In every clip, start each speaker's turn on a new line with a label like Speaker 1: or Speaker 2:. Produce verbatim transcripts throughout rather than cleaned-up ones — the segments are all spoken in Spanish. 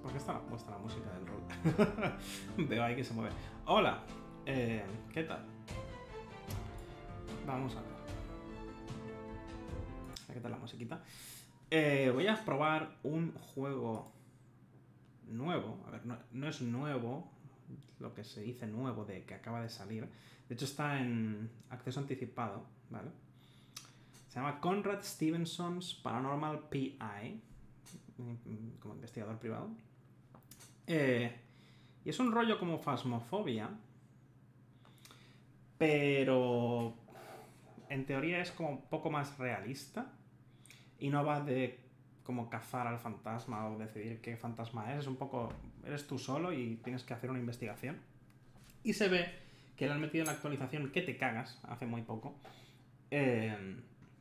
Speaker 1: ¿Por qué está puesta la música del rol? Veo ahí que se mueve. Hola, eh, ¿qué tal? Vamos a ver. ¿Qué tal la musiquita? Eh, voy a probar un juego nuevo. A ver, no, no es nuevo, lo que se dice nuevo de que acaba de salir. De hecho está en acceso anticipado, ¿vale? Se llama Conrad Stevenson's Paranormal P I, como investigador privado. Eh, y es un rollo como Phasmophobia, pero en teoría es como un poco más realista y no va de como cazar al fantasma o decidir qué fantasma es. Es un poco, eres tú solo y tienes que hacer una investigación. Y se ve que le han metido en la actualización que te cagas hace muy poco. Eh,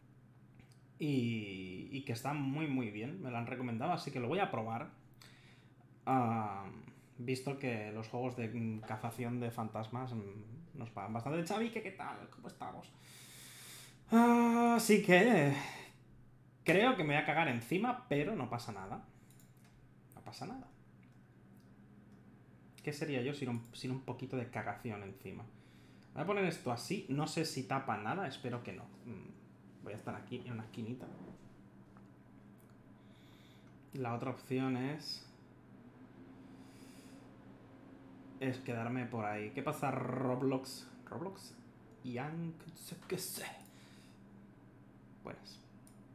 Speaker 1: y, y que está muy muy bien, me lo han recomendado, así que lo voy a probar. Uh, visto que los juegos de cazación de fantasmas nos pagan bastante. Xavi, ¿qué, qué tal? ¿Cómo estamos? Uh, así que creo que me voy a cagar encima, pero no pasa nada. No pasa nada. ¿Qué sería yo sin un, sin un poquito de cagación encima? Voy a poner esto así. No sé si tapa nada, espero que no. Voy a estar aquí en una esquinita. La otra opción es... es quedarme por ahí. ¿Qué pasa, Roblox? Roblox y qué sé. Pues.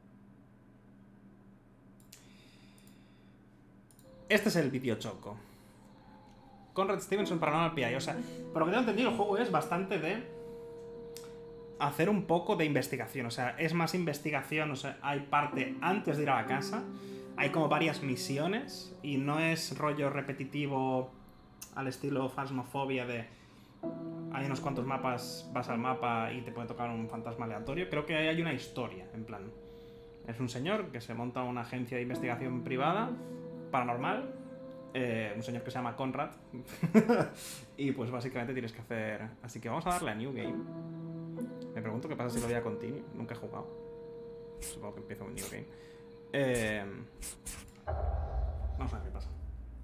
Speaker 1: Este es el vídeo choco. Conrad Stevenson Paranormal P I. O sea, por lo que tengo entendido, el juego es bastante de hacer un poco de investigación. O sea, es más investigación. O sea, hay parte antes de ir a la casa. Hay como varias misiones. Y no es rollo repetitivo al estilo Phasmophobia de... hay unos cuantos mapas, vas al mapa y te puede tocar un fantasma aleatorio. Creo que hay una historia, en plan. Es un señor que se monta una agencia de investigación privada, paranormal. Eh, un señor que se llama Conrad. Y pues básicamente tienes que hacer... así que vamos a darle a New Game. Me pregunto qué pasa si lo voy a continue. Nunca he jugado. Supongo que empiezo un New Game. Eh... Vamos a ver qué pasa.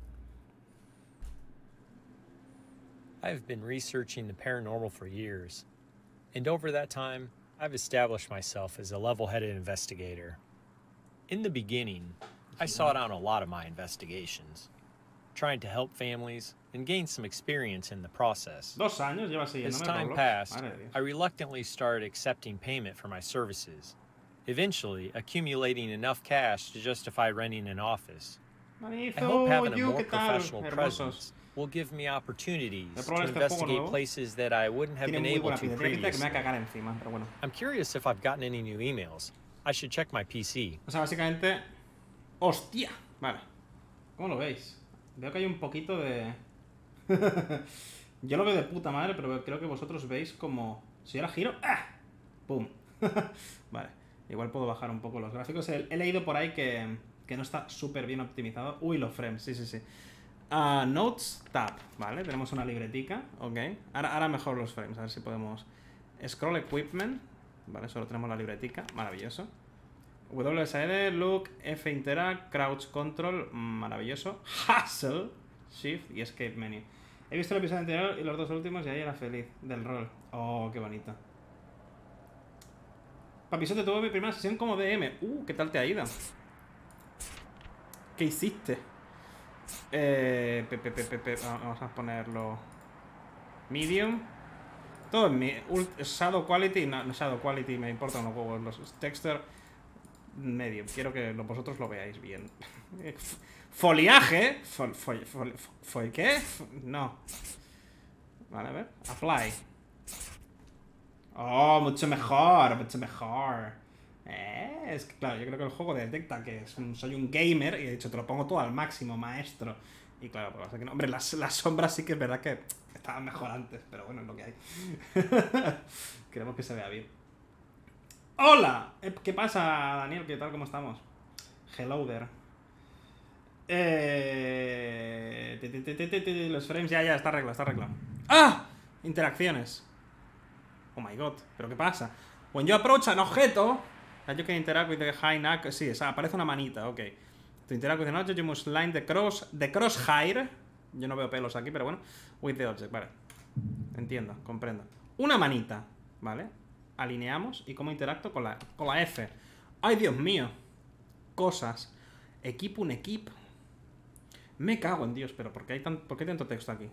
Speaker 2: I've been researching the paranormal for years, and over that time, I've established myself as a level-headed investigator. In the beginning, I sought out a lot of my investigations, trying to help families and gain some experience in the process.
Speaker 1: Dos años lleva siguiéndome.
Speaker 2: As time
Speaker 1: Roblox.
Speaker 2: passed,
Speaker 1: Madre de Dios.
Speaker 2: I reluctantly started accepting payment for my services, eventually accumulating enough cash to justify renting an office. I hope having a more professional presence will give me opportunities to investigate places that I wouldn't have been able to previously. I'm curious if I've gotten any new emails. I should check my P C.
Speaker 1: O sea, básicamente... ¡Hostia! Vale. ¿Cómo lo veis? Veo que hay un poquito de... Yo lo veo de puta madre, pero creo que vosotros veis como... si ahora giro... ¡ah! ¡Pum! Vale. Igual puedo bajar un poco los gráficos. He, he leído por ahí que, que no está súper bien optimizado. Uy, los frames. Sí, sí, sí. Uh, Notes Tab, ¿vale? Tenemos una libretica, ok. Ahora, ahora mejor los frames, a ver si podemos... Scroll Equipment, ¿vale? Solo tenemos la libretica, maravilloso. W S D, Look, F Interact, Crouch Control, maravilloso. Hustle, Shift y Escape Menu. He visto el episodio anterior y los dos últimos y ahí era feliz del rol. Oh, qué bonito. Papisote, tuve mi primera sesión como D M. Uh, ¿qué tal te ha ido? ¿Qué hiciste? Eh, pe, pe, pe, pe, pe. Vamos a ponerlo medium. Todo en mi shadow quality. No, no shadow quality, me importan los huevos. Los texture medium. Quiero que vosotros lo veáis bien. Foliaje. Fol, fol, fol, fol, ¿Qué? No. Vale, a ver. Apply. Oh, mucho mejor. Mucho mejor. Eh, es que claro, yo creo que el juego detecta que es un, soy un gamer y de hecho te lo pongo todo al máximo, maestro. Y claro, pues que no. Hombre, las, las sombras sí que es verdad que estaban mejor antes, pero bueno, es lo que hay. Queremos que se vea bien. ¡Hola! ¿Qué pasa, Daniel? ¿Qué tal? ¿Cómo estamos? Hello there. Eh... Los frames, ya, ya, está arreglado, está arreglado. ¡Ah! Interacciones. Oh my god, ¿pero qué pasa? When you approach an objeto... You can interact with the high knack. Sí, o sea, aparece una manita, ok. Estoy To interact with an object, you must line the cross, the crosshair. Yo no veo pelos aquí, pero bueno. With the object, vale. Entiendo, comprendo. Una manita, ¿vale? Alineamos. ¿Y cómo interacto? Con la, con la F. ¡Ay, Dios mío! Cosas. Equipo, un equipo. Me cago en Dios, pero ¿por qué hay, tan, ¿por qué hay tanto texto aquí?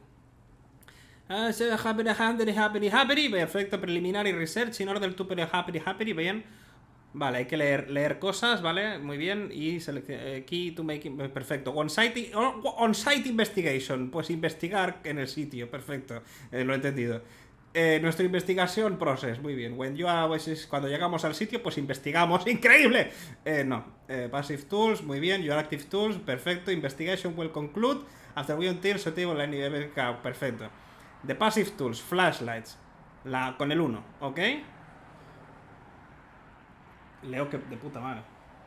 Speaker 1: Perfecto, preliminar y research in order to happy, happy, bien. Vale, hay que leer, leer cosas, ¿vale? Muy bien. Y seleccionar key to make... Perfecto. On-site on site investigation. Pues investigar en el sitio. Perfecto. Eh, lo he entendido. Eh, nuestra investigación process. Muy bien. When you are, pues, cuando llegamos al sitio, pues investigamos. ¡Increíble! Eh, no. Eh, passive tools. Muy bien. Your active tools. Perfecto. Investigation will conclude. After we until so table line. Perfecto. The passive tools. Flashlights. La, con el uno. ¿Ok? Leo que de puta madre.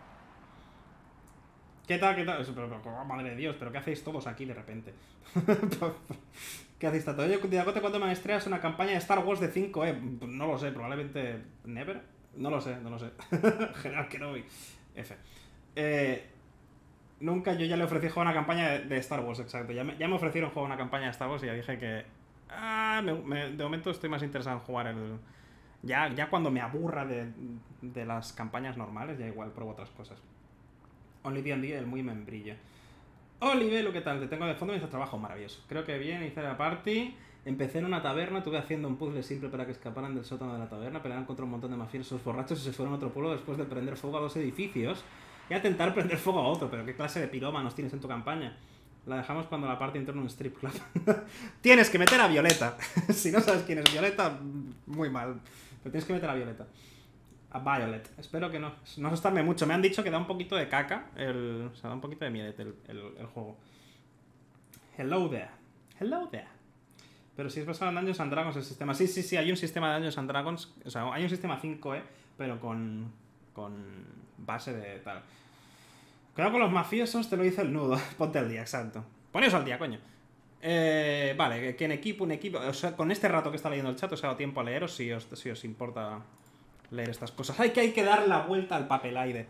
Speaker 1: ¿Qué tal? ¿Qué tal? Pero, pero, oh, madre de Dios, ¿pero qué hacéis todos aquí de repente? ¿Qué hacéis tanto? Oye, Diagote, ¿cuándo maestreas una campaña de Star Wars de cinco E? No lo sé, probablemente... ¿Never? No lo sé, no lo sé. General Kenobi. F. Eh, nunca yo ya le ofrecí jugar una campaña de, de Star Wars, exacto. Ya me, ya me ofrecieron jugar una campaña de Star Wars y ya dije que... Ah, me, me, de momento estoy más interesado en jugar el... Ya, ya cuando me aburra de, de las campañas normales, ya igual pruebo otras cosas. Only D and D, el muy membrillo. Olivelo, ¿qué tal? Te tengo de fondo mientras trabajo, maravilloso. Creo que bien, hice la party. Empecé en una taberna, estuve haciendo un puzzle simple para que escaparan del sótano de la taberna, pelearon contra un montón de mafiosos borrachos y se fueron a otro pueblo después de prender fuego a dos edificios y a intentar prender fuego a otro. Pero ¿qué clase de pirómanos tienes en tu campaña? La dejamos cuando la party entró en un strip club. Tienes que meter a Violeta. Si no sabes quién es Violeta, muy mal. Pero tienes que meter a Violeta. A Violet. Espero que no. No asustarme mucho. Me han dicho que da un poquito de caca. El, o sea, da un poquito de miedo el, el, el juego. Hello there. Hello there. Pero si es basado en Dungeons and Dragons el sistema. Sí, sí, sí. Hay un sistema de Dungeons and Dragons. O sea, hay un sistema cinco E. Pero con... Con base de tal. Cuidado con los mafiosos. Te lo dice el nudo. Ponte al día, exacto. Poneos al día, coño. Eh, vale, que en equipo, un equipo... O sea, con este rato que está leyendo el chat os he dado tiempo a leeros si os, si os importa leer estas cosas. ¡Ay, que hay que dar la vuelta al papel aire!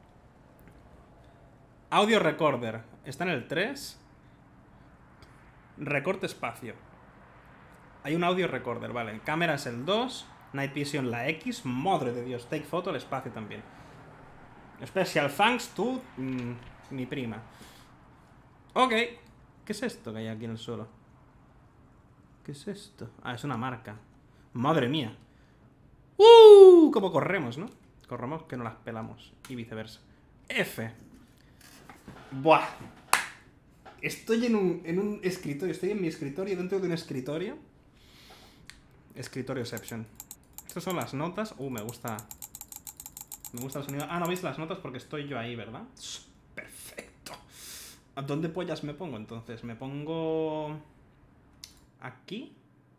Speaker 1: Audio recorder. Está en el tres. Recorte espacio. Hay un audio recorder, vale. Cámara es el dos. Night Vision la X. Madre de Dios. Take photo, el espacio también. Special thanks to... Mmm, mi prima. Ok. ¿Qué es esto que hay aquí en el suelo? ¿Qué es esto? Ah, es una marca. Madre mía. ¡Uh! Como corremos, ¿no? Corremos que no las pelamos. Y viceversa. F. Buah. Estoy en un, en un escritorio. Estoy en mi escritorio dentro de un escritorio. Escritorioception. Estas son las notas. Uh, me gusta. Me gusta el sonido. Ah, no veis las notas porque estoy yo ahí, ¿verdad? Perfecto. ¿A dónde pollas me pongo entonces? Me pongo... ¿Aquí?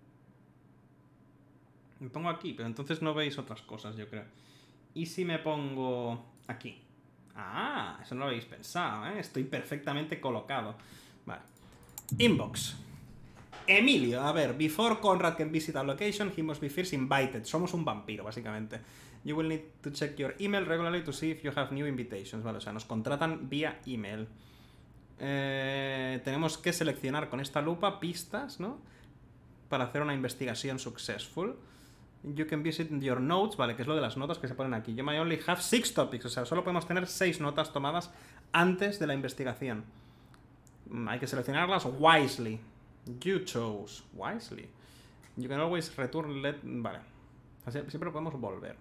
Speaker 1: Me pongo aquí, pero entonces no veis otras cosas, yo creo. ¿Y si me pongo aquí? Ah, eso no lo habéis pensado, ¿eh? Estoy perfectamente colocado. Vale. Inbox. Emilio, a ver. Before Conrad can visit a location, he must be first invited. Somos un vampiro, básicamente. You will need to check your email regularly to see if you have new invitations. Vale, o sea, nos contratan vía email. Eh, tenemos que seleccionar con esta lupa pistas, ¿no? Para hacer una investigación successful. You can visit your notes, vale, que es lo de las notas que se ponen aquí. You may only have six topics, o sea, solo podemos tener seis notas tomadas antes de la investigación. Hay que seleccionarlas wisely. You chose wisely. You can always return let... Vale. Siempre podemos volver.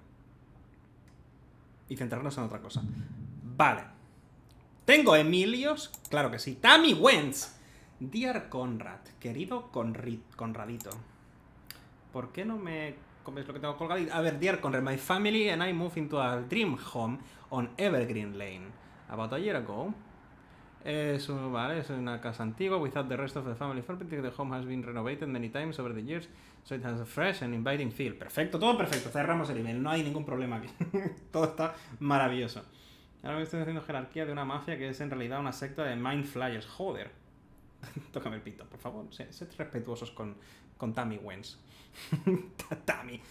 Speaker 1: Y centrarnos en otra cosa. Vale. ¿Tengo Emilios? Claro que sí. Tammy Wentz. Dear Conrad. Querido Conrid, Conradito. ¿Por qué no me comes lo que tengo colgado? A ver, Dear Conrad. My family and I moved into a dream home on Evergreen Lane. About a year ago. Es, un, vale, es una casa antigua. Without the rest of the family property. The home has been renovated many times over the years. So it has a fresh and inviting feel. Perfecto, todo perfecto. Cerramos el email. No hay ningún problema aquí. Todo está maravilloso. Ahora me estoy haciendo jerarquía de una mafia que es en realidad una secta de Mind Flyers. Joder. Tócame el pito, por favor. Sed respetuosos con, con Tammy Wentz. Tammy.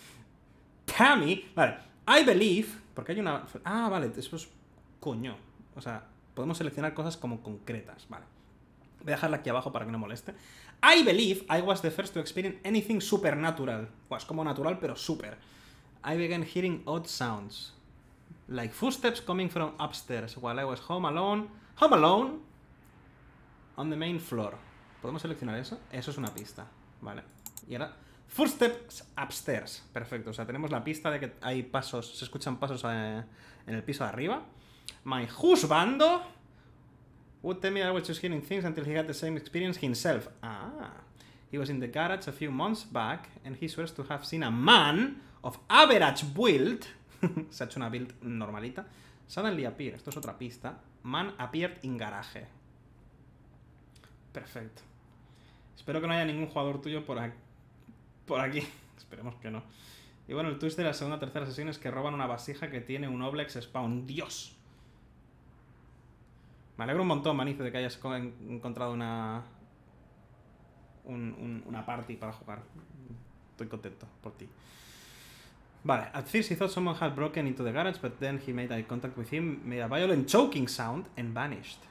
Speaker 1: Tammy. Vale. I believe. Porque hay una... Ah, vale. Eso es... Coño. O sea, Podemos seleccionar cosas como concretas, vale. Voy a dejarla aquí abajo para que no moleste. I believe I was the first to experience anything supernatural. Pues como natural, pero super. I began hearing odd sounds. Like footsteps coming from upstairs while I was home alone. Home alone. On the main floor. ¿Podemos seleccionar eso? Eso es una pista. Vale. Y ahora... Footsteps upstairs. Perfecto. O sea, tenemos la pista de que hay pasos... Se escuchan pasos eh, en el piso de arriba. My husband would tell me I was just hearing things until he had the same experience himself. Ah. He was in the garage a few months back and he swears to have seen a man of average build. Se ha hecho una build normalita. Suddenly appear. Esto es otra pista. Man appeared in garage. Perfecto. Espero que no haya ningún jugador tuyo por aquí. Por aquí. Esperemos que no. Y bueno, el twist de la segunda o tercera sesión es que roban una vasija que tiene un Oblex Spawn. ¡Dios! Me alegro un montón, Manice, de que hayas encontrado una... Un, un, una party para jugar. Estoy contento por ti. Vale, at first he thought someone had broken into the garage, but then he made eye contact with him, made a violent choking sound, and vanished.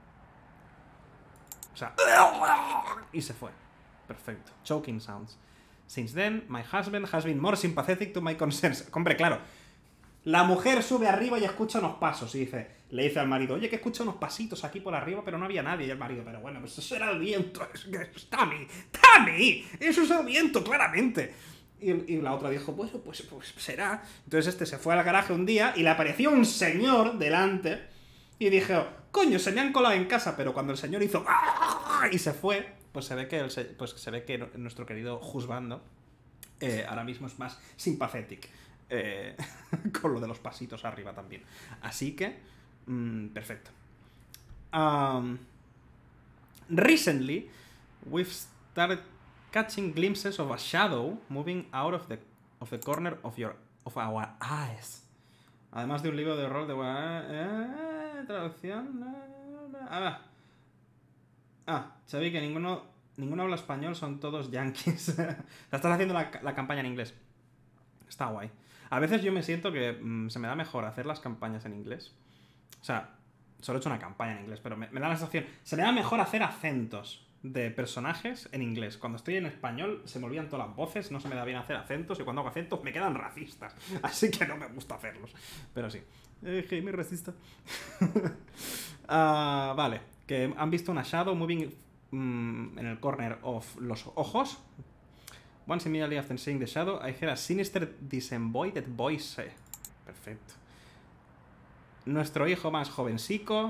Speaker 1: O sea... Y se fue. Perfecto. Choking sounds. Since then, my husband has been more sympathetic to my concerns. Hombre, claro. La mujer sube arriba y escucha unos pasos y dice, le dice al marido, oye, que escucha unos pasitos aquí por arriba, pero no había nadie. Y el marido, pero bueno, pues eso era el viento. Es Tammy, Tammy, eso es el viento, claramente. Y, y la otra dijo, bueno, pues, pues será. Entonces este se fue al garaje un día y le apareció un señor delante y dijo, coño, se me han colado en casa, pero cuando el señor hizo ¡ah! Y se fue, pues se ve que, el, pues se ve que nuestro querido juzgando eh, ahora mismo es más sympathetic. Eh, con lo de los pasitos arriba también. Así que, mmm, perfecto. Um, recently, we've started catching glimpses of a shadow moving out of the, of the corner of, your, of our eyes. Además de un libro de horror de... Eh, traducción... Eh, ah, ah, sabéis que ninguno, ninguno habla español, son todos yankees. La estás haciendo la, la campaña en inglés. Está guay. A veces yo me siento que mmm, se me da mejor hacer las campañas en inglés. O sea, solo he hecho una campaña en inglés, pero me, me da la sensación... Se me da mejor hacer acentos de personajes en inglés. Cuando estoy en español se me olvidan todas las voces, no se me da bien hacer acentos y cuando hago acentos me quedan racistas. Así que no me gusta hacerlos. Pero sí. Eh, Jaime racista. uh, vale. Que han visto una shadow moving um, en el corner of los ojos. Once immediately after seeing the shadow, I heard a sinister disembodied voice. Perfecto. Nuestro hijo más jovencico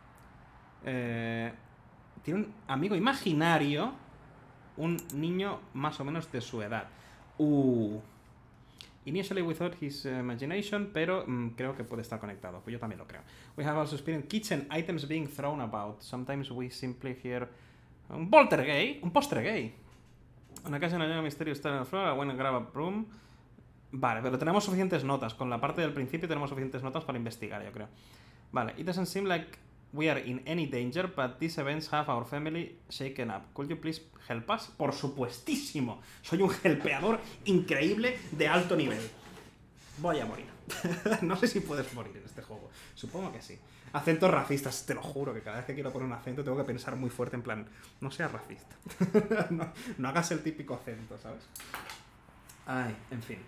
Speaker 1: eh, tiene un amigo imaginario, un niño más o menos de su edad. Uh. Initially we thought his uh, imagination, pero mm, creo que puede estar conectado. Pues yo también lo creo. We have also experienced kitchen items being thrown about. Sometimes we simply hear un poltergeist, un postre gay. Una casa en el misterio está en el floor, I went and grab a broom. Vale, pero tenemos suficientes notas. Con la parte del principio tenemos suficientes notas para investigar, yo creo. Vale, it doesn't seem like we are in any danger, but these events have our family shaken up. Could you please help us? Por supuestísimo. Soy un helpeador increíble de alto nivel. Voy a morir. No sé si puedes morir en este juego. Supongo que sí. Acentos racistas, te lo juro, que cada vez que quiero poner un acento tengo que pensar muy fuerte en plan, no seas racista. no, no hagas el típico acento, ¿sabes? Ay, en fin.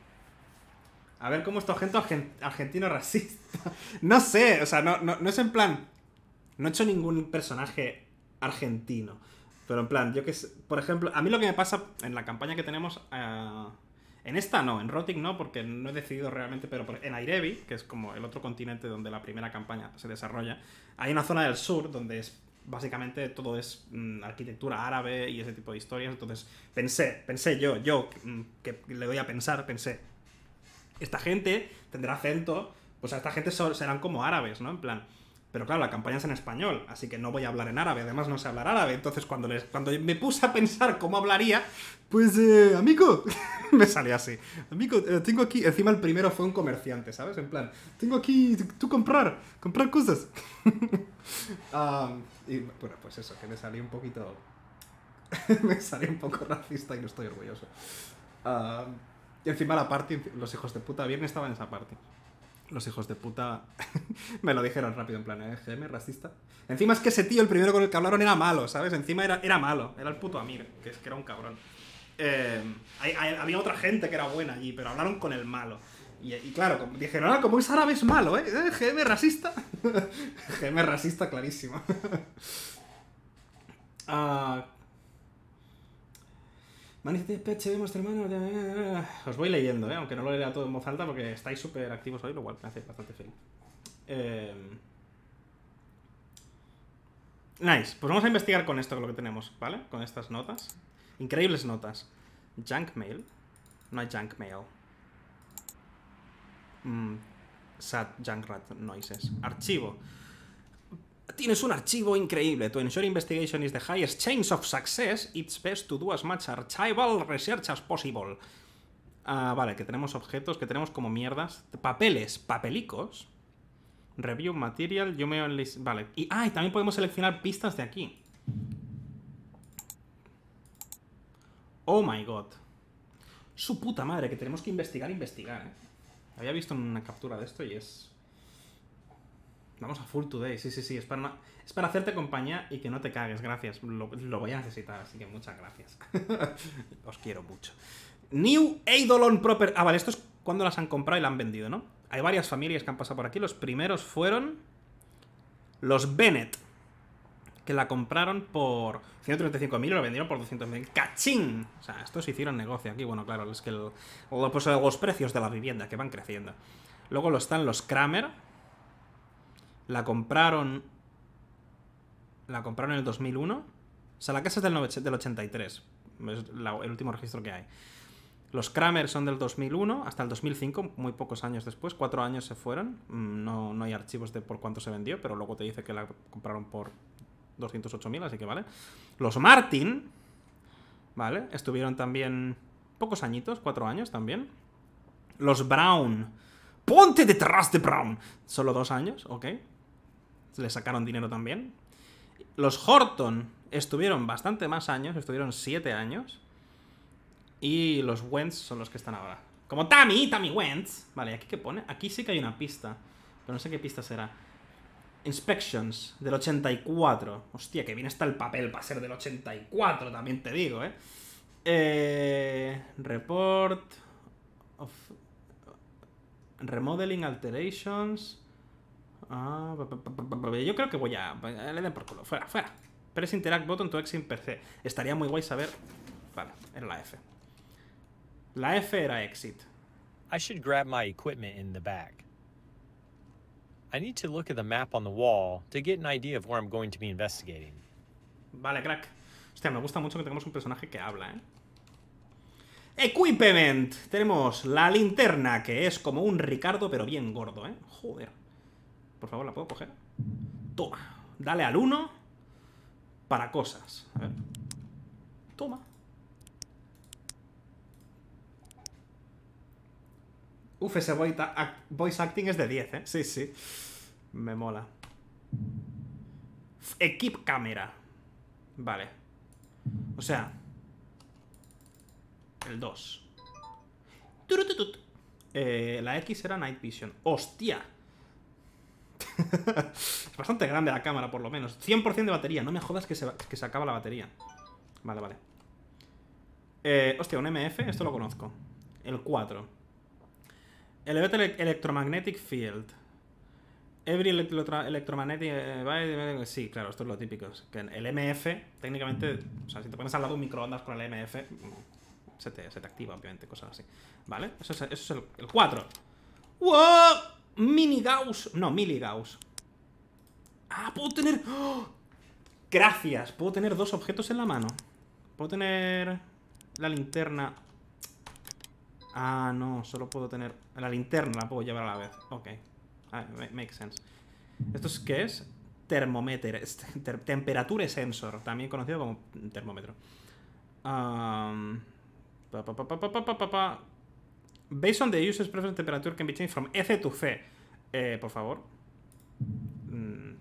Speaker 1: A ver cómo es tu acento argentino racista. No sé, o sea, no, no, no es en plan... No he hecho ningún personaje argentino. Pero en plan, yo que sé... Por ejemplo, a mí lo que me pasa en la campaña que tenemos... Uh, en esta no, en Rotic no, porque no he decidido realmente, pero en Airevi, que es como el otro continente donde la primera campaña se desarrolla, hay una zona del sur donde es básicamente todo es mm, arquitectura árabe y ese tipo de historias. Entonces pensé, pensé yo, yo mm, que le doy a pensar, pensé, esta gente tendrá acento, pues a esta gente so, serán como árabes, ¿no? En plan... Pero claro, la campaña es en español, así que no voy a hablar en árabe, además no sé hablar árabe, entonces cuando, les, cuando me puse a pensar cómo hablaría, pues, eh, amigo, me salió así, amigo, eh, tengo aquí, encima el primero fue un comerciante, ¿sabes? En plan, tengo aquí, tú comprar, comprar cosas. um, y bueno, pues eso, que me salió un poquito, me salió un poco racista y no estoy orgulloso. Um, y encima la party, los hijos de puta bien estaban en esa party. Los hijos de puta me lo dijeron rápido, en plan, ¿eh? G M, racista. Encima es que ese tío, el primero con el que hablaron, era malo, ¿sabes? Encima era, era malo, era el puto Amir, que es que era un cabrón. Eh, hay, hay, había otra gente que era buena allí, pero hablaron con el malo. Y, y claro, dijeron, ah, como es árabe es malo, ¿eh? G M racista. G M racista, clarísimo. uh, Os voy leyendo, ¿eh? Aunque no lo lea todo en voz alta porque estáis súper activos hoy, lo cual me hace bastante feliz. Eh... Nice, pues vamos a investigar con esto, con lo que tenemos, ¿vale? Con estas notas. Increíbles notas. Junk mail. No hay junk mail. Mm, sad junk rat noises. Archivo. Tienes un archivo increíble. To ensure investigation is the highest chance of success, it's best to do as much archival research as possible. Ah, vale, que tenemos objetos, que tenemos como mierdas. Papeles, papelicos. Review material, you may only... Vale. Y, ah, y también podemos seleccionar pistas de aquí. Oh my god. Su puta madre, que tenemos que investigar, investigar, ¿eh? Había visto una captura de esto y es... Vamos a full today, sí, sí, sí. Es para, una... es para hacerte compañía y que no te cagues, gracias. Lo, lo voy a necesitar, así que muchas gracias. Os quiero mucho. New Eidolon Proper... Ah, vale, esto es cuando las han comprado y la han vendido, ¿no? Hay varias familias que han pasado por aquí. Los primeros fueron los Bennett, que la compraron por ciento treinta y cinco mil y lo vendieron por doscientos mil. ¡Cachín! O sea, estos hicieron negocio aquí. Bueno, claro, es que el, pues, los precios de la vivienda que van creciendo. Luego lo están los Kramer. La compraron... La compraron en el dos mil uno. O sea, la casa es del, del ochenta y tres. Es la, el último registro que hay. Los Kramer son del dos mil uno hasta el dos mil cinco, muy pocos años después. Cuatro años se fueron. No, no hay archivos de por cuánto se vendió, pero luego te dice que la compraron por doscientos ocho mil, así que vale. Los Martin, ¿vale? Estuvieron también pocos añitos, cuatro años también. Los Brown. ¡Ponte detrás de Brown! Solo dos años, ok. Le sacaron dinero también. Los Horton estuvieron bastante más años, estuvieron siete años. Y los Wentz son los que están ahora. Como Tammy, Tammy Wentz. Vale, ¿aquí qué pone? Aquí sí que hay una pista, pero no sé qué pista será. Inspections, del ochenta y cuatro. Hostia, que bien está el papel para ser del ochenta y cuatro, también te digo, ¿eh? eh report of Remodeling Alterations. Ah, yo creo que voy a... Le den por culo, fuera, fuera. Press Interact Button to Exit per se. Estaría muy guay saber... Vale, era la F. La F era Exit.
Speaker 2: I should grab my equipment in the back. I need to look at the map on the wall to get an idea of where I'm going to be investigating.
Speaker 1: Vale, crack. Hostia, me gusta mucho que tengamos un personaje que habla, ¿eh? Equipment. Tenemos la linterna, que es como un Ricardo, pero bien gordo, ¿eh? Joder. Por favor, ¿la puedo coger? Toma. Dale al uno para cosas. A ver. Toma. Uf, ese voice acting es de diez, ¿eh? Sí, sí. Me mola. Equip cámara. Vale. O sea... El dos. Eh, la X era Night Vision. ¡Hostia! Es bastante grande la cámara, por lo menos. cien por ciento de batería. No me jodas que se, que se acaba la batería. Vale, vale. Eh, hostia, un M F. Esto lo conozco. El cuatro. Elevate Electromagnetic Field. Every Electromagnetic... Eh, sí, claro, esto es lo típico. Que el M F, técnicamente... O sea, si te pones al lado un microondas con el M F... Se te, se te activa, obviamente, cosas así. ¿Vale? Eso es, eso es el, el cuatro. ¡Wow! Mini Gauss. No, Mili Gauss. Ah, puedo tener... ¡Oh! Gracias. Puedo tener dos objetos en la mano. Puedo tener la linterna. Ah, no. Solo puedo tener... La linterna la puedo llevar a la vez. Ok. Ah, make sense. ¿Esto es qué es? Termómetro. Temperature sensor. También conocido como termómetro. Um... Pa, pa, pa, pa, pa, pa, pa, pa. Based on the user's preference, temperature can be changed from F to C. Eh, por favor. Mm.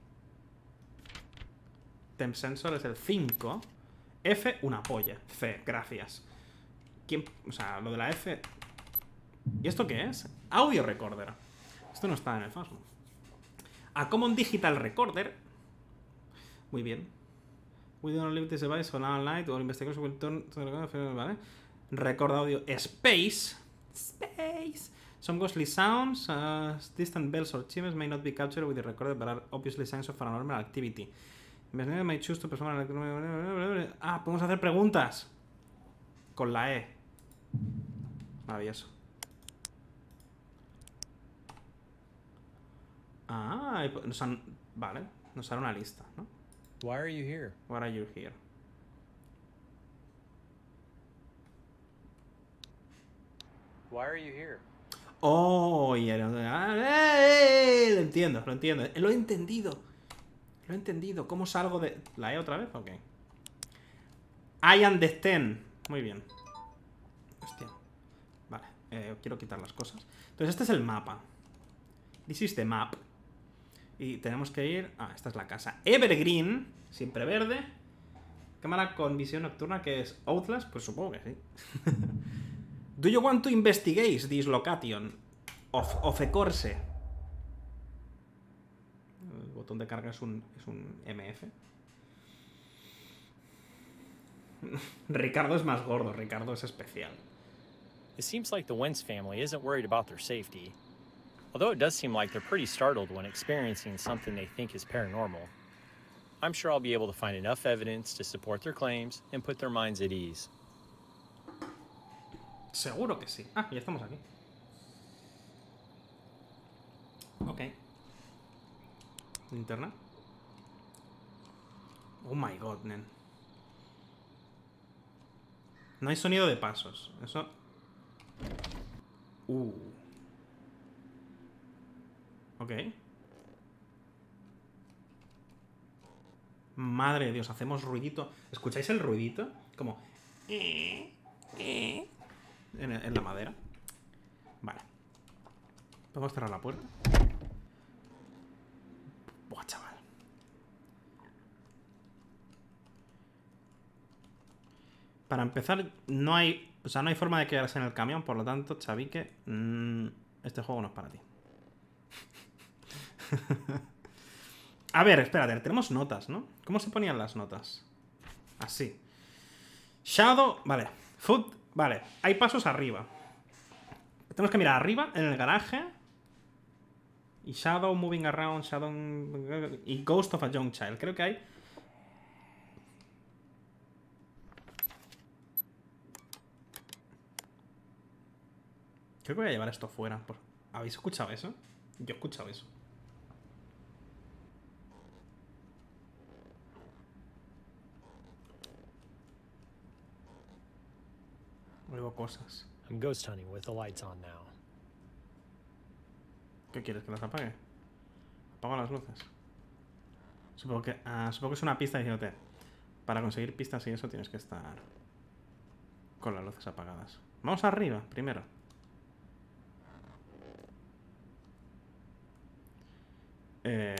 Speaker 1: Temp sensor es el cinco. F, una polla. C, gracias. ¿Quién? O sea, lo de la F... ¿Y esto qué es? Audio recorder. Esto no está en el Phasmo. A Common Digital Recorder. Muy bien. We don't leave this device on all night or investigators will turn to the... ¿Vale? Record audio Space. Space. Some ghostly sounds, uh, distant bells or chimes may not be captured with the recorder, but are obviously signs of paranormal activity. Investigators may choose to perform... Ah, podemos hacer preguntas. Con la E. Maravilloso. Ah, nos han... Vale, nos hará una lista, ¿no?
Speaker 2: Why are you here?
Speaker 1: Why are you here?
Speaker 2: Why are you here?
Speaker 1: Oh, ya lo... ¡Eh! Lo entiendo, lo entiendo. Lo he entendido. Lo he entendido. ¿Cómo salgo de...? ¿La E otra vez? Ok. I understand. Muy bien. Hostia. Vale. Eh, quiero quitar las cosas. Entonces este es el mapa. This is the map. Y tenemos que ir... Ah, esta es la casa. Evergreen. Siempre verde. Cámara con visión nocturna, que es Outlast. Pues supongo que sí. Do you want to investigate this location of, of a course? El botón de carga es un, es un M F. Ricardo es más gordo. Ricardo es especial.
Speaker 2: It seems like the Wentz family isn't worried about their safety. Although it does seem like they're pretty startled when experiencing something they think is paranormal. I'm sure I'll be able to find enough evidence to support their claims and put their minds at ease.
Speaker 1: Seguro que sí. Ah, ya estamos aquí. Ok. Linterna. Oh my god, nen. No hay sonido de pasos. Eso... Uh. Ok. Madre de Dios, hacemos ruidito. ¿Escucháis el ruidito? Como... En, en la madera. Vale. ¿Podemos cerrar la puerta? Buah, chaval. Para empezar, no hay... O sea, no hay forma de quedarse en el camión. Por lo tanto, Chavique, mmm, este juego no es para ti. A ver, espérate, tenemos notas, ¿no? ¿Cómo se ponían las notas? Así. Shadow, vale. Foot, vale. Hay pasos arriba. Tenemos que mirar arriba, en el garaje. Y Shadow moving around, Shadow... Y Ghost of a Young Child. Creo que hay... Creo que voy a llevar esto fuera. ¿Habéis escuchado eso? Yo he escuchado eso. Oigo cosas.
Speaker 2: I'm ghost hunting with the lights on now.
Speaker 1: ¿Qué quieres? ¿Que las apague? Apago las luces. Supongo que, ah, supongo que es una pista diciéndote. Para conseguir pistas y eso tienes que estar con las luces apagadas. Vamos arriba, primero. Eh...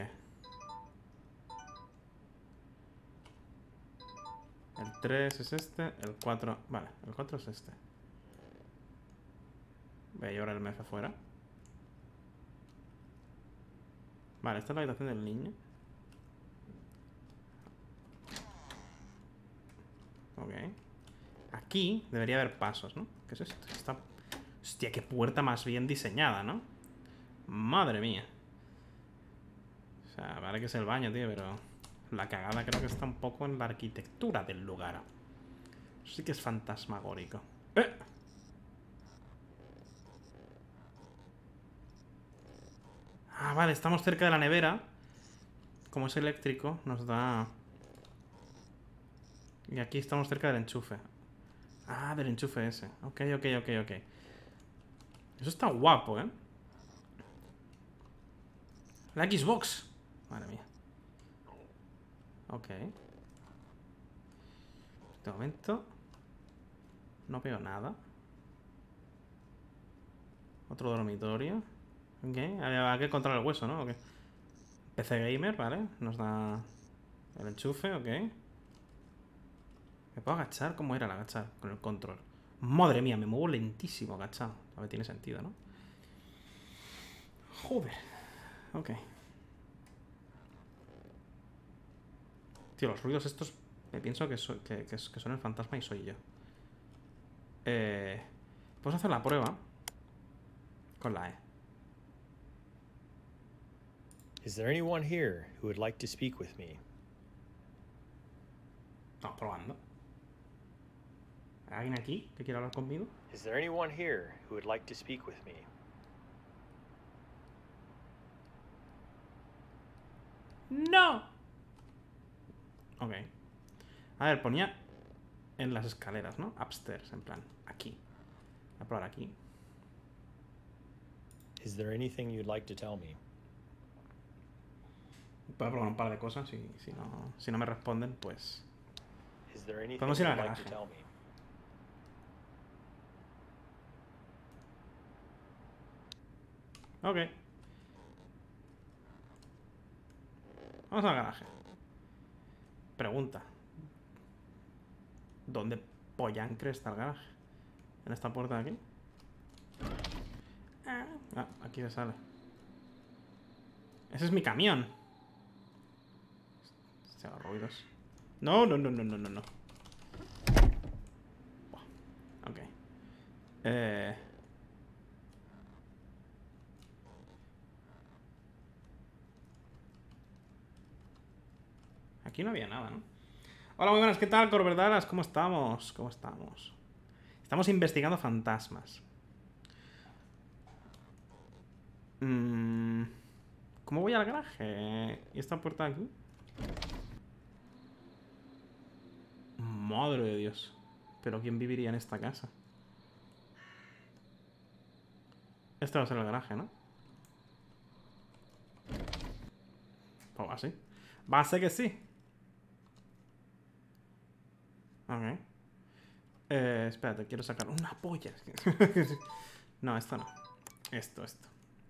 Speaker 1: El tres es este, el cuatro... Vale, el cuatro es este. Voy a llevar el M F afuera. Vale, esta es la habitación del niño. Ok. Aquí debería haber pasos, ¿no? ¿Qué es esto? Esta... Hostia, qué puerta más bien diseñada, ¿no? Madre mía. O sea, vale que es el baño, tío, pero... La cagada creo que está un poco en la arquitectura del lugar. Sí que es fantasmagórico. ¡Eh! Ah, vale, estamos cerca de la nevera. Como es eléctrico, nos da... Y aquí estamos cerca del enchufe. Ah, del enchufe ese. Ok, ok, ok, ok. Eso está guapo, ¿eh? La Xbox. Madre mía. Ok. En este momento no veo nada. Otro dormitorio. Ok. Hay que encontrar el hueso, ¿no? Okay. P C Gamer, ¿vale? Nos da el enchufe, ok. ¿Me puedo agachar? ¿Cómo era el agachar? Con el control. Madre mía, me muevo lentísimo agachado. A ver, tiene sentido, ¿no? Joder. Ok. Tío, los ruidos estos me pienso que, soy, que, que, que son el fantasma y soy yo. Eh, Vamos a hacer la prueba con la E.
Speaker 2: Is there anyone here who would like to speak with me?
Speaker 1: Estamos probando. ¿Hay alguien aquí que quiera hablar conmigo?
Speaker 2: Is there anyone here who would like to speak with me?
Speaker 1: ¡No! Ok. A ver, ponía en las escaleras, ¿no? Upstairs, en plan, aquí. Voy a probar aquí.
Speaker 2: Is there anything you'd like to tell me?
Speaker 1: Voy a probar un par de cosas y si no, si no me responden, pues...
Speaker 2: Is there anything
Speaker 1: podemos ir al
Speaker 2: you'd like
Speaker 1: garaje.
Speaker 2: to tell me?
Speaker 1: Ok. Vamos al garaje. Pregunta. ¿Dónde pollancre está el garaje? ¿En esta puerta de aquí? Ah, aquí se sale. Ese es mi camión. Se hagan ruidos. No, no, no, no, no, no, no. Ok. Eh... Aquí no había nada, ¿no? Hola, muy buenas, ¿qué tal, Corverdalas? ¿Cómo estamos? ¿Cómo estamos? Estamos investigando fantasmas. Mm, ¿Cómo voy al garaje? ¿Y esta puerta de aquí? Madre de Dios. ¿Pero quién viviría en esta casa? Este va a ser el garaje, ¿no? Pues va así. Va a ser que sí. Ok. Eh, espérate, quiero sacar una polla. No, esto no. Esto, esto.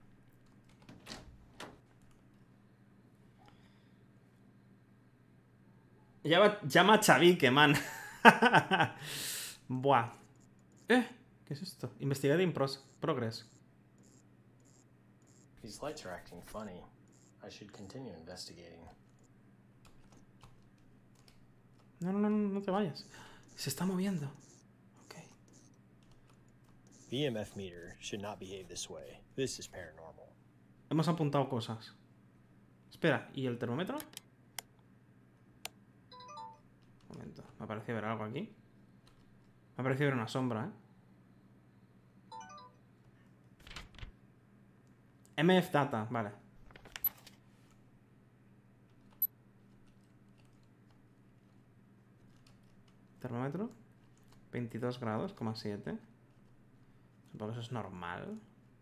Speaker 1: Llama, llama a Chavique, man. Buah. Eh, ¿qué es esto? Investigating progress.
Speaker 2: These lights are acting funny. I should continue investigating.
Speaker 1: No, no, no, no te vayas. Se está moviendo. Ok.
Speaker 2: The E M F meter should not behave this way. This is paranormal.
Speaker 1: Hemos apuntado cosas. Espera, ¿y el termómetro? Un momento, me ha parecido ver algo aquí. Me ha parecido ver una sombra, ¿eh? M F data, vale. Termómetro. veintidós grados, coma siete. Supongo que eso es normal.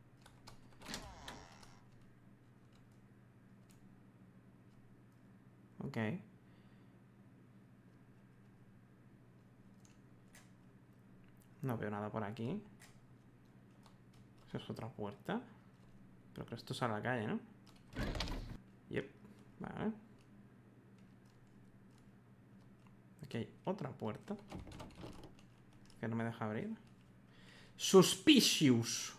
Speaker 1: Ok. No veo nada por aquí. Esa es otra puerta. Creo que esto es a la calle, ¿no? Yep. Vale. Aquí hay otra puerta que no me deja abrir. Suspicious.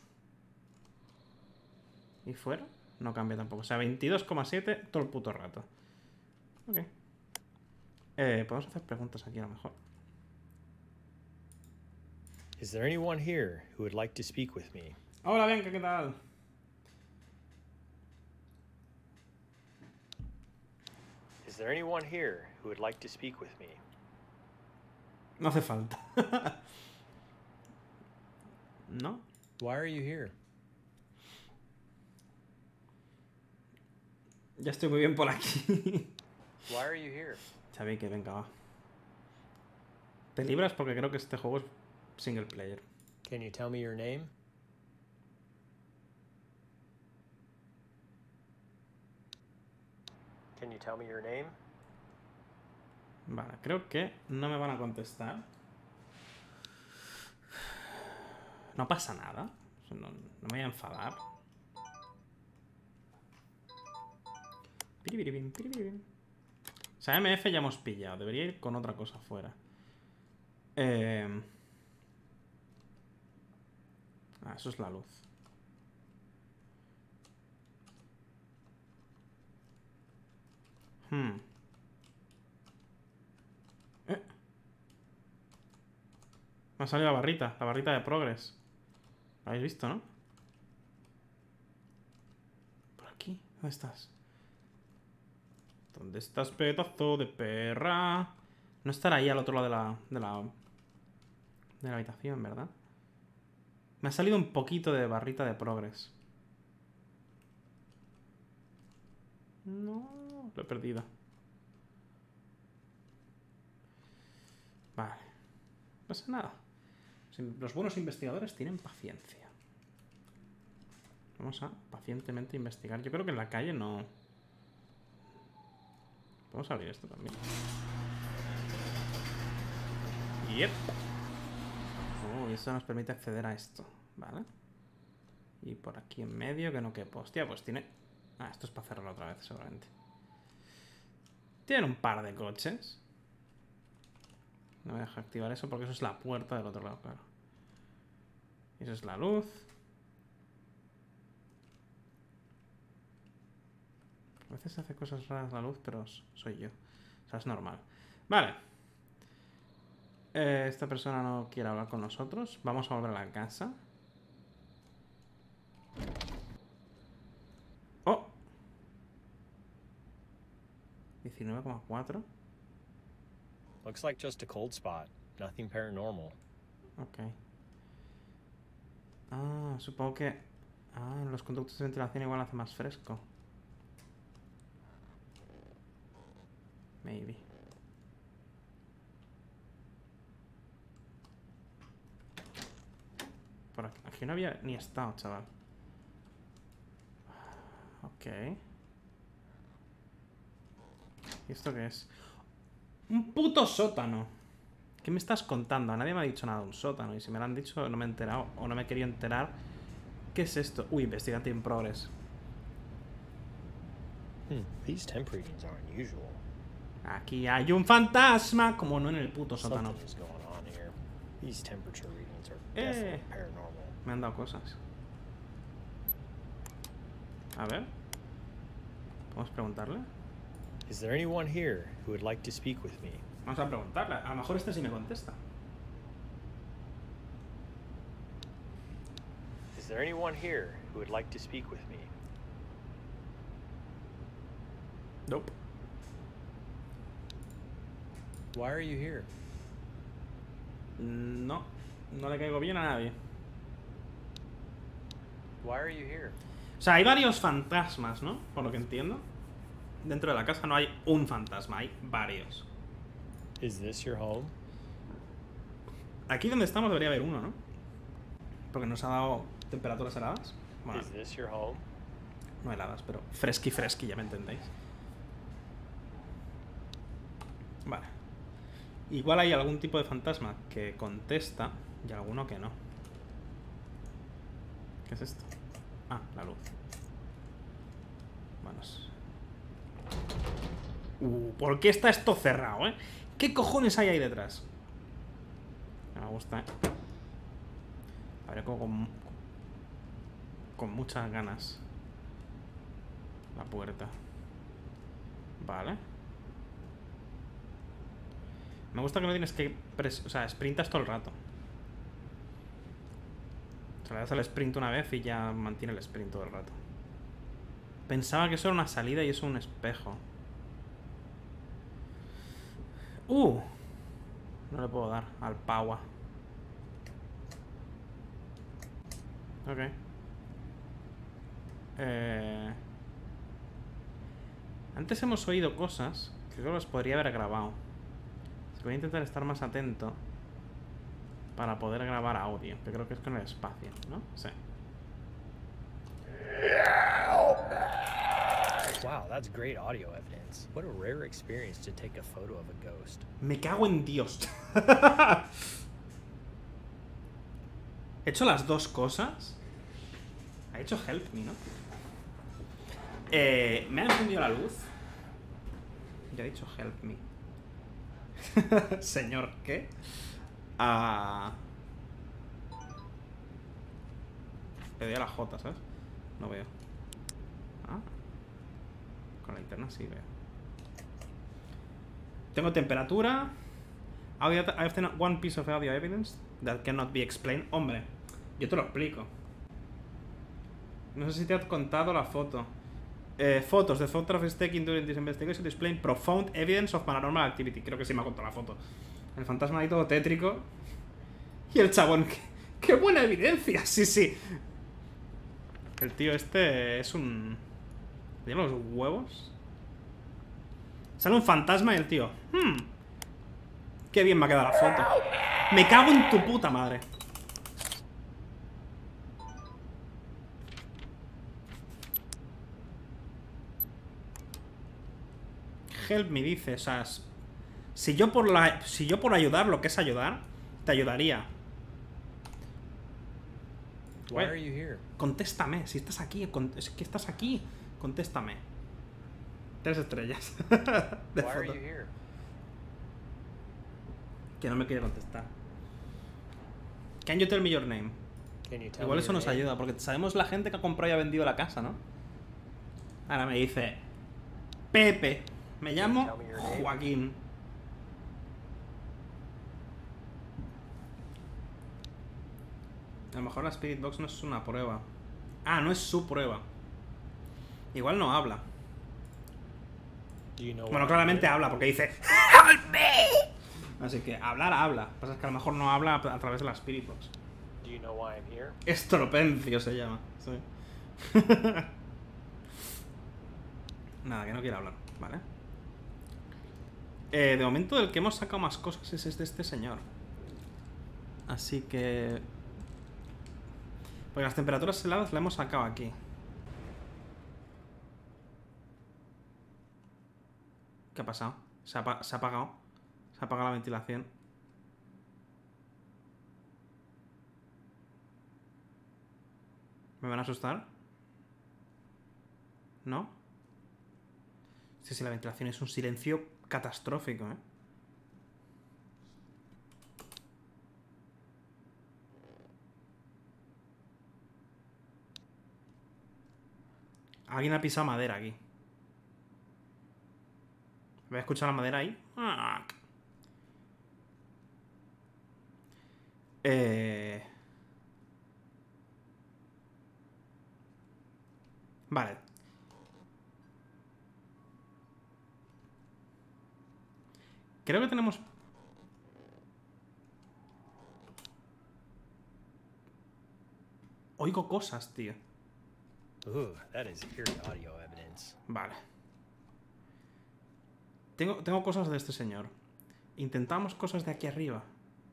Speaker 1: ¿Y fuera? No cambia tampoco. O sea, veintidós coma siete todo el puto rato. Ok. Eh, podemos hacer preguntas aquí a lo mejor.
Speaker 2: Is there anyone here who would like to speak with me?
Speaker 1: Hola, Bianca, ¿qué tal?
Speaker 2: Is there anyone here who would like to speak with me?
Speaker 1: No hace falta. ¿No?
Speaker 2: Why are you here?
Speaker 1: Ya estoy muy bien por aquí.
Speaker 2: Why are you here?
Speaker 1: Xavi, que venga, va. Te libras porque creo que este juego es single player.
Speaker 2: Can you tell me your name? Can you tell me your name?
Speaker 1: Vale, creo que no me van a contestar. No pasa nada. No, no me voy a enfadar. Piribiribim, piribiribim. O sea, M F ya hemos pillado. Debería ir con otra cosa fuera. Eh... Ah, eso es la luz. Hmm. Eh. Me ha salido la barrita, la barrita de progress. ¿Lo habéis visto, no? Por aquí. ¿Dónde estás? ¿Dónde estás, pedazo de perra? No estará ahí al otro lado de la... De la... De la habitación, ¿verdad? Me ha salido un poquito de barrita de progress. No, lo he perdido. Vale. No pasa nada. Los buenos investigadores tienen paciencia. Vamos a pacientemente investigar. Yo creo que en la calle no... Vamos a abrir esto también. Yep. Oh, y esto nos permite acceder a esto. Vale. Y por aquí en medio que no quepo. Hostia, pues tiene... Ah, esto es para cerrarlo otra vez, seguramente. Tiene un par de coches. No me deja activar eso porque eso es la puerta del otro lado, claro. Y eso es la luz. A veces hace cosas raras la luz, pero soy yo. O sea, es normal. Vale. Eh, esta persona no quiere hablar con nosotros. Vamos a volver a la casa. ¡Oh! diecinueve coma cuatro.
Speaker 2: Looks like just a cold spot. Nothing paranormal.
Speaker 1: Ok. Ah, supongo que... Ah, los conductos de ventilación igual hace más fresco. Maybe. Por aquí, aquí no había ni estado, chaval. Ok. ¿Y esto qué es? ¡Un puto sótano! ¿Qué me estás contando? Nadie me ha dicho nada de un sótano. Y si me lo han dicho, no me he enterado. O no me he querido enterar. ¿Qué es esto? Uy, investigate in progress.
Speaker 2: Hmm, these temp readings are unusual.
Speaker 1: Aquí hay un fantasma, como no en el puto sótano. Eh, me han dado cosas. A ver. ¿Podemos preguntarle?
Speaker 2: Is there anyone here who would like to speak with me?
Speaker 1: Vamos a preguntarle. A lo mejor este sí me contesta.
Speaker 2: Is there anyone here who would like to speak with me?
Speaker 1: Nope.
Speaker 2: Why are you here?
Speaker 1: No, no le caigo bien a nadie.
Speaker 2: Why are you here?
Speaker 1: O sea, hay varios fantasmas, ¿no? Por lo que entiendo. Dentro de la casa no hay un fantasma, hay varios.
Speaker 2: Is this your home?
Speaker 1: Aquí donde estamos debería haber uno, ¿no? Porque nos ha dado temperaturas heladas. Bueno,
Speaker 2: Is this your home?
Speaker 1: no heladas, pero fresqui fresqui, ya me entendéis. Vale. Igual hay algún tipo de fantasma que contesta y alguno que no. ¿Qué es esto? Ah, la luz. Vamos. Uh, ¿por qué está esto cerrado, eh? ¿Qué cojones hay ahí detrás? Me gusta, eh. A ver, como con, con muchas ganas. La puerta. Vale. Me gusta que no tienes que... Pres o sea, sprintas todo el rato. O sea, le das al sprint una vez y ya mantiene el sprint todo el rato. Pensaba que eso era una salida y eso un espejo. Uh. No le puedo dar al Paua. Ok. Eh... Antes hemos oído cosas que creo que las podría haber grabado. Voy a intentar estar más atento para poder grabar audio, que creo que es con el espacio, ¿no? Sí.
Speaker 2: Wow, that's great audio evidence. What a rare experience to take a photo of a ghost.
Speaker 1: Me cago en Dios. He hecho las dos cosas. Ha hecho help me, ¿no? Eh, me ha encendido la luz. Ya he dicho help me. Señor, ¿qué? Ah... Le doy a la J, ¿sabes? No veo. Ah. Con la linterna sí veo. Tengo temperatura. Audio, I have one piece of audio evidence that cannot be explained. Hombre, yo te lo explico. No sé si te has contado la foto. Eh, fotos. The photograph is taken during this investigation displaying profound evidence of paranormal activity. Creo que sí me ha contado la foto. El fantasma ahí todo tétrico. Y el chabón, qué, qué buena evidencia. Sí, sí. El tío este es un... ¿Tiene los huevos? Sale un fantasma y el tío... Hmm, qué bien me ha quedado la foto. Me cago en tu puta madre. Help me, dice, o sea, si yo por la, si yo por ayudar lo que es ayudar, te ayudaría.
Speaker 2: Why are you here?
Speaker 1: Contéstame, si estás aquí, es que estás aquí, contéstame. Tres estrellas. De
Speaker 2: Why are
Speaker 1: foto.
Speaker 2: you here?
Speaker 1: Que no me quiere contestar. Can you tell me your name?
Speaker 2: Can you tell
Speaker 1: Igual
Speaker 2: me
Speaker 1: eso
Speaker 2: your
Speaker 1: nos
Speaker 2: name?
Speaker 1: ayuda, porque sabemos la gente que ha comprado y ha vendido la casa, ¿no? Ahora me dice Pepe. Me llamo Joaquín. A lo mejor la Spirit Box no es una prueba. Ah, no es su prueba. Igual no habla.
Speaker 2: Do you know
Speaker 1: Bueno,
Speaker 2: why
Speaker 1: claramente
Speaker 2: I'm here?
Speaker 1: habla porque dice Help me. Así que hablar habla. Lo que pasa es que a lo mejor no habla a través de la Spirit Box.
Speaker 2: Do you know why I'm here?
Speaker 1: Estropencio se llama. Sí. Nada, que no quiere hablar, ¿vale? Eh, de momento del que hemos sacado más cosas es de este señor. Así que... Porque las temperaturas heladas la hemos sacado aquí. ¿Qué ha pasado? Se ha, se ha apagado. Se ha apagado la ventilación. ¿Me van a asustar? ¿No? Sí, sí, la ventilación es un silencio catastrófico, ¿eh? Alguien ha pisado madera aquí. ¿Voy a escuchar la madera ahí? Ah. Eh... Vale. Creo que tenemos... Oigo cosas, tío.
Speaker 2: Ooh, that is eerie audio evidence.
Speaker 1: Vale. Tengo, tengo cosas de este señor. Intentamos cosas de aquí arriba.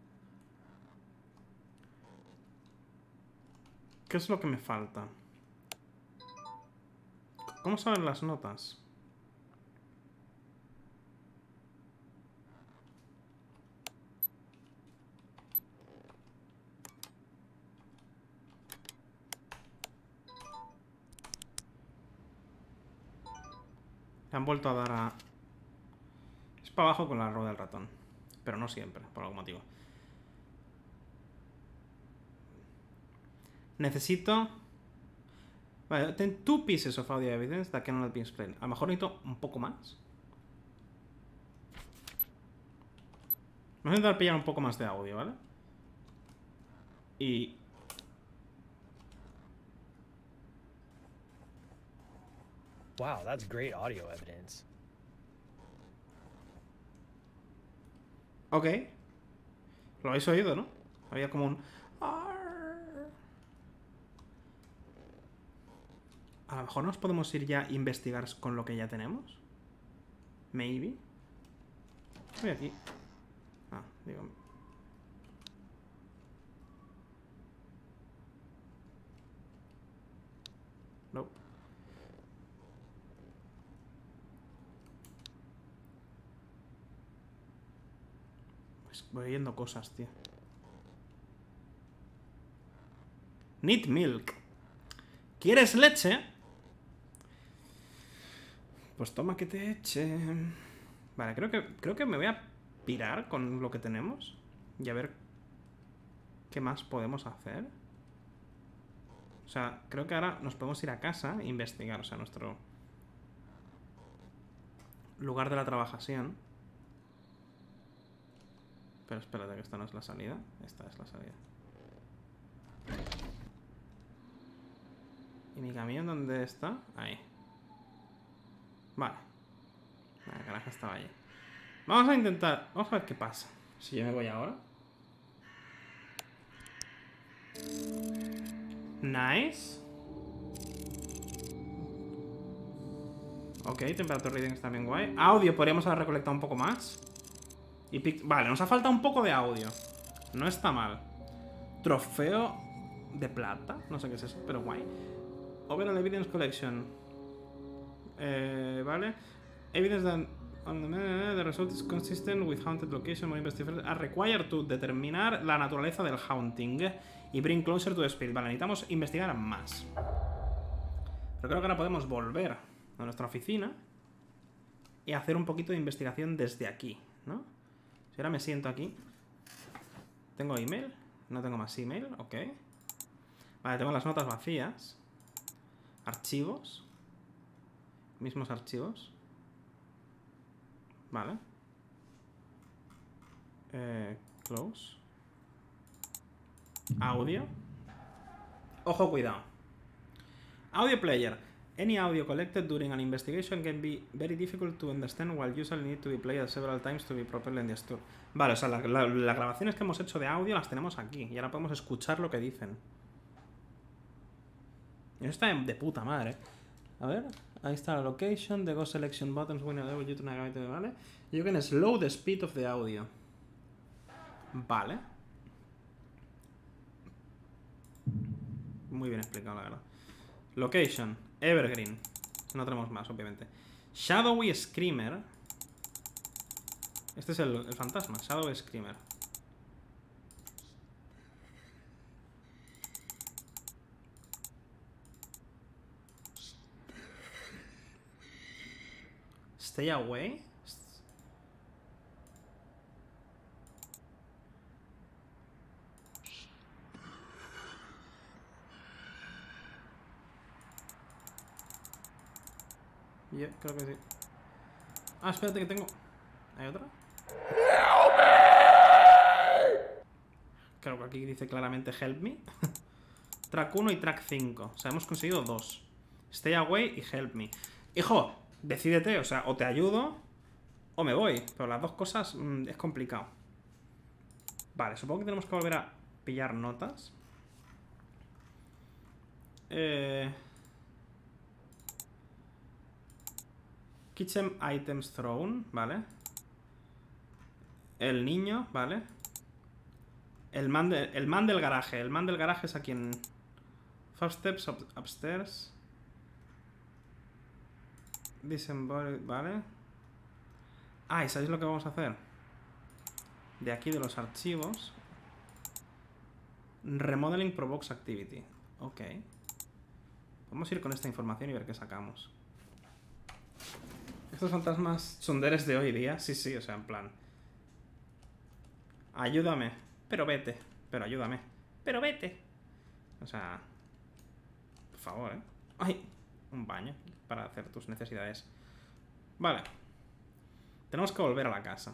Speaker 1: ¿Qué es lo que me falta? ¿Cómo salen las notas? Le han vuelto a dar a... Es para abajo con la rueda del ratón. Pero no siempre, por algún motivo. Necesito... Vale, ten two pieces of audio evidence that cannot be explained. A lo mejor necesito un poco más. Vamos a intentar pillar un poco más de audio, ¿vale? Y...
Speaker 2: Wow, that's great audio evidence.
Speaker 1: Ok. Lo habéis oído, ¿no? Había como un... A lo mejor nos podemos ir ya a investigar con lo que ya tenemos. Maybe. Voy aquí. Ah, digo... No. Pues voy oyendo cosas, tío. Need milk. ¿Quieres leche? Pues toma que te eche. Vale, creo que, creo que me voy a pirar con lo que tenemos. Y a ver qué más podemos hacer. O sea, creo que ahora nos podemos ir a casa e investigar. O sea, nuestro lugar de la trabajación. Pero espérate, que esta no es la salida. Esta es la salida. ¿Y mi camión dónde está? Ahí. Vale. La garaje estaba allí. Vamos a intentar... Vamos a ver qué pasa. Si yo me voy ahora. Nice. Ok, temperature reading está bien guay. Audio, podríamos haber recolectado un poco más. Y pic... Vale, nos ha faltado un poco de audio. No está mal. Trofeo de plata. No sé qué es eso, pero guay. Overall Evidence Collection. Eh, vale. Evidence that on the, the result is consistent with haunted location. More investigators are required to determinar la naturaleza del haunting y bring closer to the spirit. Vale, necesitamos investigar más. Pero creo que ahora podemos volver a nuestra oficina y hacer un poquito de investigación desde aquí, ¿no? Si ahora me siento aquí. ¿Tengo email? No tengo más email, ok. Vale, tengo las notas vacías. Archivos. Mismos archivos. Vale. Eh, close. Audio. Ojo, cuidado. Audio player. Any audio collected during an investigation can be very difficult to understand while usually need to be played several times to be properly understood. Vale, o sea, la, la, las grabaciones que hemos hecho de audio las tenemos aquí. Y ahora podemos escuchar lo que dicen. Eso está de puta madre. A ver, ahí está la location. The ghost selection buttons when you to navigate, ¿vale? You can slow the speed of the audio. Vale. Muy bien explicado, la verdad. Location. Evergreen. No tenemos más, obviamente. Shadowy Screamer. Este es el, el fantasma. Shadowy Screamer. Stay away. Yeah, creo que sí. Ah, espérate que tengo... ¿Hay otra? Creo que aquí dice claramente help me. Track uno y track cinco. O sea, hemos conseguido dos. Stay away y help me. Hijo, decídete, o sea, o te ayudo o me voy. Pero las dos cosas mmm, es complicado. Vale, supongo que tenemos que volver a pillar notas. Eh... Kitchen items thrown, ¿vale? El niño, ¿vale? El man, de, el man del garaje. El man del garaje es aquí en... First steps up, upstairs. Disembodied, ¿vale? Ah, ¿y sabéis lo que vamos a hacer? De aquí de los archivos. Remodeling provokes activity. Ok. Vamos a ir con esta información y ver qué sacamos. Estos fantasmas sonderes de hoy día. Sí, sí, o sea, en plan... Ayúdame. Pero vete. Pero ayúdame. Pero vete. O sea... Por favor, ¿eh? ¡Ay! Un baño para hacer tus necesidades. Vale. Tenemos que volver a la casa.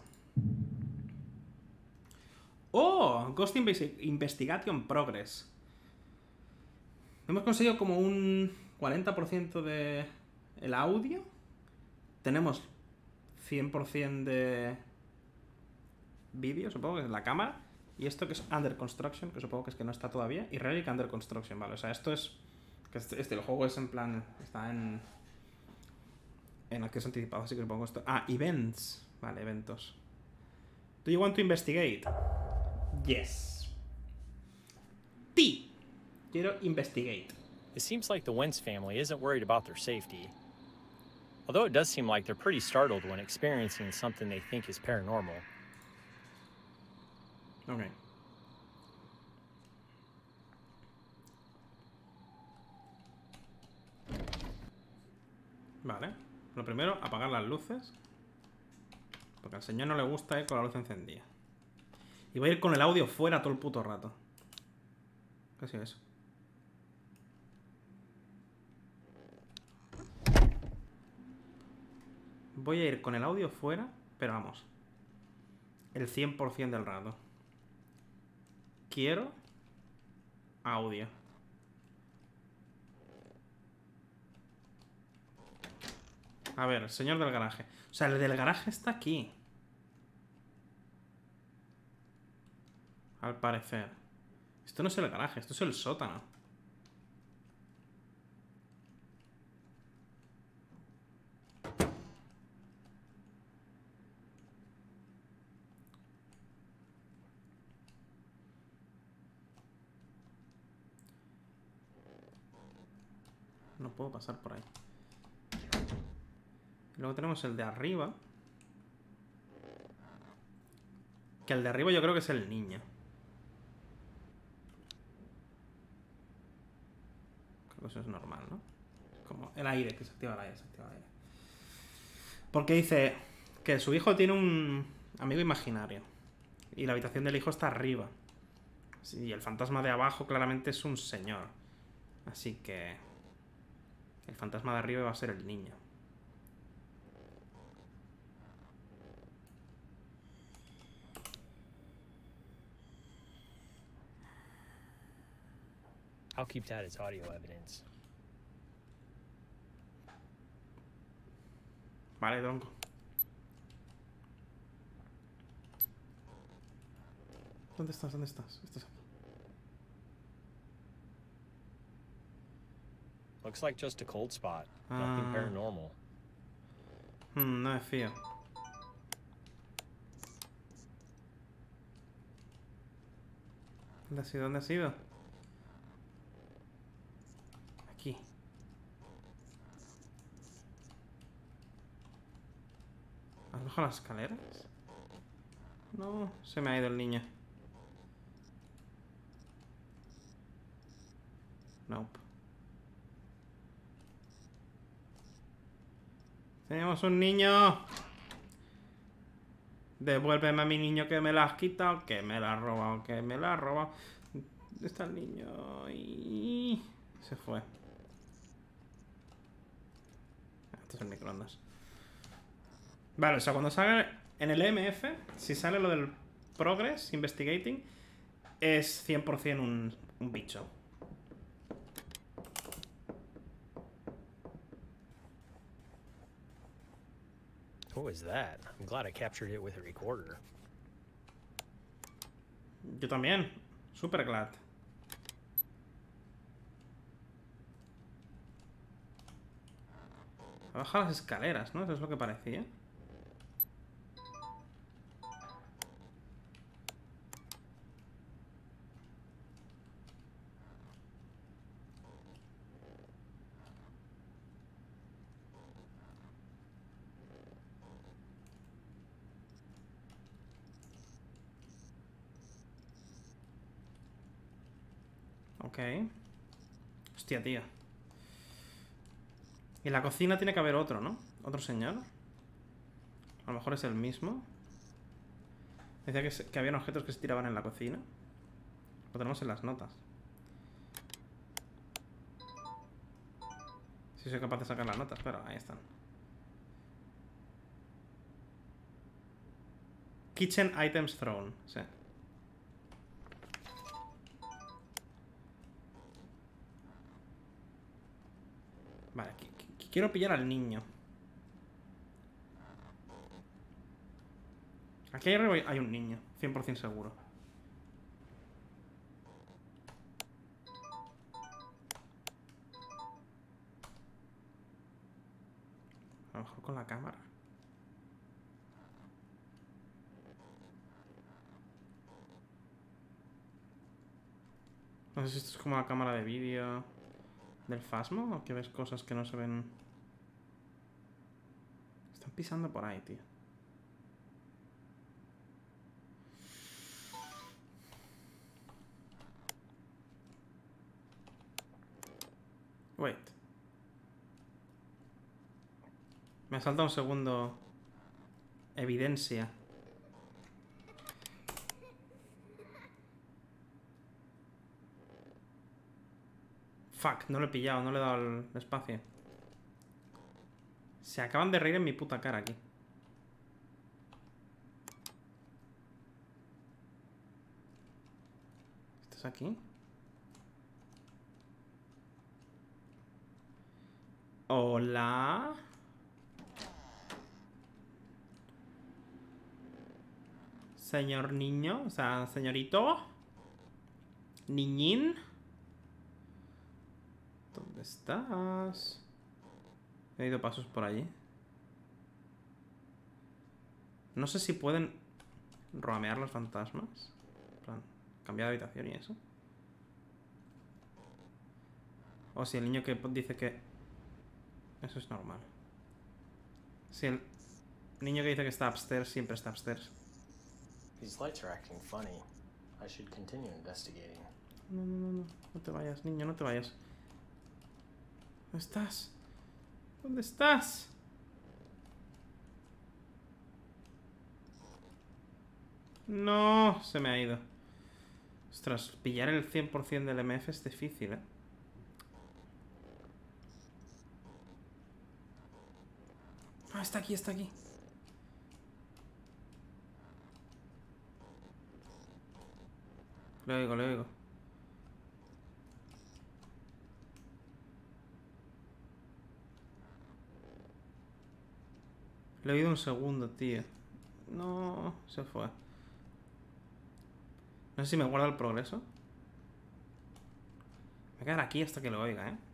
Speaker 1: ¡Oh! Ghost Investigation Progress. Hemos conseguido como un cuarenta por ciento de... el audio. Tenemos cien por ciento de vídeo, supongo que es la cámara. Y esto que es Under Construction, que supongo que es que no está todavía. Y Relic Under Construction, vale. O sea, esto es... que este, este el juego es en plan... Está en... En acceso anticipado, así que supongo esto... Ah, Events. Vale, eventos. Do you want to investigate? Yes. T. Quiero investigate.
Speaker 2: It seems like the Wentz family isn't worried about their safety. Although it does seem like they're pretty startled when experiencing something they think is paranormal.
Speaker 1: Okay. Vale. Lo primero, apagar las luces. Porque al señor no le gusta ir con la luz encendida. Y voy a ir con el audio fuera todo el puto rato. ¿Qué ha sido eso? Voy a ir con el audio fuera, pero vamos. el cien por cien del rato. Quiero audio. A ver, el señor del garaje. O sea, el del garaje está aquí. Al parecer. Esto no es el garaje, esto es el sótano. No puedo pasar por ahí. Luego tenemos el de arriba. Que el de arriba yo creo que es el niño. Creo que eso es normal, ¿no? Como el aire, que se activa el aire, se activa el aire. Porque dice que su hijo tiene un amigo imaginario. Y la habitación del hijo está arriba. Y el fantasma de abajo claramente es un señor. Así que... el fantasma de arriba va a ser el niño.
Speaker 2: I'll keep that as audio evidence.
Speaker 1: Vale, tronco. ¿Dónde estás? ¿Dónde estás? Estás aquí.
Speaker 2: Looks like just a cold spot. Nothing
Speaker 1: Ah.
Speaker 2: paranormal.
Speaker 1: Hmm, no me fío. ¿Dónde has ido? ¿Dónde has ido? Aquí. ¿Has bajado las escaleras? No, se me ha ido el niño. Nope. Tenemos un niño. Devuélveme a mi niño que me la has quitado, que me la has robado, que me la has robado. ¿Dónde está el niño? Y... se fue. Este es el microondas. Vale, o sea, cuando sale en el E M F, si sale lo del Progress Investigating, es cien por cien un, un bicho.
Speaker 2: What was that? I'm glad I captured it with a recorder.
Speaker 1: Yo también. Super glad. Ha bajado las escaleras, ¿no? Eso es lo que parecía. Ok. Hostia, tío. Y en la cocina tiene que haber otro, ¿no? Otro señor. A lo mejor es el mismo. Decía que, se, que había objetos que se tiraban en la cocina. Lo tenemos en las notas. Si soy capaz de sacar las notas, pero ahí están. Kitchen items thrown. Sí. Vale, quiero pillar al niño. Aquí arriba hay un niño, cien por cien seguro. A lo mejor con la cámara. No sé si esto es como la cámara de vídeo del Phasmo o que ves cosas que no se ven. Están pisando por ahí, tío. Wait. Me salta un segundo. Evidencia. Fuck, no lo he pillado, no le he dado el espacio. Se acaban de reír en mi puta cara aquí. ¿Estás aquí? Hola. Señor niño, o sea, señorito. Niñín. ¿Dónde estás? He oído pasos por allí. No sé si pueden roamear los fantasmas. En plan, cambiar de habitación y eso. O si el niño que dice que... Eso es normal. Si el niño que dice que está upstairs siempre está upstairs.
Speaker 3: These lights are acting funny. I should continue investigating.
Speaker 1: No, no, no, no. No te vayas, niño, no te vayas. ¿Dónde estás? ¿Dónde estás? No, se me ha ido. Ostras, pillar el cien por cien del M F es difícil, ¿eh? Ah, está aquí, está aquí. Le oigo, le oigo. Le he oído un segundo, tío. No, se fue. No sé si me guarda el progreso. Me voy a quedar aquí hasta que lo oiga, ¿eh?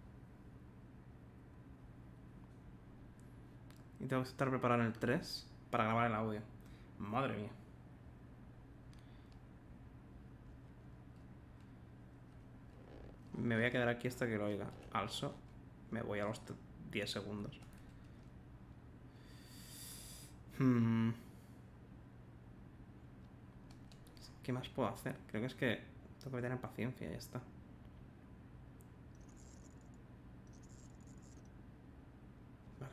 Speaker 1: Y tengo que estar preparado en el tres para grabar el audio. Madre mía. Me voy a quedar aquí hasta que lo oiga. Also, me voy a los diez segundos. Hmm. ¿Qué más puedo hacer? Creo que es que tengo que tener paciencia y ya está. Vale.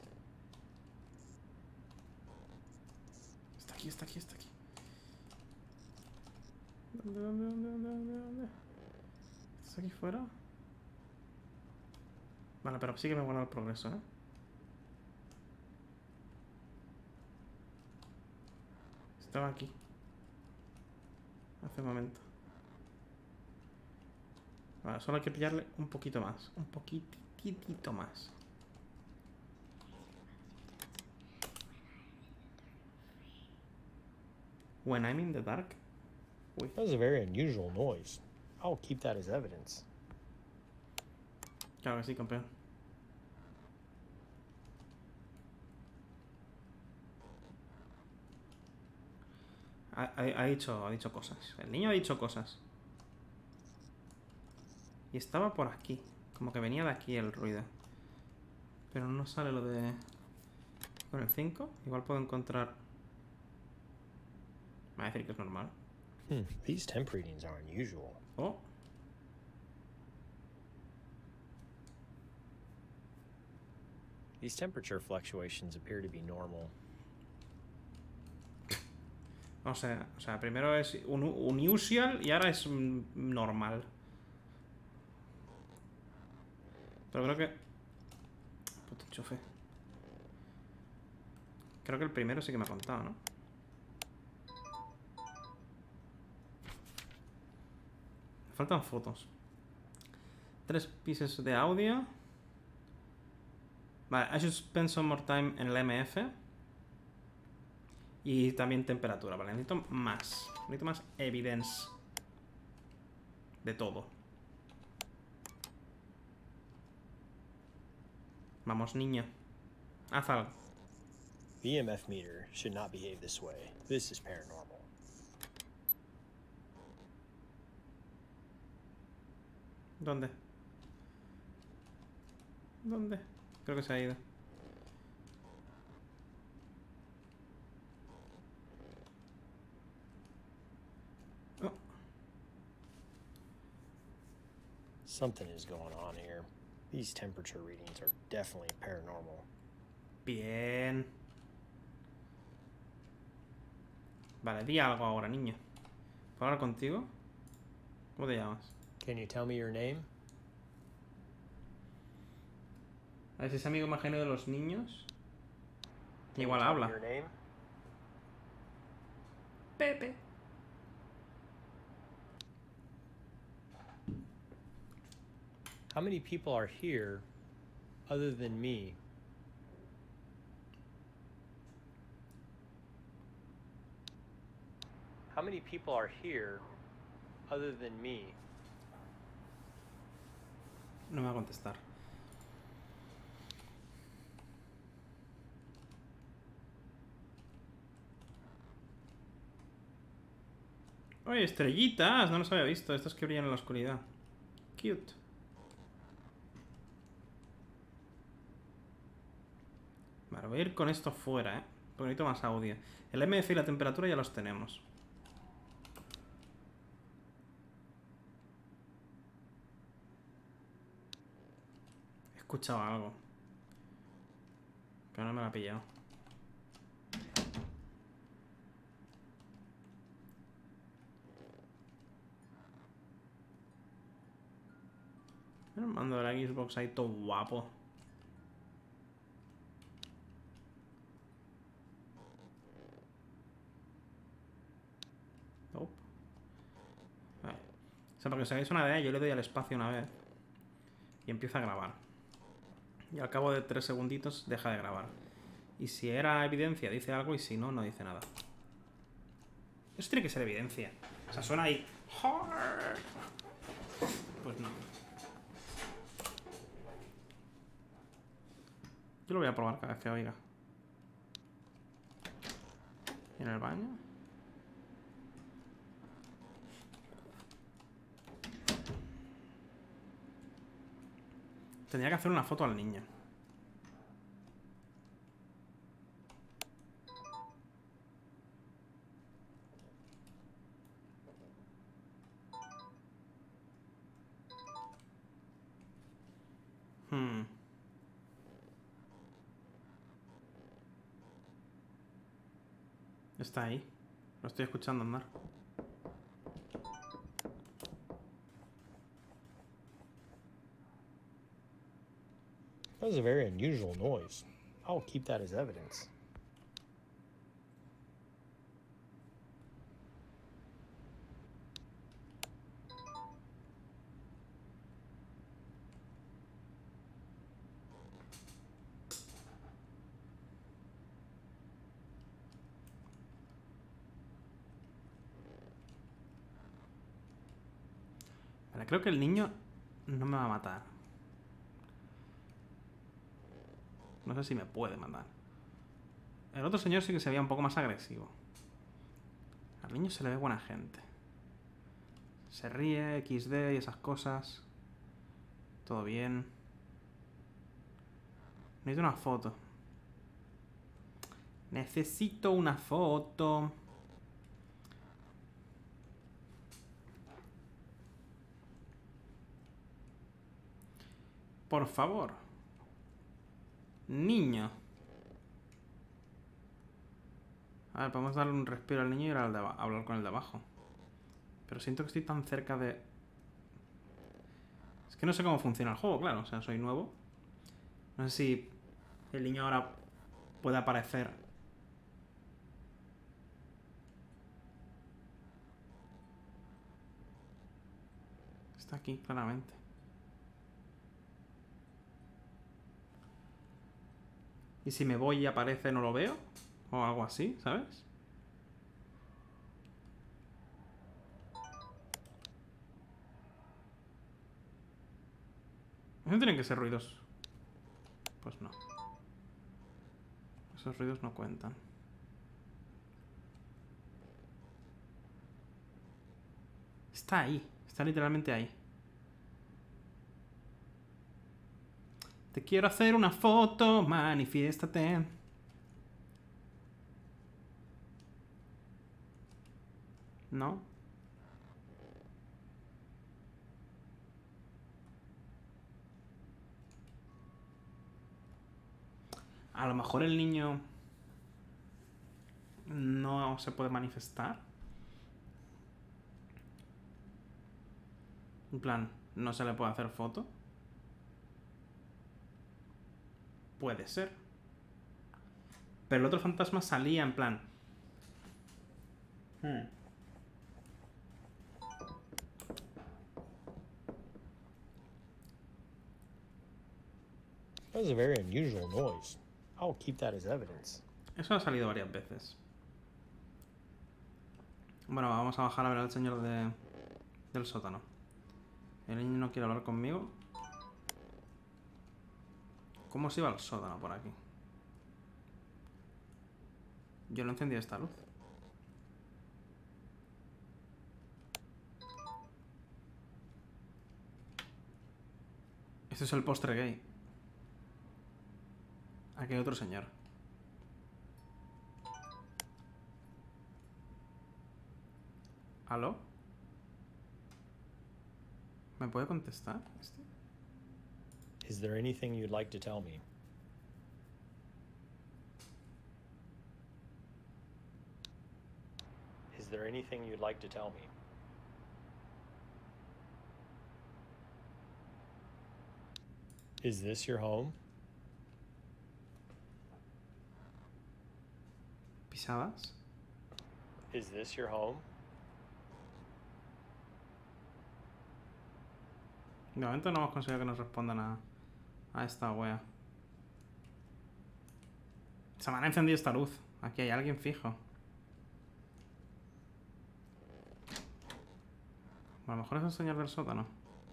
Speaker 1: Está aquí, está aquí, está aquí. ¿Dónde, dónde, dónde, dónde, dónde, dónde? ¿Estás aquí fuera? Vale, pero sí que me guarda el progreso, ¿eh? Estaba aquí. Hace un momento. Vale, solo hay que pillarle un poquito más. Un poquitito más. When I'm in the dark. Uy.
Speaker 3: That was a very unusual noise. I'll keep that as evidence.
Speaker 1: Claro que sí, campeón. Ha, ha, ha, dicho, ha dicho cosas. El niño ha dicho cosas. Y estaba por aquí. Como que venía de aquí el ruido. Pero no sale lo de... Con el cinco. Igual puedo encontrar... Me va a decir que es normal.
Speaker 3: Hmm, these temp readings are unusual.
Speaker 1: Oh.
Speaker 3: These temperature fluctuations appear to be normal.
Speaker 1: O sea, o sea, primero es un unusual y ahora es normal. Pero creo que... Puto enchufe. Creo que el primero sí que me ha contado, ¿no? Me faltan fotos. Tres pieces de audio. Vale, I should spend some more time en el M F. Y también temperatura, vale, necesito más. Necesito más evidence. De todo. Vamos, niño. Haz algo.
Speaker 3: The E M F meter should not behave this way. This is paranormal.
Speaker 1: ¿Dónde? ¿Dónde? Creo que se ha ido. Oh.
Speaker 3: Something is going on here. These temperature readings are definitely paranormal.
Speaker 1: Bien. Vale, di algo ahora, niño. ¿Puedo hablar contigo? ¿Cómo te llamas?
Speaker 3: Can you tell me your name?
Speaker 1: A ver si es amigo imaginario de los niños. Igual habla.
Speaker 3: Your name?
Speaker 1: Pepe.
Speaker 2: How many people are here other than me? How many people are here other than me?
Speaker 1: No me va a contestar. Oye, estrellitas, no los había visto. Estos que brillan en la oscuridad. Cute. Vale, voy a ir con esto fuera, ¿eh? Porque necesito más audio. El M F y la temperatura ya los tenemos. He escuchado algo. Pero no me lo ha pillado. El mando de la Xbox ahí todo guapo. Oh. Vale. O sea, para que os hagáis una idea, yo le doy al espacio una vez y empieza a grabar. Y al cabo de tres segunditos deja de grabar. Y si era evidencia, dice algo, y si no, no dice nada. Eso tiene que ser evidencia. O sea, suena ahí. Pues no. Yo lo voy a probar cada vez que oiga. ¿Y en el baño? Tendría que hacer una foto al niño. Hmm. Está ahí. Lo estoy escuchando andar.
Speaker 3: That was a very unusual noise. I'll keep that as evidence.
Speaker 1: Vale, creo que el niño no me va a matar. No sé si me puede matar. El otro señor sí que se veía un poco más agresivo. Al niño se le ve buena gente. Se ríe, equis de y esas cosas. Todo bien. Necesito una foto. Necesito una foto. Por favor. Niño. A ver, podemos darle un respiro al niño y ir al de a hablar con el de abajo. Pero siento que estoy tan cerca de... Es que no sé cómo funciona el juego, claro. O sea, soy nuevo. No sé si el niño ahora puede aparecer. Está aquí, claramente. Y si me voy y aparece, no lo veo. O algo así, ¿sabes? ¿No tienen que ser ruidos? Pues no. Esos ruidos no cuentan. Está ahí. Está literalmente ahí. Te quiero hacer una foto, manifiéstate. ¿No? A lo mejor el niño no se puede manifestar. En plan, no se le puede hacer foto. Puede ser. Pero el otro fantasma salía en plan... Hmm.
Speaker 3: That was a very unusual noise. I'll keep that as evidence.
Speaker 1: Eso ha salido varias veces. Bueno, vamos a bajar a ver al señor de, del sótano. El niño no quiere hablar conmigo. ¿Cómo se iba al sótano por aquí? Yo no encendí esta luz. Este es el postre gay. Aquí hay otro señor. ¿Aló? ¿Me puede contestar este?
Speaker 3: Is there anything you'd like to tell me? Is there anything you'd like to tell me? Is this your home?
Speaker 1: ¿Pisadas?
Speaker 3: Is this your home?
Speaker 1: De momento no hemos conseguido que nos respondan a, a esta wea. Se me han encendido esta luz. Aquí hay alguien fijo. A lo mejor es el señor del sótano.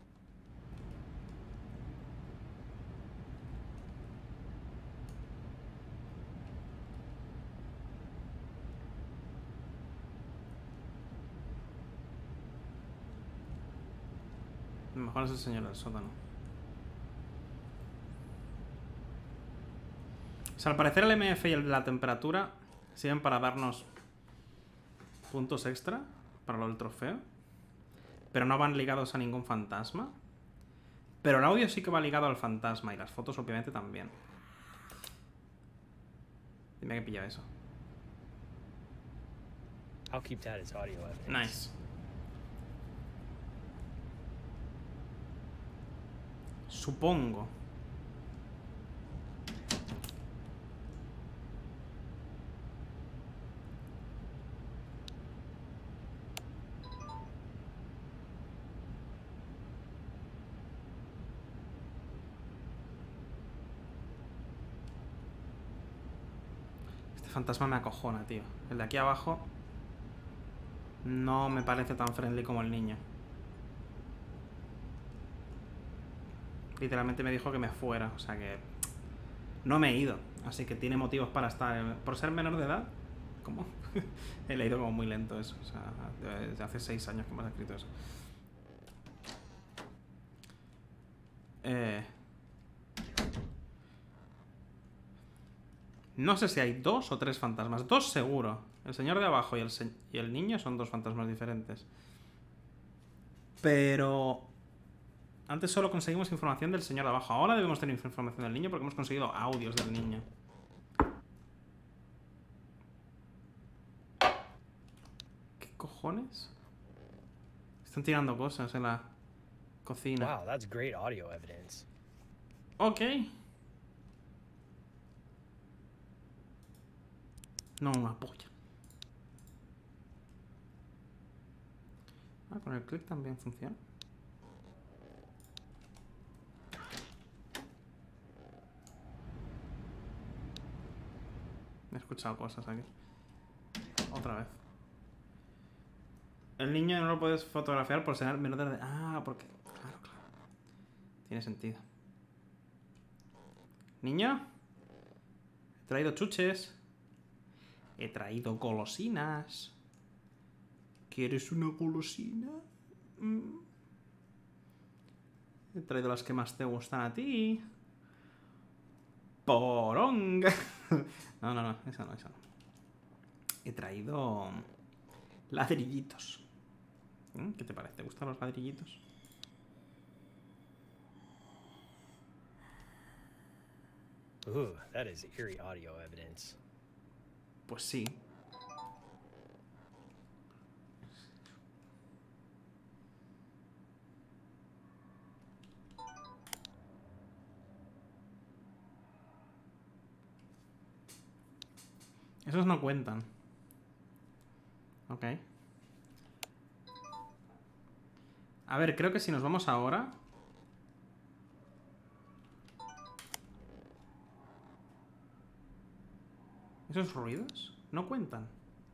Speaker 1: A lo mejor es el señor del sótano. O sea, al parecer el M F y el, la temperatura sirven para darnos puntos extra para lo del trofeo. Pero no van ligados a ningún fantasma. Pero el audio sí que va ligado al fantasma. Y las fotos obviamente también. Dime que pilla eso.
Speaker 3: I'll keep that as audio evidence.
Speaker 1: Nice. Supongo. Este fantasma me acojona, tío. El de aquí abajo no me parece tan friendly como el niño. Literalmente me dijo que me fuera, o sea que no me he ido, así que tiene motivos para estar. Por ser menor de edad, ¿cómo? He leído como muy lento eso, o sea, desde hace seis años que me has escrito eso. Eh... No sé si hay dos o tres fantasmas, dos seguro. El señor de abajo y el, se... y el niño son dos fantasmas diferentes. Pero... antes solo conseguimos información del señor de abajo. Ahora debemos tener información del niño porque hemos conseguido audios del niño. ¿Qué cojones? Están tirando cosas en la cocina.
Speaker 3: Wow, that's great audio evidence.
Speaker 1: Ok. No, una polla. Ah, con el clic también funciona. He escuchado cosas aquí. Otra vez. El niño no lo puedes fotografiar por ser menor de edad. Ah, porque... claro, claro. Tiene sentido. Niño. He traído chuches. He traído golosinas. ¿Quieres una golosina? Mm. He traído las que más te gustan a ti. Poronga. No, no, no, esa no, esa no. He traído ladrillitos. ¿Qué te parece? ¿Te gustan los ladrillitos?
Speaker 3: Ooh, that is eerie audio evidence.
Speaker 1: Pues sí. Esos no cuentan. Ok. A ver, creo que si nos vamos ahora... ¿Esos ruidos? No cuentan.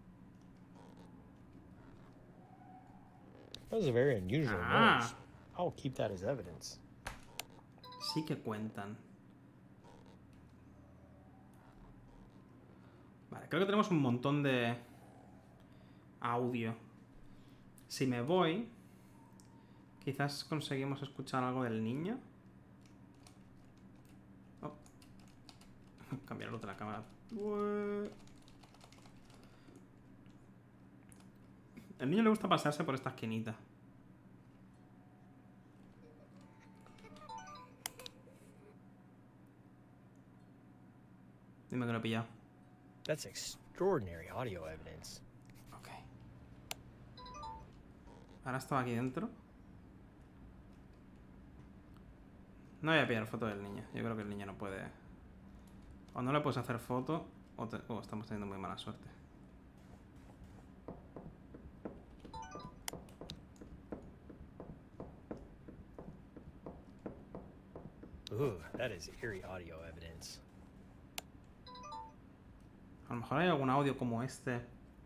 Speaker 3: That was a very unusual
Speaker 1: Ah.
Speaker 3: noise. I'll keep that as evidence.
Speaker 1: Sí que cuentan. Vale, creo que tenemos un montón de audio. Si me voy, quizás conseguimos escuchar algo del niño. Oh. Cambiar el otro de la cámara. El niño le gusta pasearse por esta esquinita. Dime que lo he pillado.
Speaker 3: That's extraordinary audio evidence.
Speaker 1: Ok. Ahora estaba aquí dentro. No voy a pillar foto del niño. Yo creo que el niño no puede... O no le puedes hacer foto, o, te... o estamos teniendo muy mala suerte.
Speaker 3: Ooh, that is eerie audio evidence.
Speaker 1: A lo mejor hay algún audio como este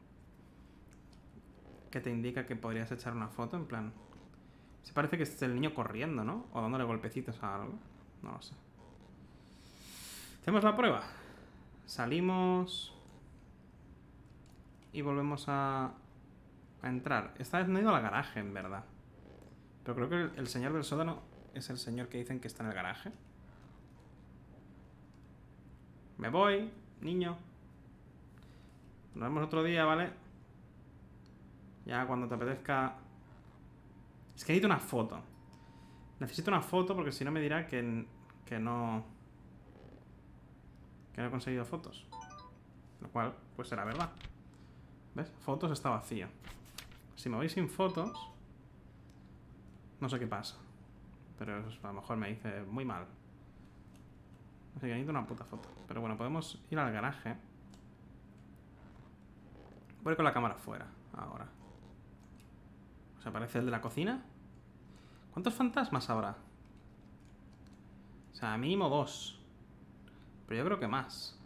Speaker 1: que te indica que podrías echar una foto, en plan... Se parece que es el niño corriendo, ¿no? O dándole golpecitos a algo. No lo sé. Hacemos la prueba. Salimos... Y volvemos a... A entrar. Esta vez no he ido al garaje, en verdad. Pero creo que el, el señor del sótano es el señor que dicen que está en el garaje. Me voy, niño. Nos vemos otro día, ¿vale? Ya cuando te apetezca... Es que necesito una foto. Necesito una foto porque si no me dirá que, que no... Que no he conseguido fotos. Lo cual, pues será verdad. ¿Ves? Fotos está vacío. Si me voy sin fotos... No sé qué pasa. Pero eso a lo mejor me dice muy mal. Así que necesito una puta foto. Pero bueno, podemos ir al garaje. Voy con la cámara fuera, ahora. ¿Os aparece el de la cocina? ¿Cuántos fantasmas habrá? O sea, mínimo dos. Pero yo creo que más.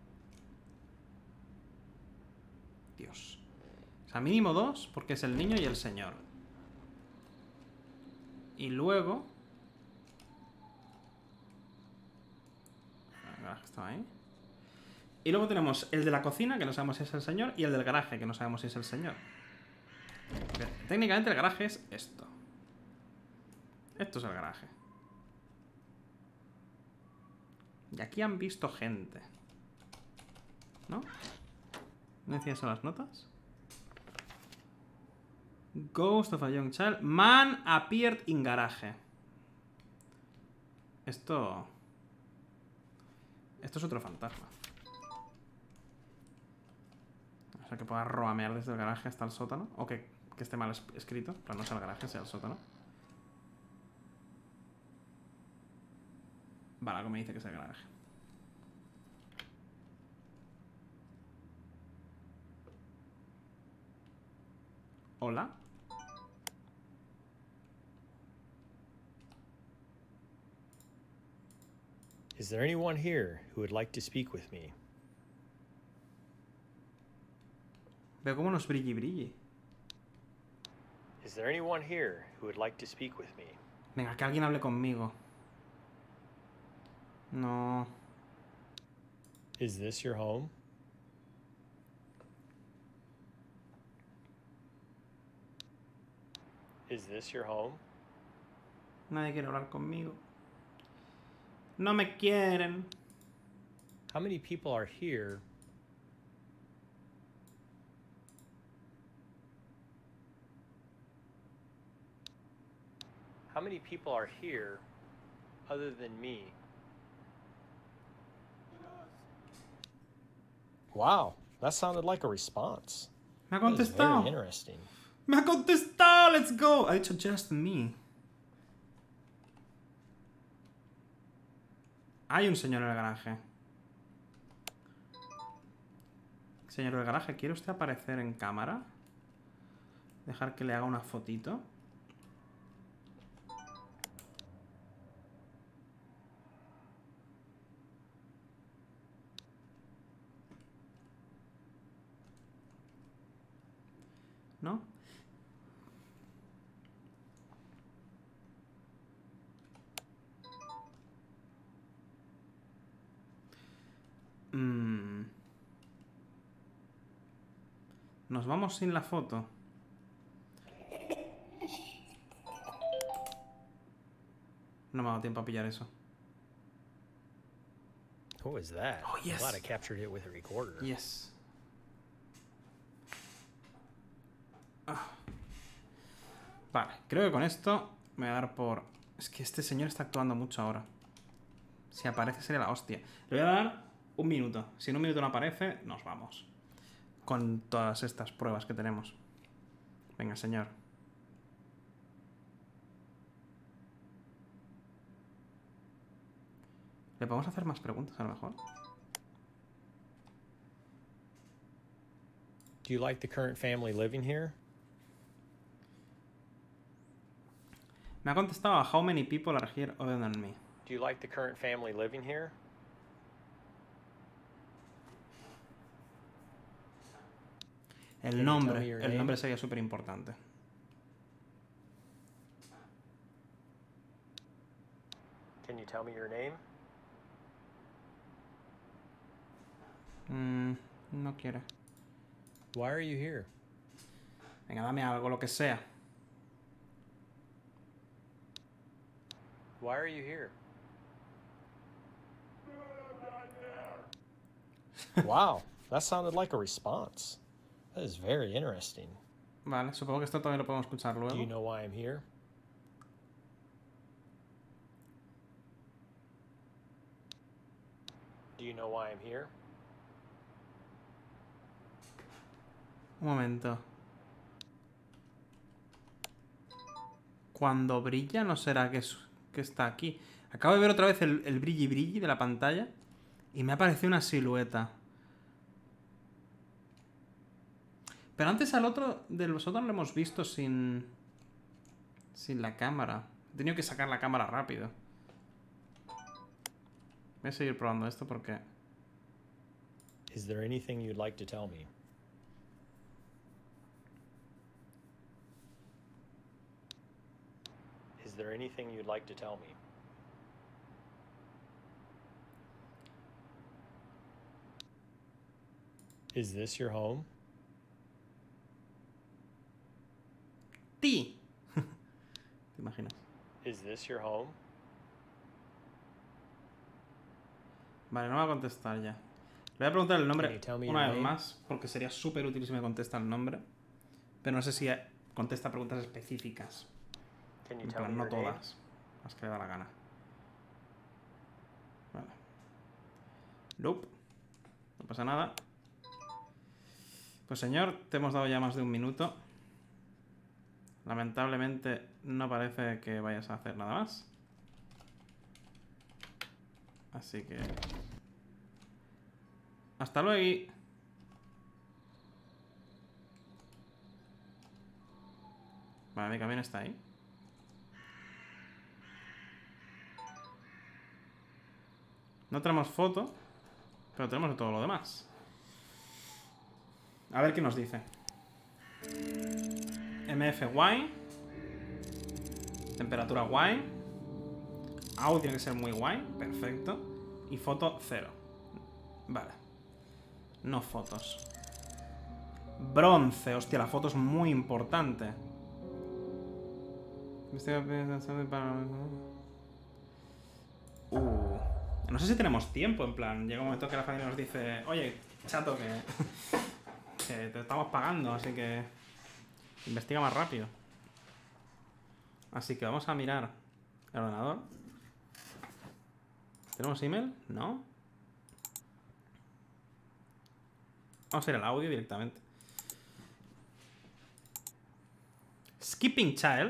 Speaker 1: Dios. O sea, mínimo dos, porque es el niño y el señor. Y luego... El garaje estaba ahí. Y luego tenemos el de la cocina, que no sabemos si es el señor, y el del garaje, que no sabemos si es el señor. Porque técnicamente el garaje es esto. Esto es el garaje. Y aquí han visto gente. ¿No? ¿No decía eso las notas? Ghost of a young child. Man appeared in garage. Esto... Esto es otro fantasma. O sea, que pueda roamear desde el garaje hasta el sótano. O que, que esté mal es escrito. Pero no sea el garaje, sea el sótano. Vale, algo me dice que es el garaje. Hola.
Speaker 3: Is there anyone here who would like to speak with me?
Speaker 1: Veo como unos brilli brilli.
Speaker 3: Is there anyone here who would like to speak with me?
Speaker 1: Venga, que alguien hable conmigo. No.
Speaker 3: Is this your home? Is this your home?
Speaker 1: Nadie quiere hablar conmigo. No me quieren.
Speaker 3: How many people are here? How many people are here other than me? Wow, that sounded like a response.
Speaker 1: Me ha
Speaker 3: That is
Speaker 1: contestado.
Speaker 3: very interesting.
Speaker 1: Me ha contestado. Let's go. Ha dicho just me. Hay un señor en el garaje. Señor del garaje, ¿quiere usted aparecer en cámara? Dejar que le haga una fotito. ¿no? Mm. Nos vamos sin la foto. No me ha dado tiempo a pillar eso.
Speaker 3: What was that?
Speaker 1: Oh, yes.
Speaker 3: I'm glad I captured it with a recorder.
Speaker 1: Yes. Ah. Vale, creo que con esto me voy a dar por... Es que este señor está actuando mucho ahora. Si aparece sería la hostia. Le voy a dar un minuto. Si en un minuto no aparece, nos vamos. Con todas estas pruebas que tenemos. Venga, señor. ¿Le podemos hacer más preguntas a lo mejor?
Speaker 3: Do you like the current family living here?
Speaker 1: Me ha contestado how many people are here other than me.
Speaker 3: Do you like the current family living here?
Speaker 1: El nombre, el nombre sería súper importante.
Speaker 3: Can you tell me your name?
Speaker 1: Mm, no quiere.
Speaker 3: Why are you here?
Speaker 1: Venga, dame algo, lo que sea.
Speaker 3: Why are you here? Wow, that sounded like a response. That is very interesting.
Speaker 1: Vale, supongo que esto todavía lo podemos escuchar luego.
Speaker 3: Do you know why I'm here? Do you know why I'm here?
Speaker 1: Un momento. Cuando brilla, ¿no será que, es, que está aquí? Acabo de ver otra vez el, el brilli brilli de la pantalla y me ha parecido una silueta. Pero antes al otro de los otros lo hemos visto sin... Sin la cámara. He tenido que sacar la cámara rápido. Voy a seguir probando esto porque...
Speaker 3: Is there anything you'd like to tell me? Is there anything you'd like to tell me? Is this your home?
Speaker 1: ¡Ti! ¿Te imaginas?
Speaker 3: Is this your home?
Speaker 1: Vale, no me va a contestar ya. Le voy a preguntar el nombre una vez
Speaker 3: name?
Speaker 1: más, porque sería súper útil si me contesta el nombre. Pero no sé si contesta preguntas específicas.
Speaker 3: Can you
Speaker 1: En
Speaker 3: tell
Speaker 1: plan,
Speaker 3: me
Speaker 1: no
Speaker 3: your name?
Speaker 1: todas. Las que le da la gana. Vale. Nope. No pasa nada. Pues señor, te hemos dado ya más de un minuto. Lamentablemente no parece que vayas a hacer nada más. Así que... Hasta luego. Vale, mi camión está ahí. No tenemos foto, pero tenemos todo lo demás. A ver qué nos dice. M F guay. Temperatura guay. Audio tiene que ser muy guay. Perfecto. Y foto cero. Vale. No fotos. Bronce. Hostia, la foto es muy importante. Uh. No sé si tenemos tiempo, en plan. Llega un momento que la familia nos dice: oye, chato, que, que te estamos pagando, así que investiga más rápido. Así que vamos a mirar el ordenador. ¿Tenemos email? No. Vamos a ir al audio directamente. Skipping Child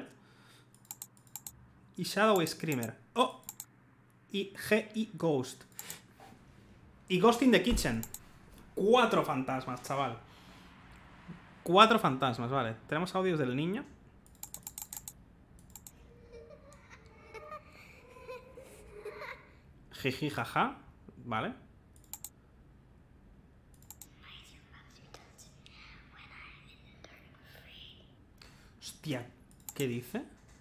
Speaker 1: y Shadow Screamer. Oh. Y G I Ghost. Y Ghost in the Kitchen. Cuatro fantasmas, chaval. Cuatro fantasmas, vale. Tenemos audios del niño. Jiji, jaja. Vale. Hostia, ¿qué dice?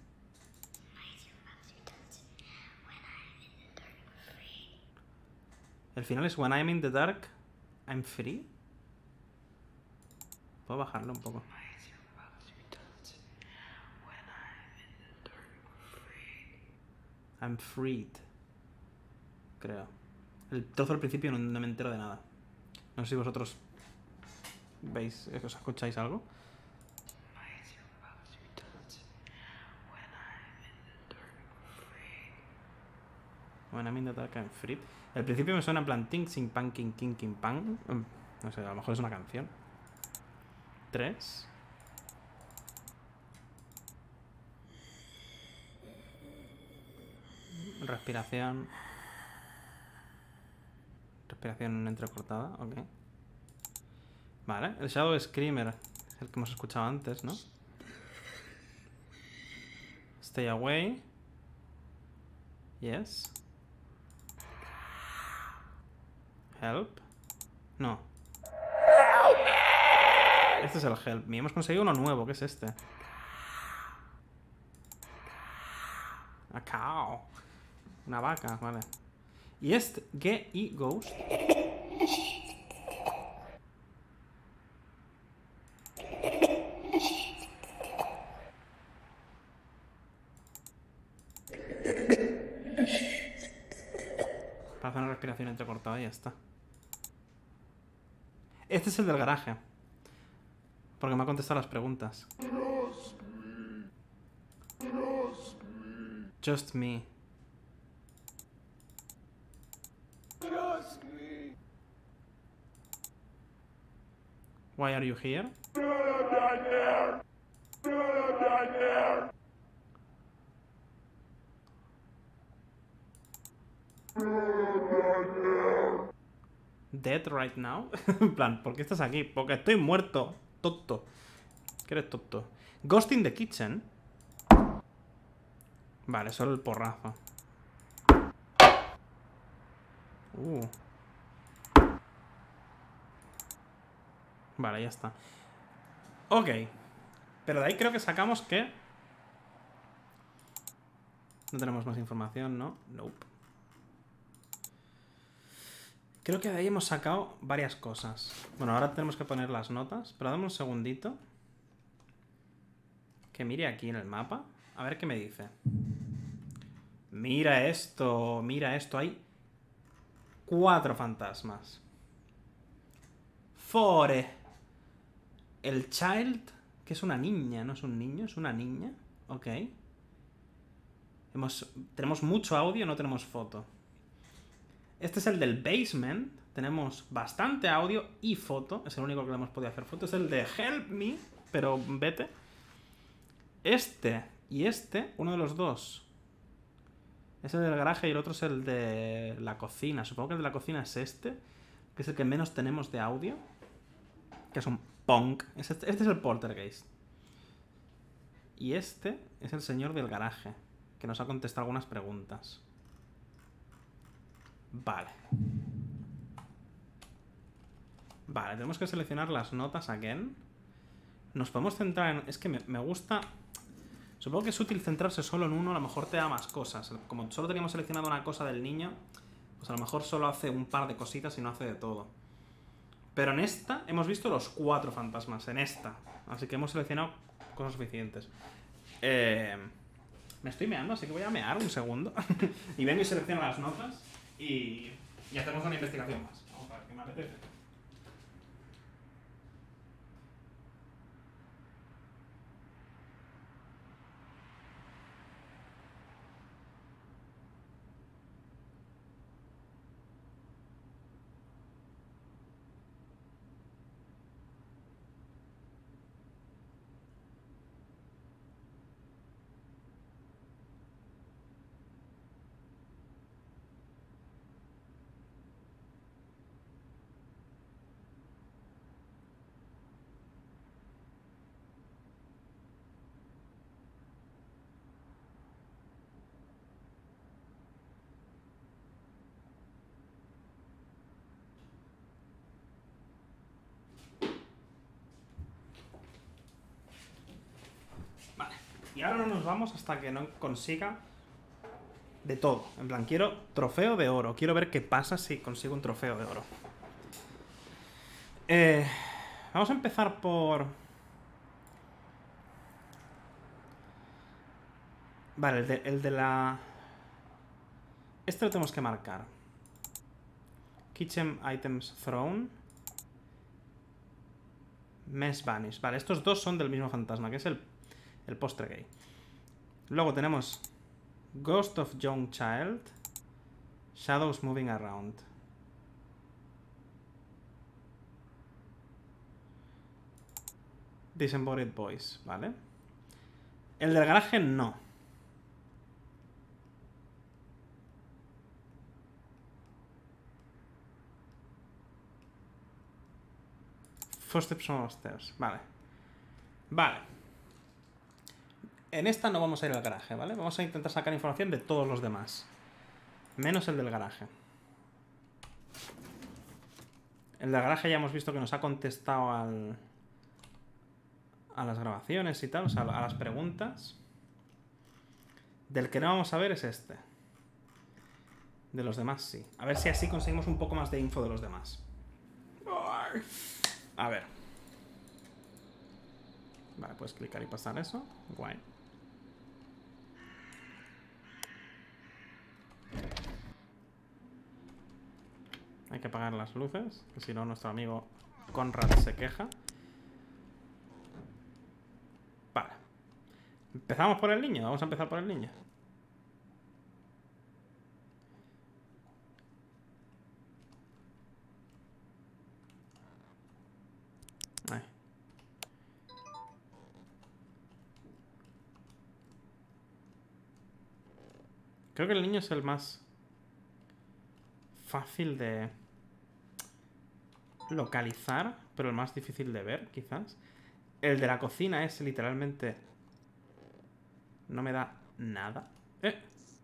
Speaker 1: El final es When I'm in the dark, I'm free. Puedo bajarlo un poco. I'm freed. Creo. El trozo al principio no, no me entero de nada. No sé si vosotros veis, os escucháis algo. When I'm in the dark, I'm free. El principio me suena en plan ting, sing, pan, king, king, king, pan. No sé, a lo mejor es una canción. Tres. Respiración. Respiración entrecortada, ok. Vale, el Shadow Screamer, el que hemos escuchado antes, ¿no? Stay away. Yes. Help. No. Este es el Help Me. Hemos conseguido uno nuevo, ¿qué es este? A cow. Una vaca, vale. Y este, Get y Ghost. Para hacer una respiración entrecortada y ya está. Este es el del garaje. Porque me ha contestado las preguntas. Just me. Why are you here? Dead right now. En plan, ¿por qué estás aquí? Porque estoy muerto. Tonto. ¿Qué eres tonto? Ghost in the kitchen. Vale, solo el porrazo. Uh. Vale, ya está. Ok. Pero de ahí creo que sacamos que... No tenemos más información, ¿no? Nope. Creo que de ahí hemos sacado varias cosas. Bueno, ahora tenemos que poner las notas. Pero dame un segundito. Que mire aquí en el mapa. A ver qué me dice. Mira esto. Mira esto. Hay cuatro fantasmas. Fore. El child. Que es una niña. No es un niño, es una niña. Ok. Hemos, tenemos mucho audio, no tenemos foto. Este es el del basement. Tenemos bastante audio y foto. Es el único que le hemos podido hacer foto. Es el de Help Me, pero vete. Este y este, uno de los dos, es el del garaje y el otro es el de la cocina. Supongo que el de la cocina es este, que es el que menos tenemos de audio. Que es un punk. Este, este es el poltergeist. Y este es el señor del garaje, que nos ha contestado algunas preguntas. Vale. Vale, tenemos que seleccionar las notas again. Nos podemos centrar en... Es que me, me gusta... Supongo que es útil centrarse solo en uno, a lo mejor te da más cosas. Como solo teníamos seleccionado una cosa del niño, pues a lo mejor solo hace un par de cositas y no hace de todo. Pero en esta hemos visto los cuatro fantasmas, en esta. Así que hemos seleccionado cosas suficientes. Eh, me estoy meando, así que voy a mear un segundo. Y vengo y selecciono las notas y, y hacemos una investigación más. Vamos a ver qué me apetece. Y ahora no nos vamos hasta que no consiga de todo. En plan, quiero trofeo de oro. Quiero ver qué pasa si consigo un trofeo de oro. Eh, vamos a empezar por... Vale, el de, el de la... Este lo tenemos que marcar. Kitchen Items Thrown. Mess Vanish. Vale, estos dos son del mismo fantasma, que es el, el postre gay. Luego tenemos Ghost of Young Child. Shadows Moving Around. Disembodied Voice, ¿vale? El del garaje no. Footsteps on Stairs, vale. Vale. En esta no vamos a ir al garaje, ¿vale? Vamos a intentar sacar información de todos los demás. Menos el del garaje. El del garaje ya hemos visto que nos ha contestado al... a las grabaciones y tal, o sea, a las preguntas. Del que no vamos a ver es este. De los demás sí. A ver si así conseguimos un poco más de info de los demás. A ver. Vale, puedes clicar y pasar eso. Guay. Hay que apagar las luces, que si no nuestro amigo Conrad se queja. Vale. ¿Empezamos por el niño? Vamos a empezar por el niño. Ahí. Creo que el niño es el más fácil de localizar, pero el más difícil de ver, quizás. El de la cocina es literalmente... no me da nada. Eh.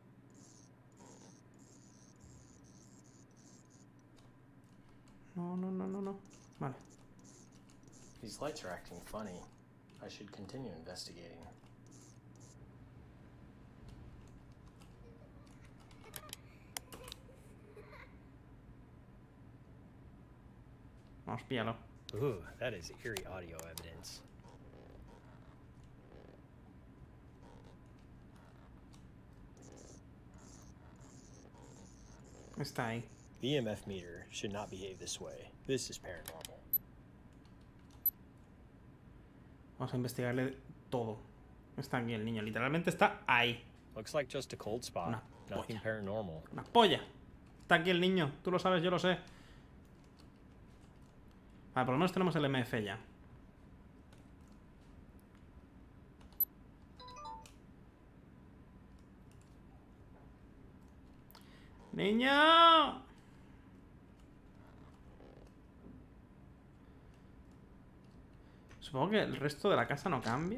Speaker 1: No, no, no, no, no. Vale.
Speaker 3: These lights are acting funny. I should continue investigating.
Speaker 1: Vamos, píllalo.
Speaker 2: Ooh, that is eerie audio evidence.
Speaker 1: Está ahí.
Speaker 3: The E M F meter should not behave this way. This is paranormal.
Speaker 1: Vamos a investigarle todo. Está aquí el niño. Literalmente está ahí.
Speaker 2: Looks like just a cold spot.
Speaker 1: Una
Speaker 2: Nothing
Speaker 1: polla.
Speaker 2: paranormal.
Speaker 1: Una polla. Está aquí el niño. Tú lo sabes, yo lo sé. Vale, por lo menos tenemos el M F ya. ¡Niño! Supongo que el resto de la casa no cambia.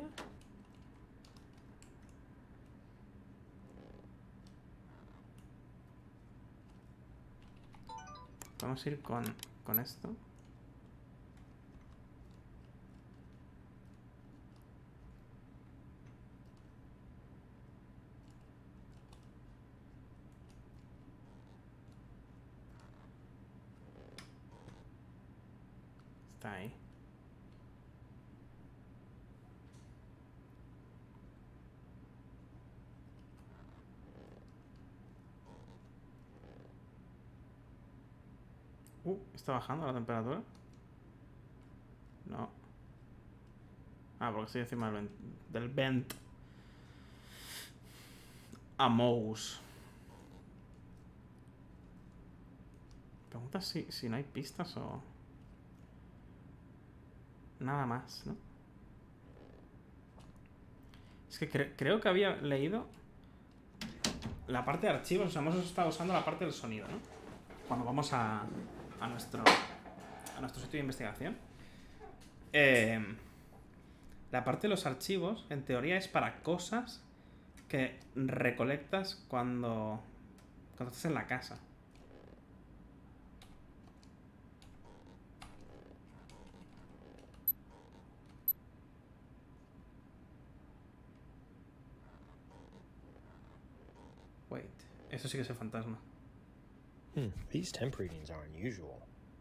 Speaker 1: Vamos a ir con, con esto. Está ahí. Uh, ¿está bajando la temperatura? No. Ah, porque estoy encima del vent. Del vent. A mouse. Pregunta si, si no hay pistas o... nada más, ¿no? Es que cre creo que había leído la parte de archivos. O sea, hemos estado usando la parte del sonido, ¿no? Cuando vamos a, a nuestro a nuestro sitio de investigación. Eh, la parte de los archivos, en teoría, es para cosas que recolectas cuando, cuando estás en la casa. Wait, eso sí que es el fantasma.
Speaker 3: Hmm, these temp readings are unusual.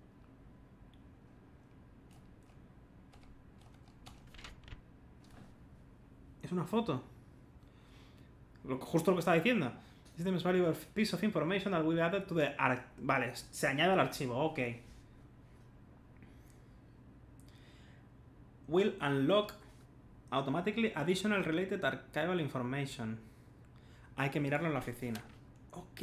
Speaker 1: Es una foto. Lo, justo lo que estaba diciendo. This is a valuable piece of information that will be added to the arch. Vale, se añade al archivo, ok. Will unlock automatically additional related archival information. Hay que mirarlo en la oficina. Ok.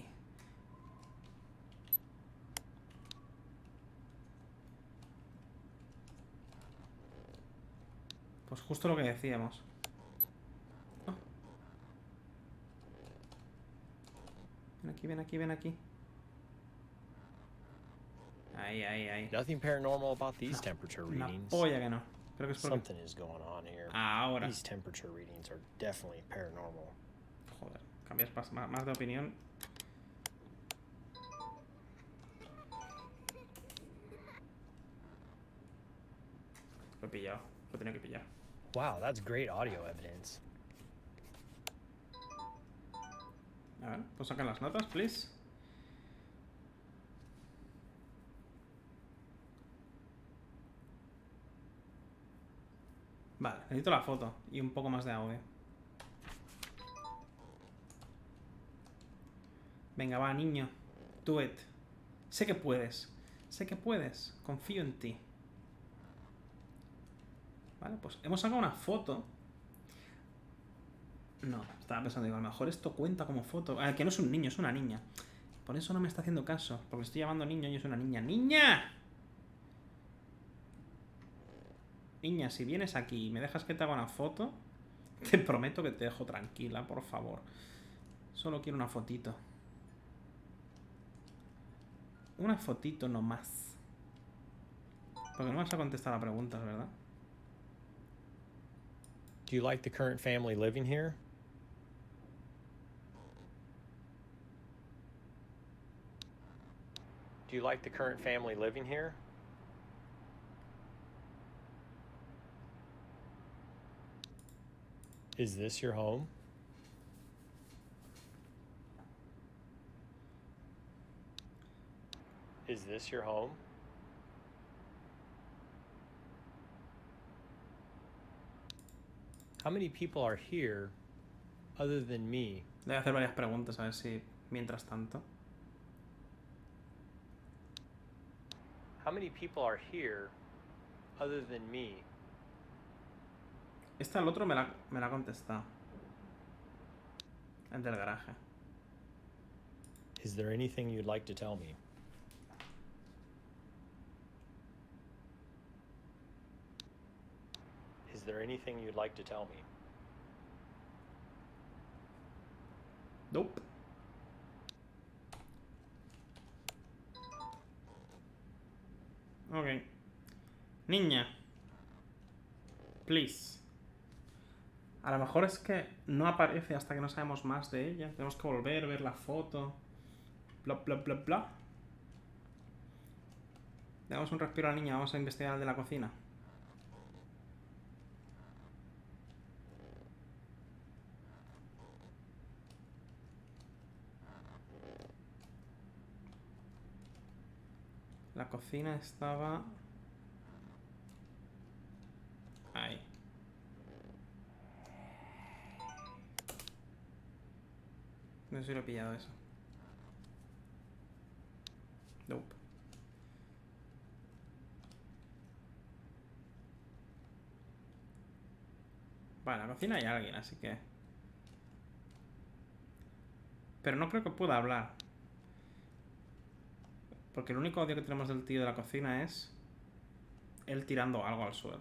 Speaker 1: Pues justo lo que decíamos. Oh. Ven aquí, ven aquí, ven aquí. Ahí, ahí, ahí.
Speaker 3: Nothing paranormal about these
Speaker 1: No,
Speaker 3: temperature
Speaker 1: una
Speaker 3: readings.
Speaker 1: polla que no. Creo que es porque...
Speaker 3: Something is going on here.
Speaker 1: Ahora.
Speaker 3: These temperature readings are definitely paranormal.
Speaker 1: Joder, cambias más, más de opinión. Lo he pillado, lo he tenido que pillar.
Speaker 3: Wow, that's great audio evidence.
Speaker 1: A ver, pues sacan las notas, please. Vale, necesito la foto y un poco más de audio. Venga, va, niño. Do it. Sé que puedes. Sé que puedes. Confío en ti. Vale, pues hemos sacado una foto. No, estaba pensando, digo, a lo mejor esto cuenta como foto. Ah, que no es un niño, es una niña. Por eso no me está haciendo caso. Porque estoy llamando niño y es una niña. ¡Niña! Niña, si vienes aquí y me dejas que te haga una foto, te prometo que te dejo tranquila, por favor. Solo quiero una fotito. Una fotito nomás. Porque no vas a contestar a preguntas, ¿verdad?
Speaker 3: Do you like the current family living here? Do you like the current family living here? Is this your home? Is this your home? How many people are here other than me?
Speaker 1: Le voy a hacer varias preguntas a ver si mientras tanto.
Speaker 3: How many people are here other than me?
Speaker 1: Esta el otro me la, me la ha contestado. El del garaje.
Speaker 3: Is there anything you'd like to tell me? Is there anything you'd like to tell me?
Speaker 1: Nope. Ok. Niña. Please. A lo mejor es que no aparece hasta que no sabemos más de ella. Tenemos que volver, ver la foto. Bla, bla, bla, bla. Le damos un respiro a la niña. Vamos a investigar el de la cocina. La cocina estaba... ahí. No sé si lo he pillado eso. Nope. Vale, en la cocina hay alguien, así que... Pero no creo que pueda hablar. Porque el único audio que tenemos del tío de la cocina es... él tirando algo al suelo.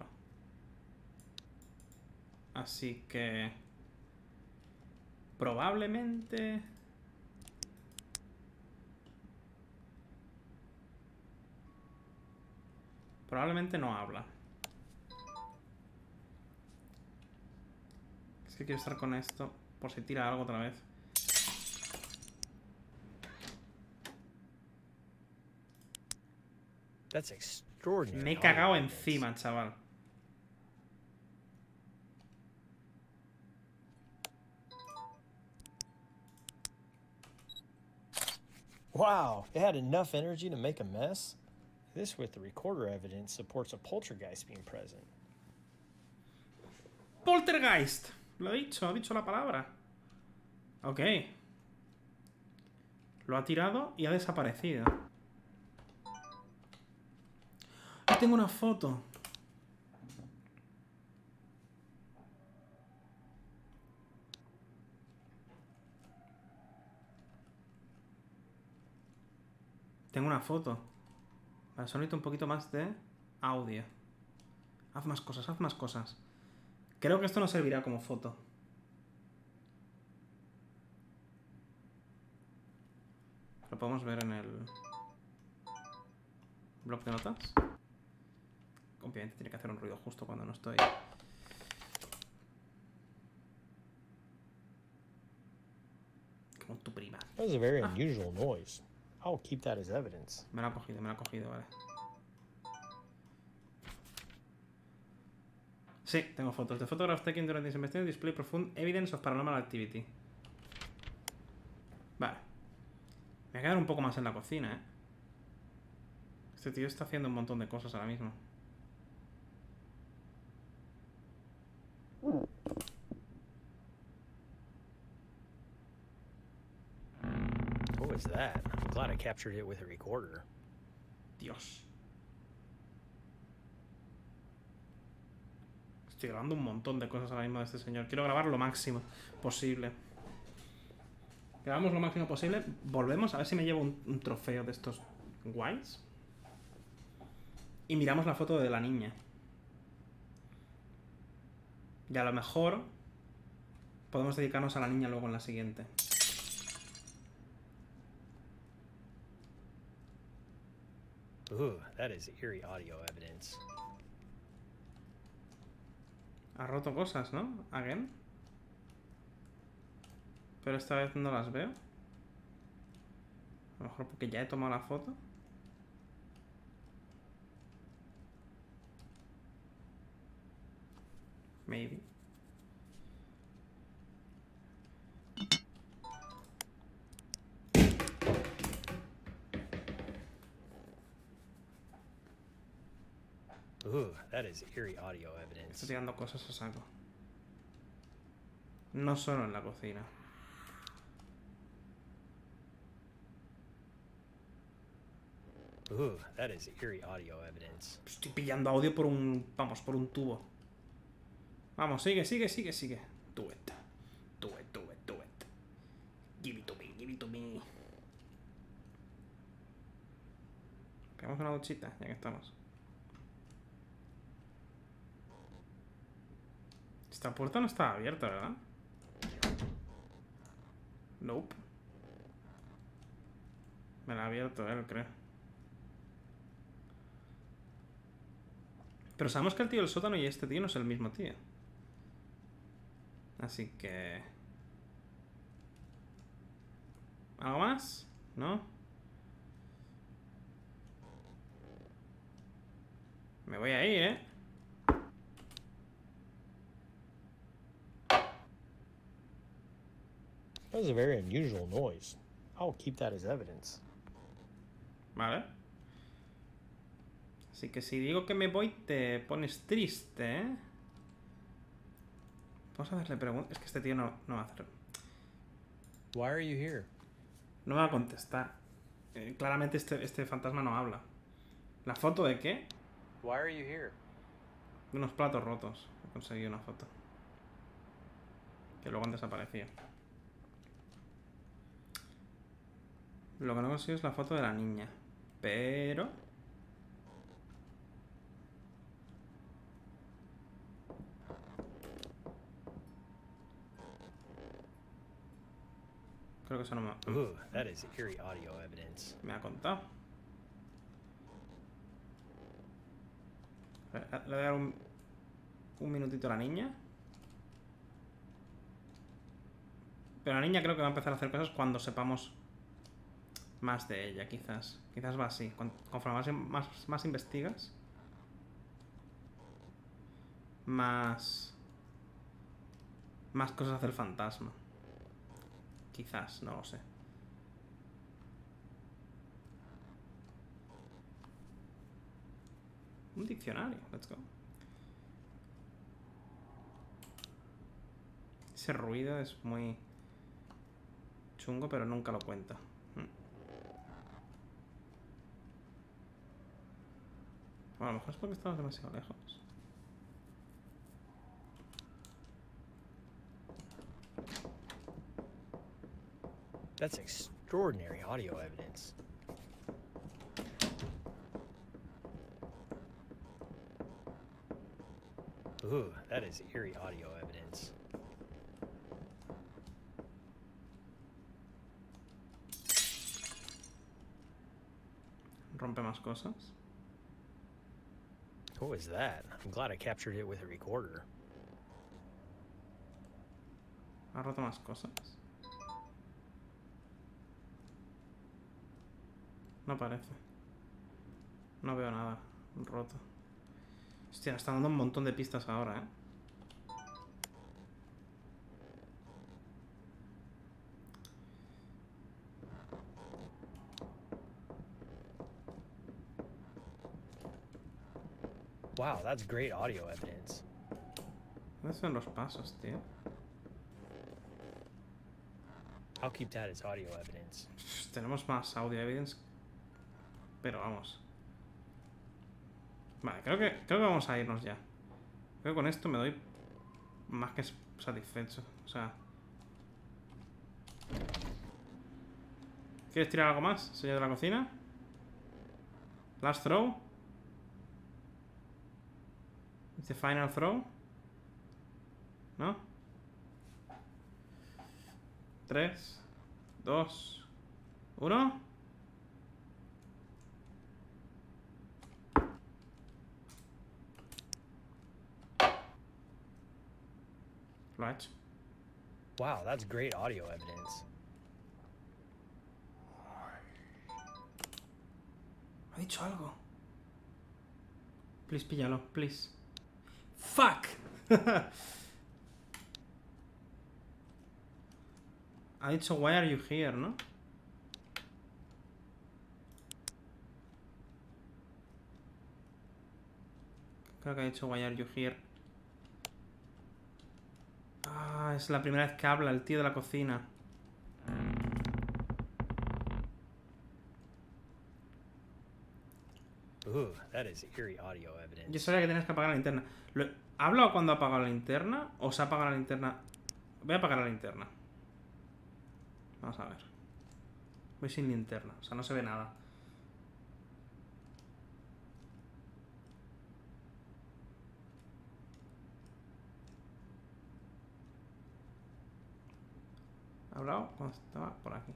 Speaker 1: Así que... probablemente... Probablemente no habla. Es que quiero estar con esto por si tira algo otra vez.
Speaker 3: That's extraordinary.
Speaker 1: Me he cagado encima, chaval.
Speaker 3: Wow, it had enough energy to make a mess? This with the recorder evidence supports a poltergeist being present.
Speaker 1: Poltergeist. Lo he dicho, he dicho la palabra. Ok. Lo ha tirado y ha desaparecido. Ah, tengo una foto. Tengo una foto. Vale, solo necesito un poquito más de audio. Haz más cosas, haz más cosas. Creo que esto no servirá como foto. Lo podemos ver en el bloc de notas. Obviamente tiene que hacer un ruido justo cuando no estoy. Como tu prima.
Speaker 3: That was a very ah. unusual noise. I'll keep that as evidence.
Speaker 1: Me lo ha cogido, me lo ha cogido, vale. Sí, tengo fotos. The photographs taken during this investigation display profound evidence of paranormal activity. Vale. Me voy a quedar un poco más en la cocina, ¿eh? Este tío está haciendo un montón de cosas ahora mismo.
Speaker 3: What was that? I'm glad I captured it with a recorder.
Speaker 1: Dios. Estoy grabando un montón de cosas ahora mismo de este señor. Quiero grabar lo máximo posible. Grabamos lo máximo posible. Volvemos a ver si me llevo un, un trofeo de estos guays. Y miramos la foto de la niña. Y a lo mejor podemos dedicarnos a la niña luego en la siguiente.
Speaker 3: Ooh, that is eerie audio evidence.
Speaker 1: Ha roto cosas, ¿no? Again. Pero esta vez no las veo. A lo mejor porque ya he tomado la foto. Maybe.
Speaker 3: Ooh, that is eerie audio evidence.
Speaker 1: Estoy tirando cosas a saco. No solo en la cocina.
Speaker 3: Ooh, that is eerie audio evidence.
Speaker 1: Estoy pillando audio por un... Vamos, por un tubo. Vamos, sigue, sigue, sigue, sigue. Do it. Do it, do it, do it. Give it to me, give it to me. Pegamos una duchita, ya que estamos. Esta puerta no estaba abierta, ¿verdad? Nope. Me la ha abierto él, creo. Pero sabemos que el tío del sótano y este tío no es el mismo tío. Así que... ¿algo más? ¿No? Me voy a ir, ¿eh?
Speaker 3: That was a very unusual noise. I'll keep that as evidence.
Speaker 1: Vale. Así que si digo que me voy, te pones triste, ¿eh? Vamos a hacerle preguntas. Es que este tío no, no va a hacer.
Speaker 3: Why are you here?
Speaker 1: No me va a contestar. Eh, claramente este, este fantasma no habla. ¿La foto de qué?
Speaker 3: Why are you here?
Speaker 1: De unos platos rotos. He conseguido una foto. Que luego han desaparecido. Lo que no consigo es la foto de la niña. Pero... creo que eso no me...
Speaker 3: Ooh, that is eerie audio evidence.
Speaker 1: Me ha contado. Le voy a dar un, un minutito a la niña. Pero la niña creo que va a empezar a hacer cosas cuando sepamos más de ella, quizás. Quizás va así. Conforme más, más, más investigas, más... más cosas hace el fantasma. Quizás, no lo sé. Un diccionario, let's go. Ese ruido es muy chungo, pero nunca lo cuenta. Hmm. Bueno, a lo mejor es porque estamos demasiado lejos.
Speaker 3: That's extraordinary audio evidence. Ooh, that is eerie audio evidence.
Speaker 1: Rompe más cosas.
Speaker 3: What was that? I'm glad I captured it with a recorder.
Speaker 1: Ha roto más cosas. No parece. No veo nada roto. Hostia, está dando un montón de pistas ahora, ¿eh?
Speaker 3: Wow, that's great audio evidence.
Speaker 1: ¿Dónde son los pasos, tío?
Speaker 3: I'll keep that as audio evidence.
Speaker 1: Uf, tenemos más audio evidence. Pero vamos. Vale, creo que, creo que vamos a irnos ya. Creo que con esto me doy más que satisfecho. O sea... ¿Quieres tirar algo más, señor de la cocina? Last throw. It's the final throw. ¿No? Tres, dos, uno. Lo ha hecho.
Speaker 3: Wow, that's great audio evidence.
Speaker 1: Ha dicho algo. Please, píllalo, please. Fuck. Ha dicho why are you here, ¿no? Creo que ha dicho why are you here. Ah, es la primera vez que habla el tío de la cocina.
Speaker 3: Ooh, that is eerie audio evidence.
Speaker 1: Yo sabía que tenías que apagar la linterna. Lo- ¿Ha hablado cuando ha apagado la linterna? ¿O se ha apagado la linterna? Voy a apagar la linterna. Vamos a ver. Voy sin linterna, o sea, no se ve nada. ¿Ha hablado cuando estaba por aquí?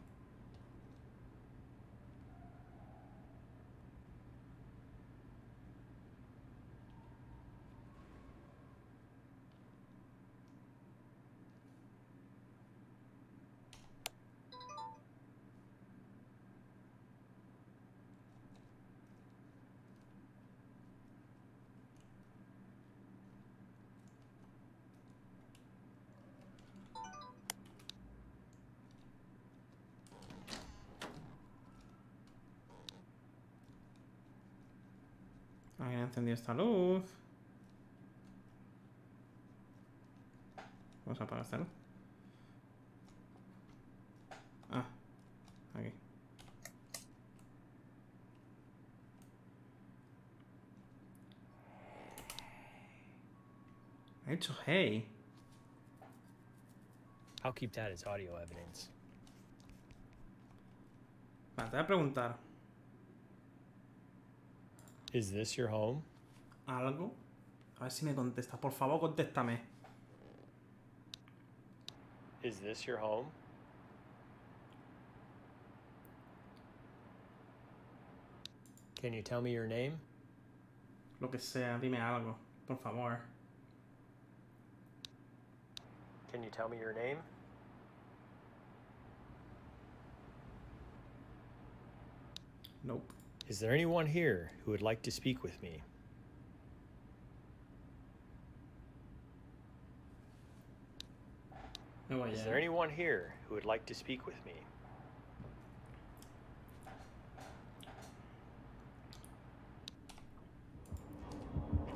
Speaker 1: Alguien ha encendido esta luz. Vamos a apagar esta luz. Ah, aquí. Ha dicho hey.
Speaker 3: I'll keep that as audio evidence.
Speaker 1: Vale, te voy a preguntar
Speaker 3: Is this your home?
Speaker 1: algo. A ver si me contesta. Por favor, contéstame.
Speaker 3: Is this your home? Can you tell me your name?
Speaker 1: Lo que sea, dime algo. Por favor.
Speaker 3: Can you tell me your name?
Speaker 1: Nope.
Speaker 3: Is there anyone here who would like to speak with me?
Speaker 1: Me voy
Speaker 3: Is
Speaker 1: ya,
Speaker 3: there
Speaker 1: eh.
Speaker 3: anyone here who would like to speak with me?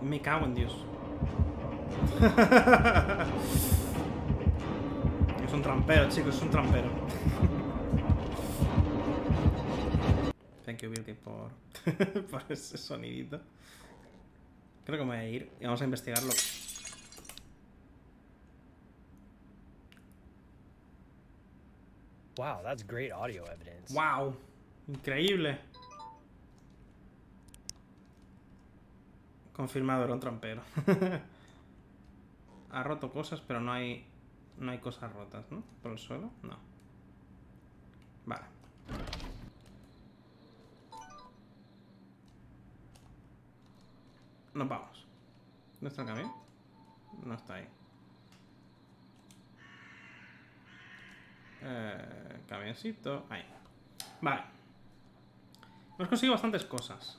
Speaker 1: Me cago en Dios. Es un trampero, chicos, es un trampero. Thank you, Birkin, por, por ese sonidito. Creo que me voy a ir y vamos a investigarlo.
Speaker 3: Wow, that's great audio evidence.
Speaker 1: Wow, increíble. Confirmado, era un trampero. Ha roto cosas, pero no hay no hay cosas rotas, ¿no? Por el suelo, no. Vale. Nos vamos. ¿Dónde está el camión? No está ahí. Eh, camioncito. Ahí. Vale. Hemos conseguido bastantes cosas.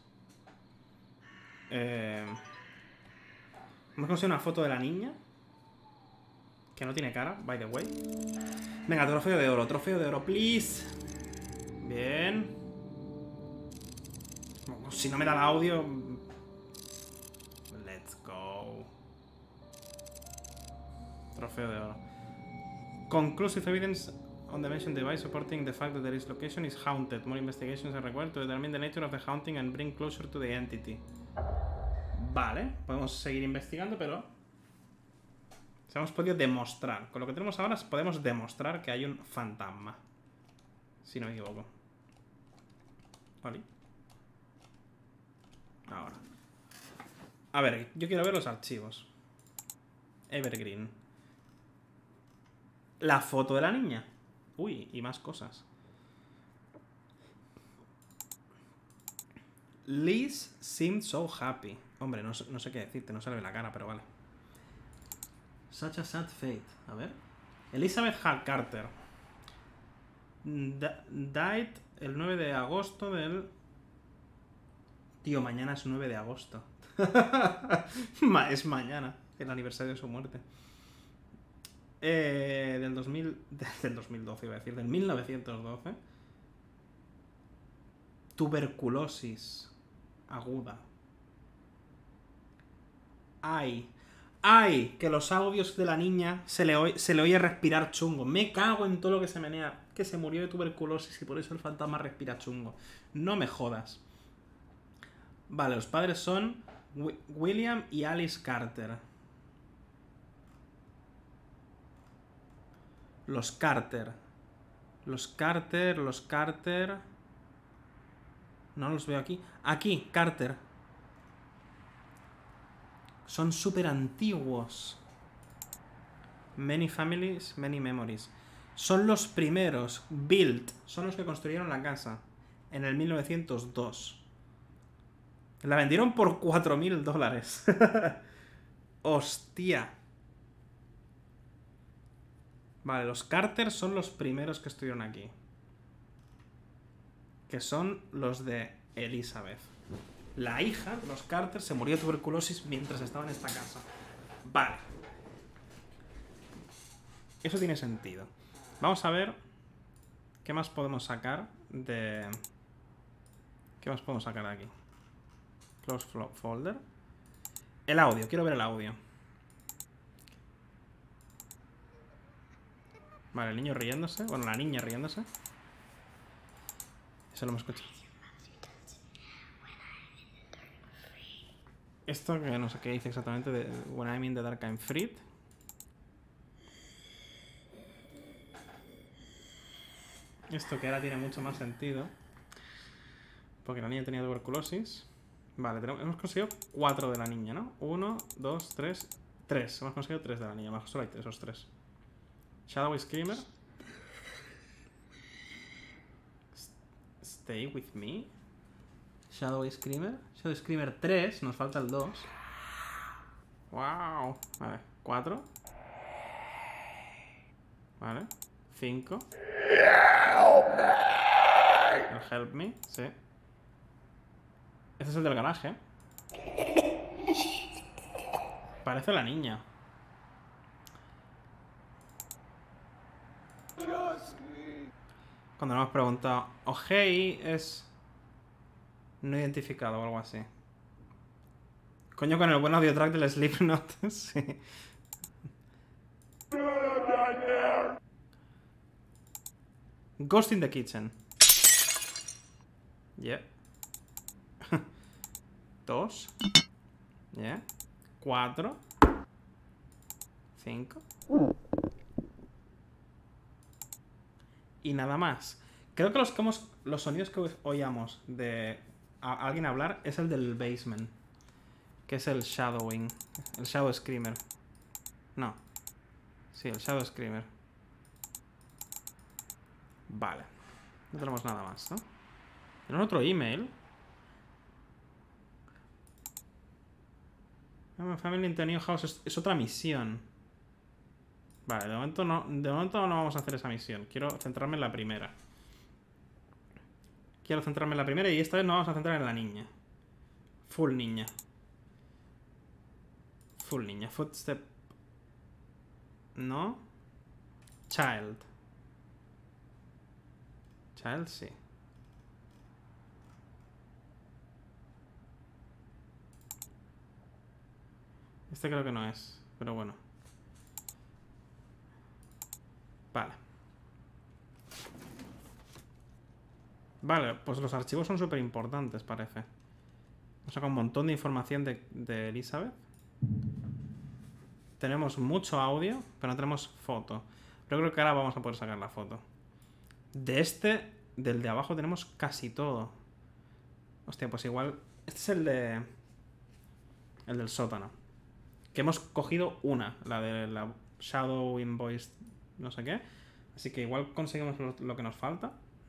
Speaker 1: Eh, hemos conseguido una foto de la niña. Que no tiene cara, by the way. Venga, trofeo de oro. Trofeo de oro, please. Bien. Si no me da el audio... Let's go. Trofeo de oro. Conclusive evidence on the mentioned device supporting the fact that there is location is haunted. More investigations are required to determine the nature of the haunting and bring closure to the entity. Vale, podemos seguir investigando, pero se hemos podido demostrar. Con lo que tenemos ahora podemos demostrar que hay un fantasma. Si no me equivoco. Vale. Ahora. A ver, yo quiero ver los archivos. Evergreen. La foto de la niña. Uy, y más cosas. Liz seemed so happy. Hombre, no, no sé qué decirte, no se le ve la cara, pero vale. Such a sad fate. A ver. Elizabeth Hall Carter. Da died el nueve de agosto del... Tío, mañana es nueve de agosto. Es mañana el aniversario de su muerte. Eh, del dos mil... Del dos mil doce, iba a decir. Del mil novecientos doce. Tuberculosis aguda. Ay. Ay, que los audios de la niña se le, oye, se le oye respirar chungo. Me cago en todo lo que se menea. Que se murió de tuberculosis y por eso el fantasma respira chungo. No me jodas. Vale, los padres son William y Alice Carter. Los Carter. Los Carter, los Carter... No los veo aquí. Aquí, Carter. Son súper antiguos. Many families, many memories. Son los primeros. Built. Son los que construyeron la casa. En el mil novecientos dos. La vendieron por cuatro mil dólares. Hostia. Vale, los Carter son los primeros que estuvieron aquí. Que son los de Elizabeth. La hija de los Carter se murió de tuberculosis mientras estaba en esta casa. Vale. Eso tiene sentido. Vamos a ver qué más podemos sacar de... ¿Qué más podemos sacar de aquí? Close folder. El audio, quiero ver el audio. Vale, el niño riéndose. Bueno, la niña riéndose. Eso lo hemos escuchado. Esto que no sé qué dice exactamente de When I'm in the dark I'm freed. Esto que ahora tiene mucho más sentido. Porque la niña tenía tuberculosis. Vale, tenemos, hemos conseguido cuatro de la niña, ¿no? Uno, dos, tres, tres. Hemos conseguido tres de la niña. Más solo hay esos tres. Shadow Screamer. Stay with me. Shadow Screamer. Shadow Screamer tres. Nos falta el dos. Wow. Vale. cuatro. Vale. cinco. El Help Me. Sí. Este es el del garaje. Parece la niña. Cuando le hemos preguntado, oh hey, es no identificado o algo así. Coño, con el buen audio track del Slipknot. Sí. Ghost in the Kitchen. Yeah. Dos. Yeah. Cuatro. Cinco. Y nada más. Creo que los, que hemos, los sonidos que oíamos de a alguien hablar es el del basement. Que es el shadowing. El shadow screamer. No. Sí, el shadow screamer. Vale. No tenemos nada más, ¿no? Tenemos otro email. Family in the New House es, es otra misión. Vale, de momento no. De momento no vamos a hacer esa misión. Quiero centrarme en la primera. Quiero centrarme en la primera y esta vez nos vamos a centrar en la niña. Full niña. Full niña. Footstep. No. Child. Child, sí. Este creo que no es, pero bueno. Vale. Vale, pues los archivos son súper importantes, parece. Nos saca un montón de información de, de Elizabeth. Tenemos mucho audio, pero no tenemos foto. Pero creo que ahora vamos a poder sacar la foto. De este, del de abajo, tenemos casi todo. Hostia, pues igual... Este es el de... El del sótano. Que hemos cogido una, la de la Shadow Invoice, no sé qué. Así que igual conseguimos lo, lo que nos falta.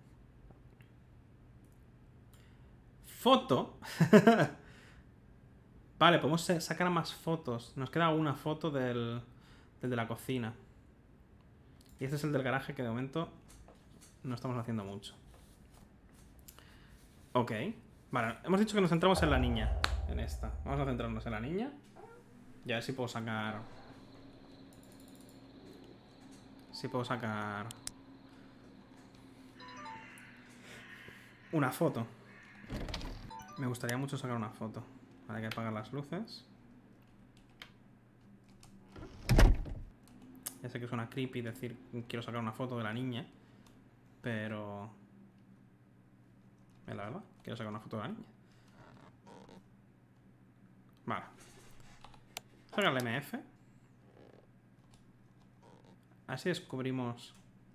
Speaker 1: Foto. Vale, podemos sacar más fotos. Nos queda una foto del, del de la cocina. Y este es el del garaje que de momento no estamos haciendo mucho. Ok. Vale, hemos dicho que nos centramos en la niña. En esta. Vamos a centrarnos en la niña. Y a ver si puedo sacar... Si puedo sacar... Una foto. Me gustaría mucho sacar una foto. Vale, hay que apagar las luces. Ya sé que suena creepy decir quiero sacar una foto de la niña. Pero... Es la verdad, quiero sacar una foto de la niña. Vale. Saca el M F. Así descubrimos...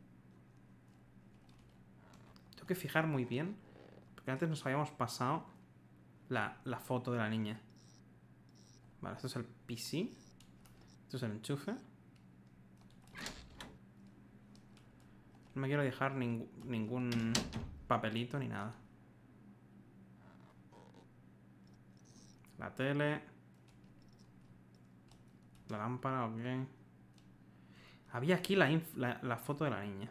Speaker 1: Tengo que fijar muy bien. Porque antes nos habíamos pasado la, la foto de la niña. Vale, esto es el P C. Esto es el enchufe. No me quiero dejar ning ningún papelito ni nada. La tele. La lámpara, ok. Había aquí la, la, la foto de la niña.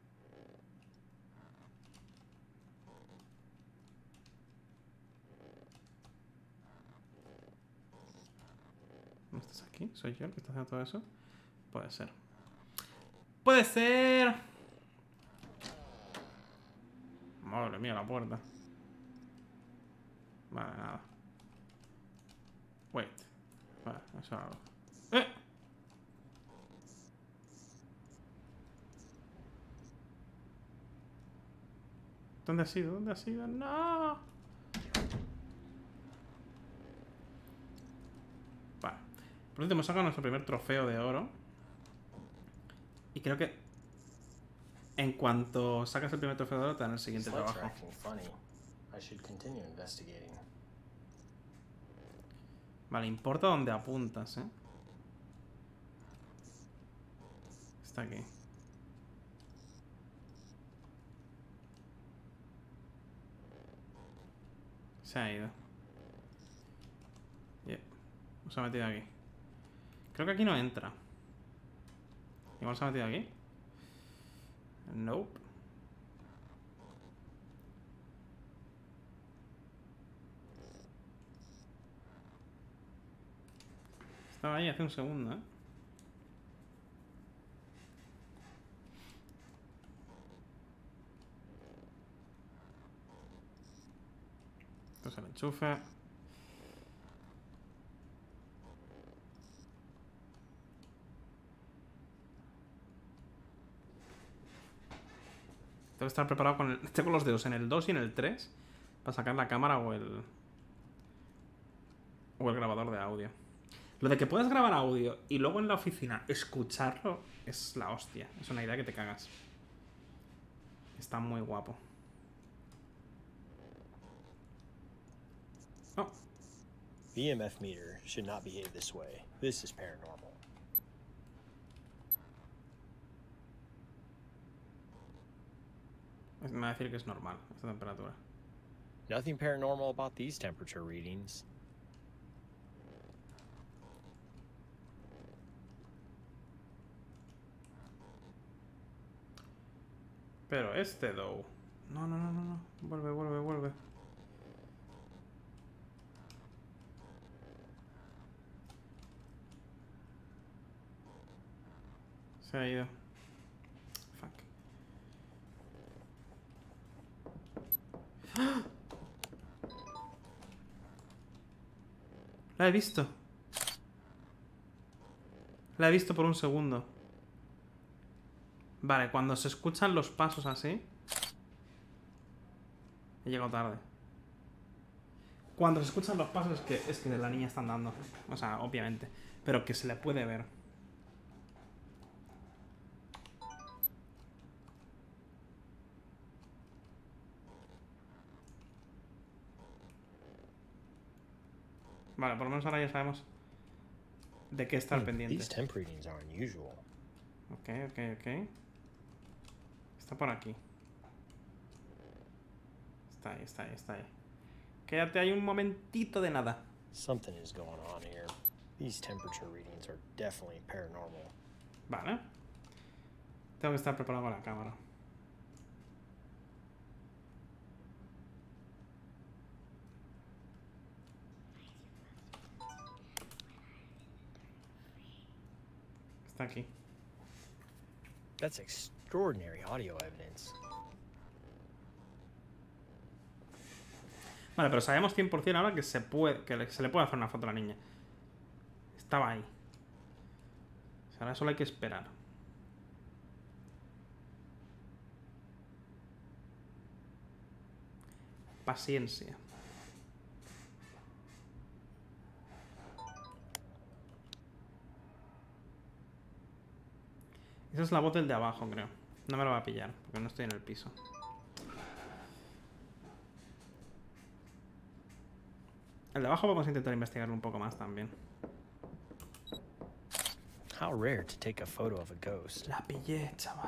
Speaker 1: ¿No estás aquí? ¿Soy yo el que está haciendo todo eso? Puede ser. ¡Puede ser! Madre mía, la puerta. Vale, nada. Wait. Vale, eso hago. ¡Eh! ¿Dónde ha sido? ¿Dónde ha sido? ¡No! Vale. Por último, hemos sacado nuestro primer trofeo de oro. Y creo que en cuanto sacas el primer trofeo de oro, te dan el siguiente trabajo. Vale, importa dónde apuntas, ¿eh? Está aquí. Se ha ido. Yeah. Se ha metido aquí. Creo que aquí no entra. Igual se ha metido aquí. Nope. Estaba ahí hace un segundo, ¿eh? Esto es el enchufe. Tengo que estar preparado con el... Tengo los dedos en el dos y en el tres para sacar la cámara o el... O el grabador de audio. Lo de que puedas grabar audio y luego en la oficina escucharlo es la hostia. Es una idea que te cagas. Está muy guapo. Oh.
Speaker 3: B M F meter should not behave this way. This is paranormal.
Speaker 1: Me va a decir que es normal esta temperatura.
Speaker 3: Nothing paranormal about these temperature readings.
Speaker 1: Pero este, though. No, no, no, no, no. Vuelve, vuelve, vuelve. Se ha ido. Fuck. ¡Ah! La he visto. La he visto por un segundo. Vale, cuando se escuchan los pasos así... He llegado tarde. Cuando se escuchan los pasos es que, es que la niña está andando. O sea, obviamente. Pero que se le puede ver. Vale, por lo menos ahora ya sabemos de qué estar pendiente.
Speaker 3: These temp readings are unusual.
Speaker 1: Ok, ok, ok. Está por aquí. Está ahí, está ahí, está ahí. Quédate ahí un momentito de nada.
Speaker 3: Something is going on here. These temperature readings are definitely paranormal.
Speaker 1: Vale. Tengo que estar preparado con la cámara. Está aquí.
Speaker 3: That's extraordinary audio evidence.
Speaker 1: Vale, pero sabemos cien por cien ahora que se puede, que se le puede hacer una foto a la niña. Estaba ahí. O sea, ahora solo hay que esperar. Paciencia. Esa es la voz del de abajo, creo. No me lo va a pillar, porque no estoy en el piso. El de abajo vamos a intentar investigarlo un poco más también.
Speaker 3: How rare to take a photo of a ghost.
Speaker 1: La pillé, chaval.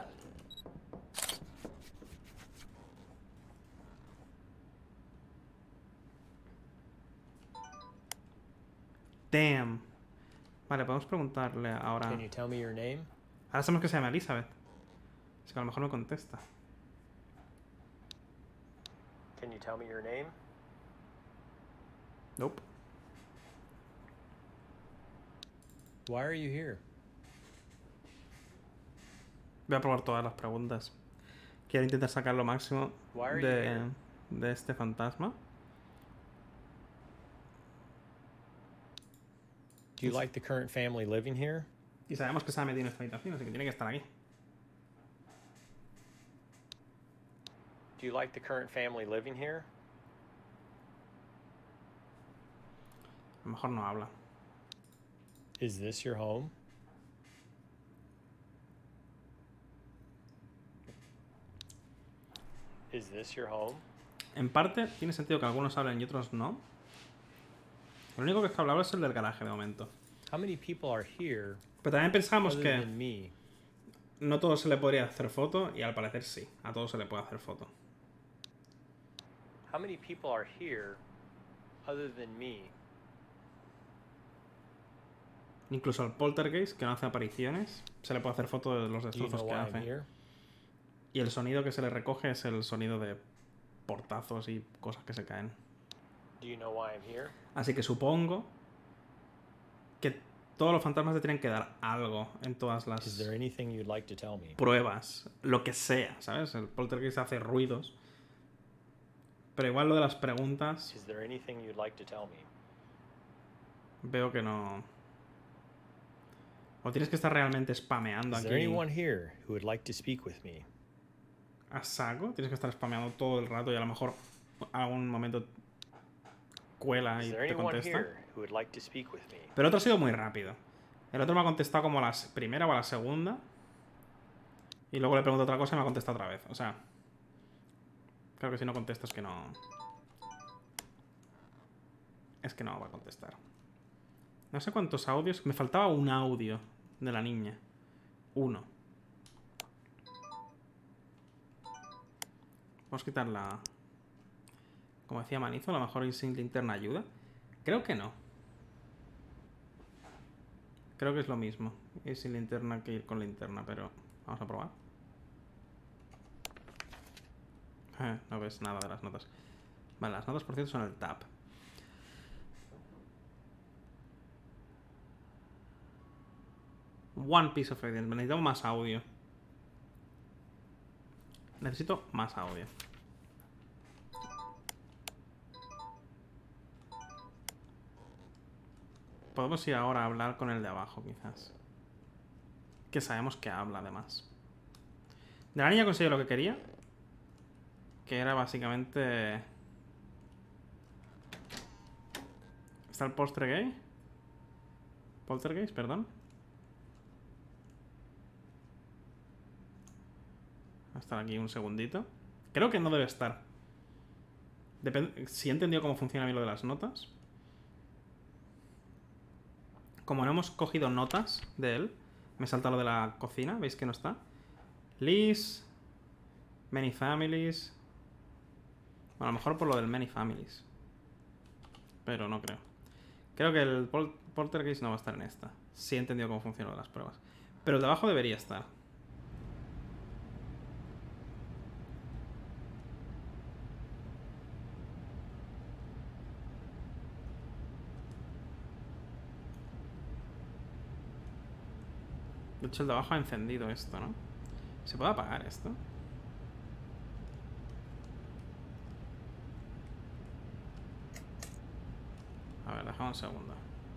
Speaker 1: Damn. Vale, podemos preguntarle ahora.
Speaker 3: Can you tell me your name?
Speaker 1: Ahora sabemos que se llama Elizabeth. Es que a lo mejor no contesta.
Speaker 3: Can you tell me your name?
Speaker 1: Nope.
Speaker 3: Why are you here?
Speaker 1: Voy a probar todas las preguntas. Quiero intentar sacar lo máximo de, de este fantasma.
Speaker 3: Do you like the current family living here?
Speaker 1: Y sabemos que se ha metido en esta habitación, así que tiene que estar aquí.
Speaker 3: Do you like the current family living here?
Speaker 1: A lo mejor no habla.
Speaker 3: Is this your home? Is this your home?
Speaker 1: En parte tiene sentido que algunos hablen y otros no. Lo único que es hablable es el del garaje de momento.
Speaker 3: How many people are here?
Speaker 1: Pero también pensamos
Speaker 3: other
Speaker 1: que
Speaker 3: than me?
Speaker 1: no todo se le podría hacer foto y al parecer sí, a todo se le puede hacer foto.
Speaker 3: How many people are here other than me?
Speaker 1: Incluso al poltergeist, que no hace apariciones, se le puede hacer foto de los
Speaker 3: Do you
Speaker 1: destrozos
Speaker 3: know
Speaker 1: que
Speaker 3: why I'm
Speaker 1: hace.
Speaker 3: here?
Speaker 1: Y el sonido que se le recoge es el sonido de portazos y cosas que se caen.
Speaker 3: Do you know why I'm here?
Speaker 1: Así que supongo que todos los fantasmas te tienen que dar algo en todas las
Speaker 3: Is there anything you'd like to tell me?
Speaker 1: pruebas, lo que sea, ¿sabes? El poltergeist hace ruidos. Pero igual lo de las preguntas,
Speaker 3: Is there anything you'd like to tell me?
Speaker 1: veo que no... O tienes que estar realmente spameando
Speaker 3: Is
Speaker 1: aquí.
Speaker 3: there anyone here who would like to speak with me?
Speaker 1: a saco. Tienes que estar spameando todo el rato y a lo mejor algún momento cuela y te contesta. Pero otro ha sido muy rápido. El otro me ha contestado como a la primera o a la segunda. Y luego le pregunto otra cosa y me ha contestado otra vez. O sea, creo que si no contestas que no... Es que no va a contestar. No sé cuántos audios... Me faltaba un audio de la niña. Uno. Vamos a quitar la... Como decía Manizo, a lo mejor ir sin linterna ayuda. Creo que no. Creo que es lo mismo. Ir sin linterna que ir con linterna, pero... Vamos a probar. Eh, no ves nada de las notas. Vale, las notas por cierto son el tab. One piece of evidence. Necesito más audio. Necesito más audio. Podemos ir ahora a hablar con el de abajo, quizás. Que sabemos que habla, además. De la niña conseguí lo que quería. Que era básicamente... ¿Está el poltergeist? Poltergeist, perdón. Va a estar aquí un segundito. Creo que no debe estar. Depende... Si he entendido cómo funciona a mí lo de las notas. Como no hemos cogido notas de él, me salta lo de la cocina. ¿Veis que no está? Liz. Many families. Bueno, a lo mejor por lo del many families. Pero no creo. Creo que el pol poltergeist no va a estar en esta. Sí he entendido cómo funciona lo de las pruebas. Pero el de abajo debería estar. De hecho, el de abajo ha encendido esto, ¿no? ¿Se puede apagar esto? A ver, déjame un segundo.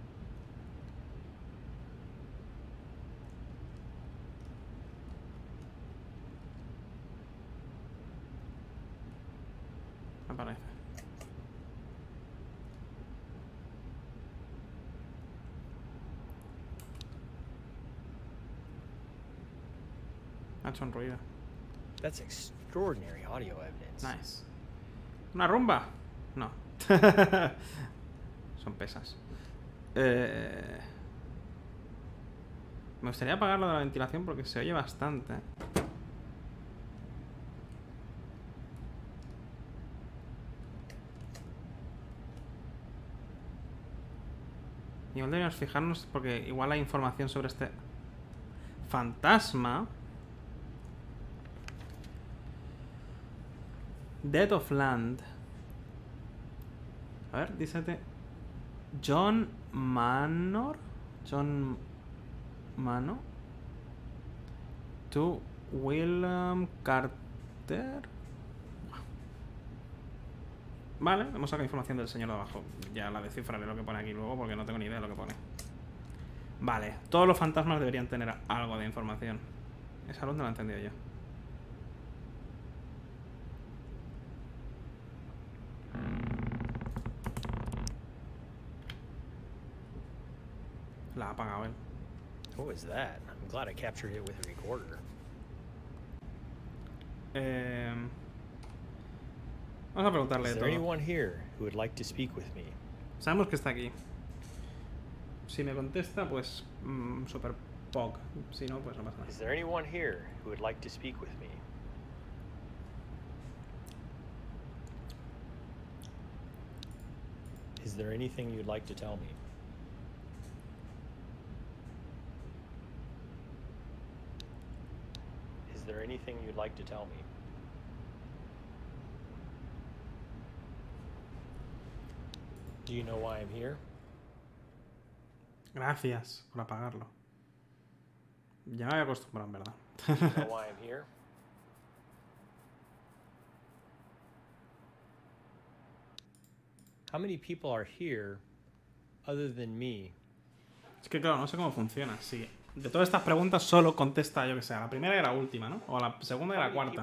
Speaker 1: Me parece. Ha hecho un ruido.
Speaker 3: That's extraordinary audio evidence.
Speaker 1: Nice. ¿Una rumba? No. Son pesas. Eh... Me gustaría apagar lo de la ventilación porque se oye bastante. Igual deberíamos fijarnos porque igual hay información sobre este fantasma. Dead of Land. A ver, dícete. John Manor. John Mano. To William Carter. Vale, hemos sacado información del señor de abajo. Ya la descifraré lo que pone aquí luego porque no tengo ni idea de lo que pone. Vale, todos los fantasmas deberían tener algo de información. Esa luz no la he entendido yo. La ha apagado él.
Speaker 3: What was that? I'm glad I captured it with a recorder.
Speaker 1: Eh, vamos a preguntarle de
Speaker 3: Is
Speaker 1: todo.
Speaker 3: there anyone here who would like to speak with me?
Speaker 1: Sabemos que está aquí. Si me contesta, pues mmm, super pog. Si no, pues no pasa nada.
Speaker 3: Is there anyone here who would like to speak with me? Is there anything you'd like to tell me? Is there anything you'd like to tell me? Do you know why I'm here?
Speaker 1: Gracias por apagarlo. Ya me había acostumbrado, en verdad.
Speaker 3: Do you know why I'm here? How many people are here other than me?
Speaker 1: Es que claro, no sé cómo funciona. Si De todas estas preguntas solo contesta, yo que sé, a la primera y la última, ¿no? O a la segunda y la cuarta.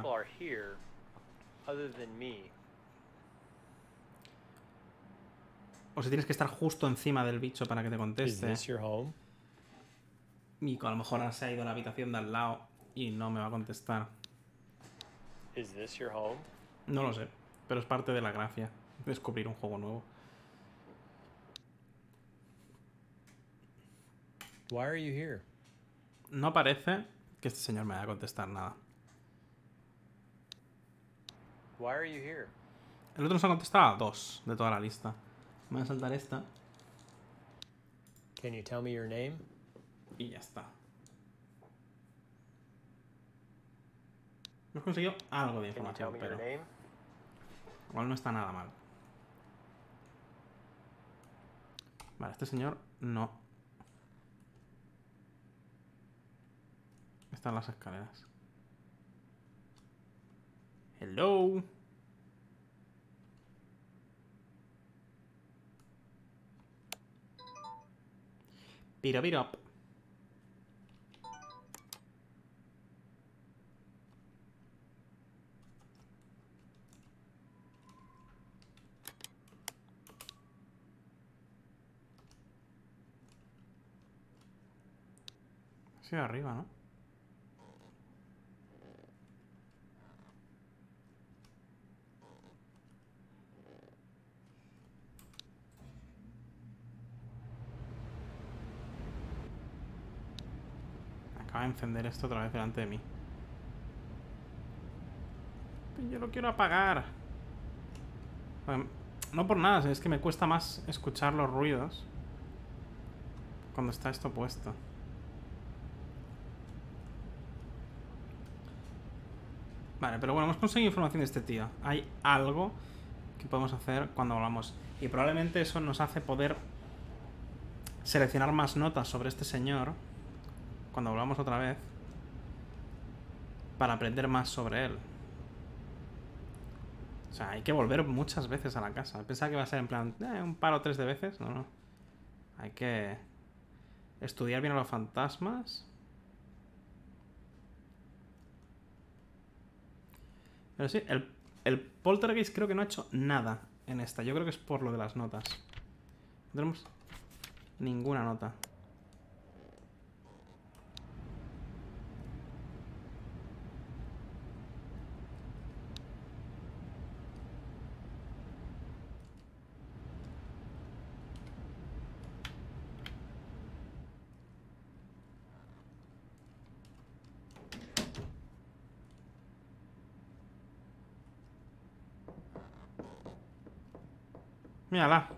Speaker 1: O si tienes que estar justo encima del bicho para que te conteste. Y a lo mejor ahora se ha ido a la habitación de al lado y no me va a contestar. No lo sé, pero es parte de la gracia. Descubrir un juego nuevo.
Speaker 2: Why are you here?
Speaker 1: No parece que este señor me vaya a contestar nada.
Speaker 2: Why are you here?
Speaker 1: El otro nos ha contestado a dos de toda la lista. Me voy a saltar esta.
Speaker 2: Can you tell me your name?
Speaker 1: Y ya está. Hemos conseguido algo de información, pero igual no está nada mal. Vale, este señor no. Están las escaleras. Hello. Piro, piro. Sí, arriba, ¿no? Acaba de encender esto otra vez delante de mí. Yo lo quiero apagar. No por nada, es que me cuesta más escuchar los ruidos cuando está esto puesto. Vale, pero bueno, hemos conseguido información de este tío. Hay algo que podemos hacer cuando hablamos. Y probablemente eso nos hace poder seleccionar más notas sobre este señor cuando hablamos otra vez, para aprender más sobre él. O sea, hay que volver muchas veces a la casa. Pensaba que iba a ser en plan eh, un par o tres de veces. No, no. Hay que estudiar bien a los fantasmas. Pero sí, el, el Poltergeist creo que no ha hecho nada en esta. Yo creo que es por lo de las notas. No tenemos ninguna nota. Mírala.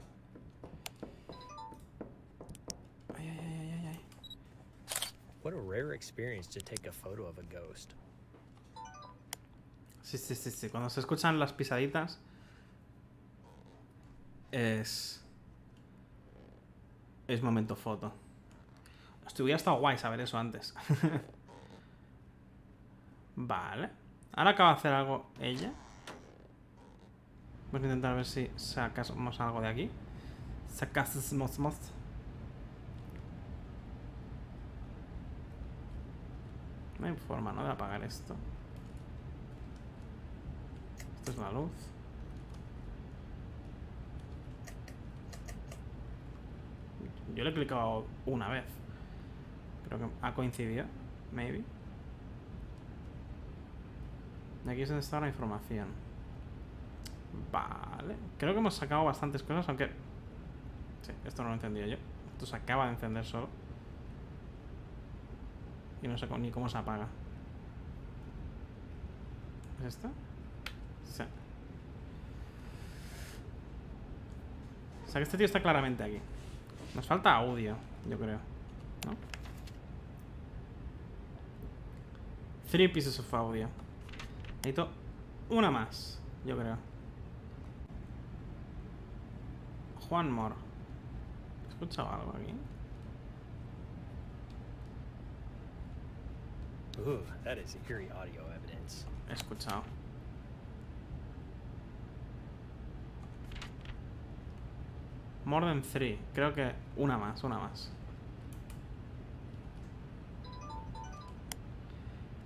Speaker 1: Ay, ay, ay, ay, ay.
Speaker 2: What a rare experience to take a photo of a ghost.
Speaker 1: Sí, sí, sí, sí. Cuando se escuchan las pisaditas es es momento foto. Hostia, hubiera estado guay saber eso antes. Vale. Ahora acaba de hacer algo ella. Vamos a intentar ver si sacamos algo de aquí. Sacamos. No hay forma, ¿no?, de apagar esto. Esto es la luz. Yo le he clicado una vez. Creo que ha coincidido. Maybe. Y aquí es donde está la información. Vale. Creo que hemos sacado bastantes cosas, aunque... Sí, esto no lo he entendido yo. Esto se acaba de encender solo. Y no sé ni cómo se apaga. ¿Es esta? Sí. O sea que este tío está claramente aquí. Nos falta audio, yo creo, ¿no? Three pieces of audio. Necesito una más, yo creo. Juan Mor. ¿He escuchado algo aquí?
Speaker 2: Ooh, that is eerie audio evidence.
Speaker 1: He escuchado. More than three. Creo que una más, una más.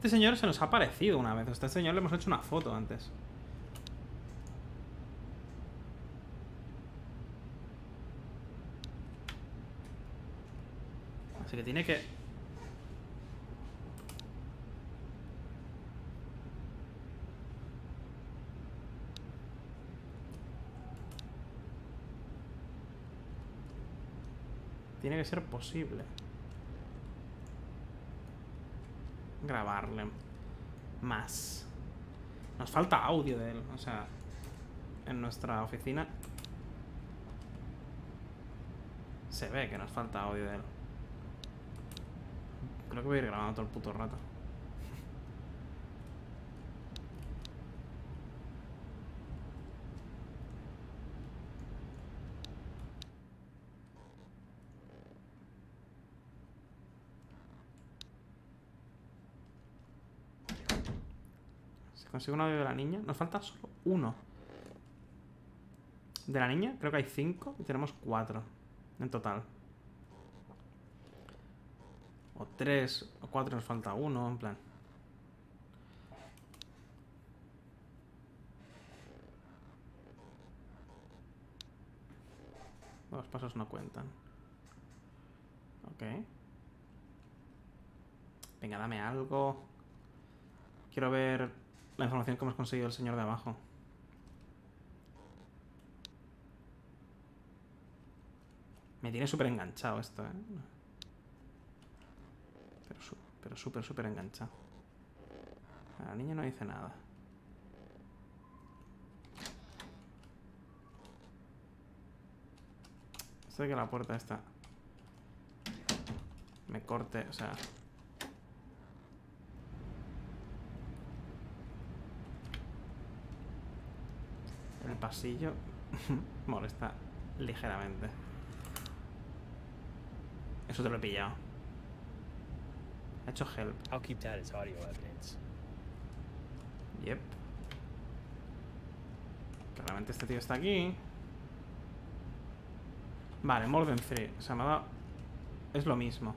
Speaker 1: Este señor se nos ha aparecido una vez. A este señor le hemos hecho una foto antes. Así que tiene que... Tiene que ser posible grabarle más. Nos falta audio de él. O sea, en nuestra oficina se ve que nos falta audio de él. Creo que voy a ir grabando todo el puto rato. Si consigo un audio de la niña, nos falta solo uno. De la niña creo que hay cinco y tenemos cuatro en total. O tres o cuatro, nos falta uno, en plan. Los pasos no cuentan. Ok. Venga, dame algo. Quiero ver la información que hemos conseguido el señor de abajo. Me tiene súper enganchado esto, ¿eh? Pero, pero súper, súper enganchado. La niña no dice nada. Esto de que la puerta esta me corte, o sea... El pasillo molesta ligeramente. Eso te lo he pillado. He hecho help.
Speaker 3: I'll keep that as audio evidence.
Speaker 1: Yep. Claramente este tío está aquí. Vale, more than three. O sea, me ha dado... Es lo mismo.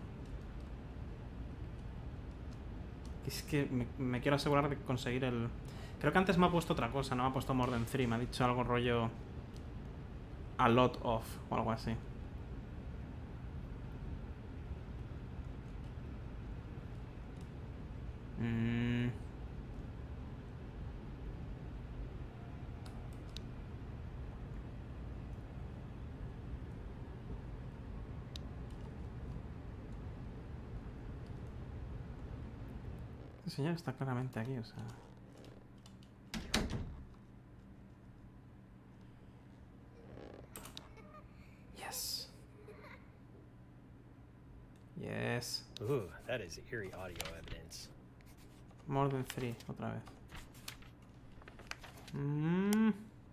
Speaker 1: Es que me, me quiero asegurar de conseguir el... Creo que antes me ha puesto otra cosa. No me ha puesto more than three. Me ha dicho algo rollo... A lot of. O algo así. Mmm... El señor está claramente aquí, o sea... Yes. Yes.
Speaker 3: Ooh, that is eerie audio evidence.
Speaker 1: More than three, otra vez. Mmm...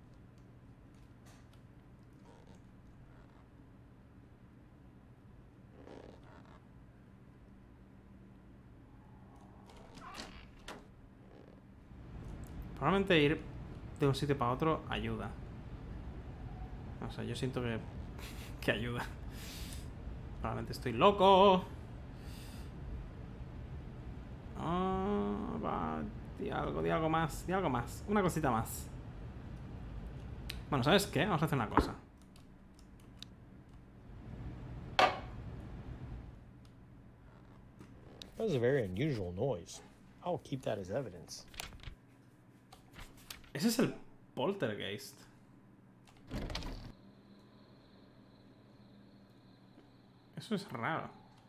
Speaker 1: Probablemente ir de un sitio para otro ayuda. O sea, yo siento que, que ayuda. Probablemente estoy loco. Oh, va, di algo, di algo más, di algo más. Una cosita más. Bueno, ¿sabes qué? Vamos a hacer una cosa.
Speaker 3: That was a very unusual noise. I'll keep that as evidence.
Speaker 1: Ese es el poltergeist. Eso es raro.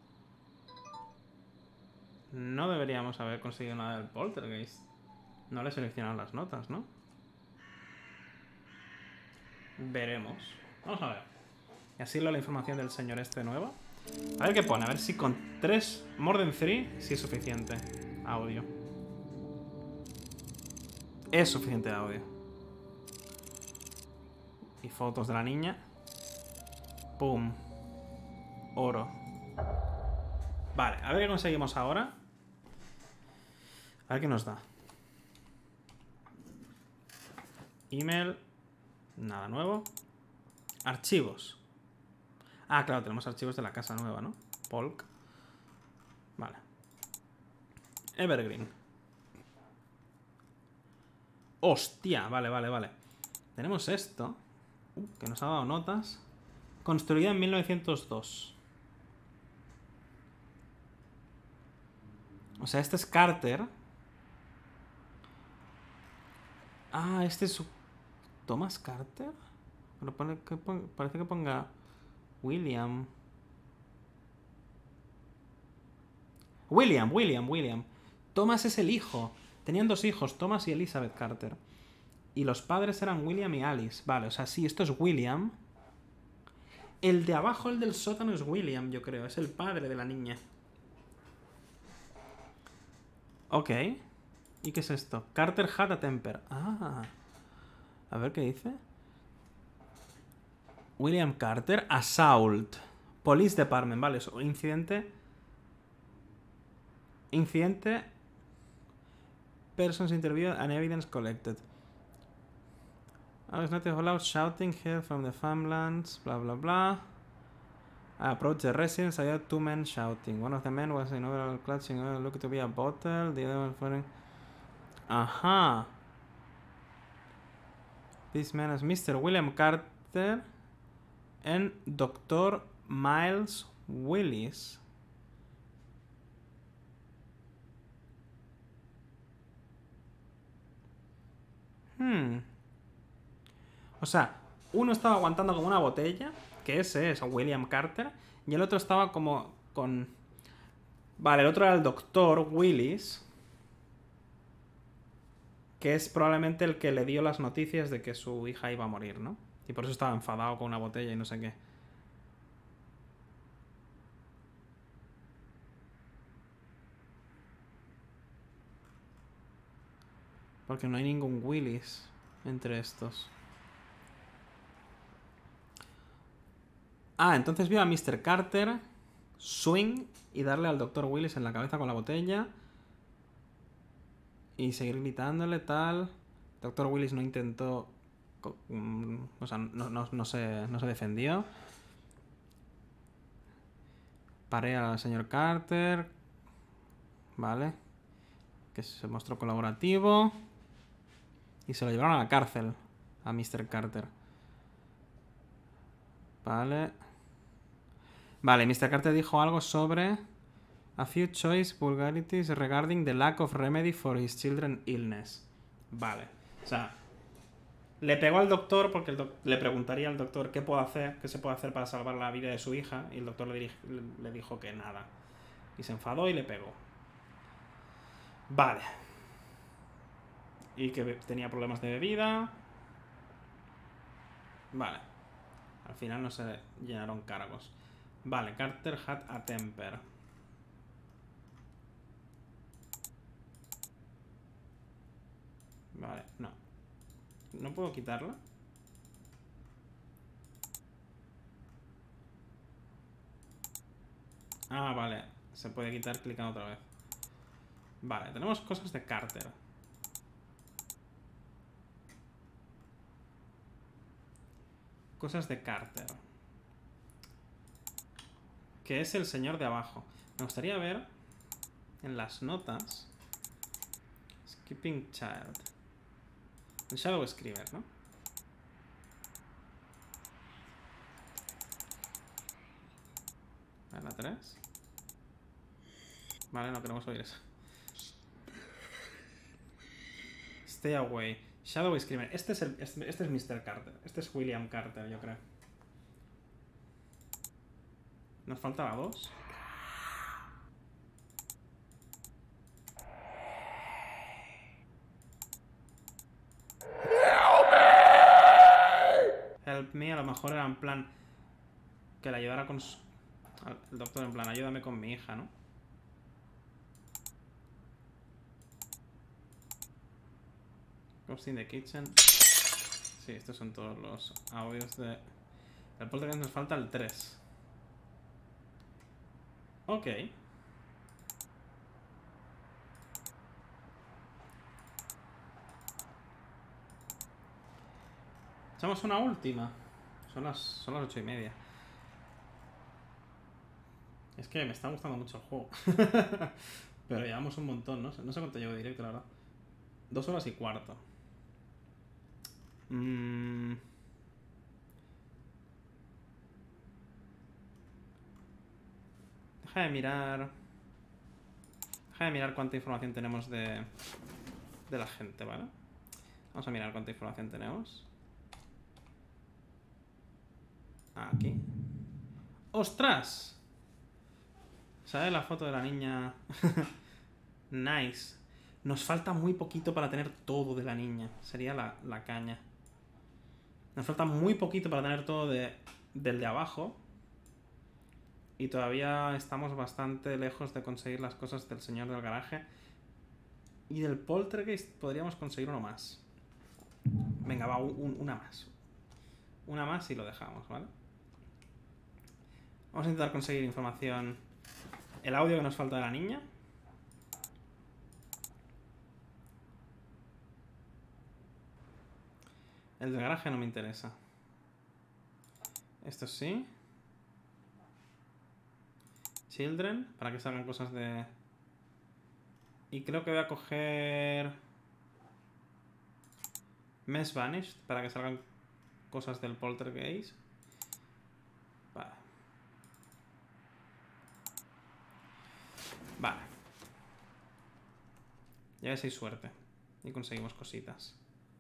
Speaker 1: No deberíamos haber conseguido nada del poltergeist. No le seleccionaron las notas, ¿no? Veremos. Vamos a ver. Y así la información del señor este nuevo. A ver qué pone. A ver si con tres more than three sí es suficiente. Audio. Es suficiente audio. Y fotos de la niña. Pum. Oro. Vale, a ver qué conseguimos ahora. A ver qué nos da. Email. Nada nuevo. Archivos. Ah, claro, tenemos archivos de la casa nueva, ¿no? Polk. Vale. Evergreen. Hostia, vale, vale, vale. Tenemos esto. Uh, que nos ha dado notas. Construida en mil novecientos dos. O sea, este es Carter. Ah, este es su... ¿Thomas Carter? Pero pone, que pon, parece que ponga William. William, William, William. Thomas es el hijo. Tenían dos hijos, Thomas y Elizabeth Carter. Y los padres eran William y Alice. Vale, o sea, sí, esto es William. El de abajo, el del sótano, es William, yo creo. Es el padre de la niña. Ok. ¿Y qué es esto? Carter had a temper. Ah. A ver qué dice. William Carter, assault. Police Department, vale, eso. Incidente. Incidente. Persons interviewed and evidence collected. I was not allowed shouting here from the farmlands, blah blah blah. I approached the residence, I heard two men shouting. One of the men was in overall clutching, uh, looked to be a bottle, the other one following. Ajá. This man is mister William Carter and doctor Miles Willis. Hmm. O sea, uno estaba aguantando como una botella, que ese es William Carter, y el otro estaba como con... Vale, el otro era el doctor Willis, que es probablemente el que le dio las noticias de que su hija iba a morir, ¿no? Y por eso estaba enfadado con una botella y no sé qué. Porque no hay ningún Willis entre estos. Ah, entonces vio a mister Carter swing y darle al doctor Willis en la cabeza con la botella. Y seguir gritándole, tal. doctor Willis no intentó... O sea, no, no, no, se, no se defendió. Paré al señor Carter. Vale. Que se mostró colaborativo. Y se lo llevaron a la cárcel. A mister Carter. Vale. Vale, mister Carter dijo algo sobre... A few choice vulgarities regarding the lack of remedy for his children's illness. Vale. O sea... Le pegó al doctor porque el doc le preguntaría al doctor qué puedo hacer, qué se puede hacer para salvar la vida de su hija. Y el doctor le, le dijo que nada. Y se enfadó y le pegó. Vale. Y que tenía problemas de bebida. Vale. Al final no se llenaron cargos. Vale, Carter had a temper. Vale, no. ¿No puedo quitarla? Ah, vale. Se puede quitar clicando otra vez. Vale, tenemos cosas de Carter. Cosas de Carter. Que es el señor de abajo. Me gustaría ver en las notas. Skipping Child. El Shadow Screamer, ¿no? A la tres. Vale, no queremos oír eso. Stay away. Shadow Screamer. Este es, el, este, este es mister Carter. Este es William Carter, yo creo. Nos falta la dos. Help me. A lo mejor era en plan que le ayudara con su... El doctor en plan, ayúdame con mi hija, ¿no? Ghost in the Kitchen. Sí, estos son todos los audios de... El poltergeist nos falta el tres. Ok. Echamos una última. Son las, son las ocho y media. Es que me está gustando mucho el juego. Pero llevamos un montón, ¿no? No sé cuánto llevo de directo, la verdad. Dos horas y cuarto. Mm. Deja de mirar... Deja de mirar cuánta información tenemos de... de la gente, ¿vale? Vamos a mirar cuánta información tenemos. Aquí. ¡Ostras! ¿Sabes la foto de la niña? Nice. Nos falta muy poquito para tener todo de la niña. Sería la, la caña. Nos falta muy poquito para tener todo de, del de abajo. Y todavía estamos bastante lejos de conseguir las cosas del señor del garaje. Y del poltergeist podríamos conseguir uno más. Venga, va, un, una más. Una más y lo dejamos, ¿vale? Vamos a intentar conseguir información. El audio que nos falta de la niña. El del garaje no me interesa. Esto sí. Children, para que salgan cosas de... Y creo que voy a coger... Mess Vanished, para que salgan cosas del poltergeist. Vale. Vale. Ya ves si hay suerte. Y conseguimos cositas.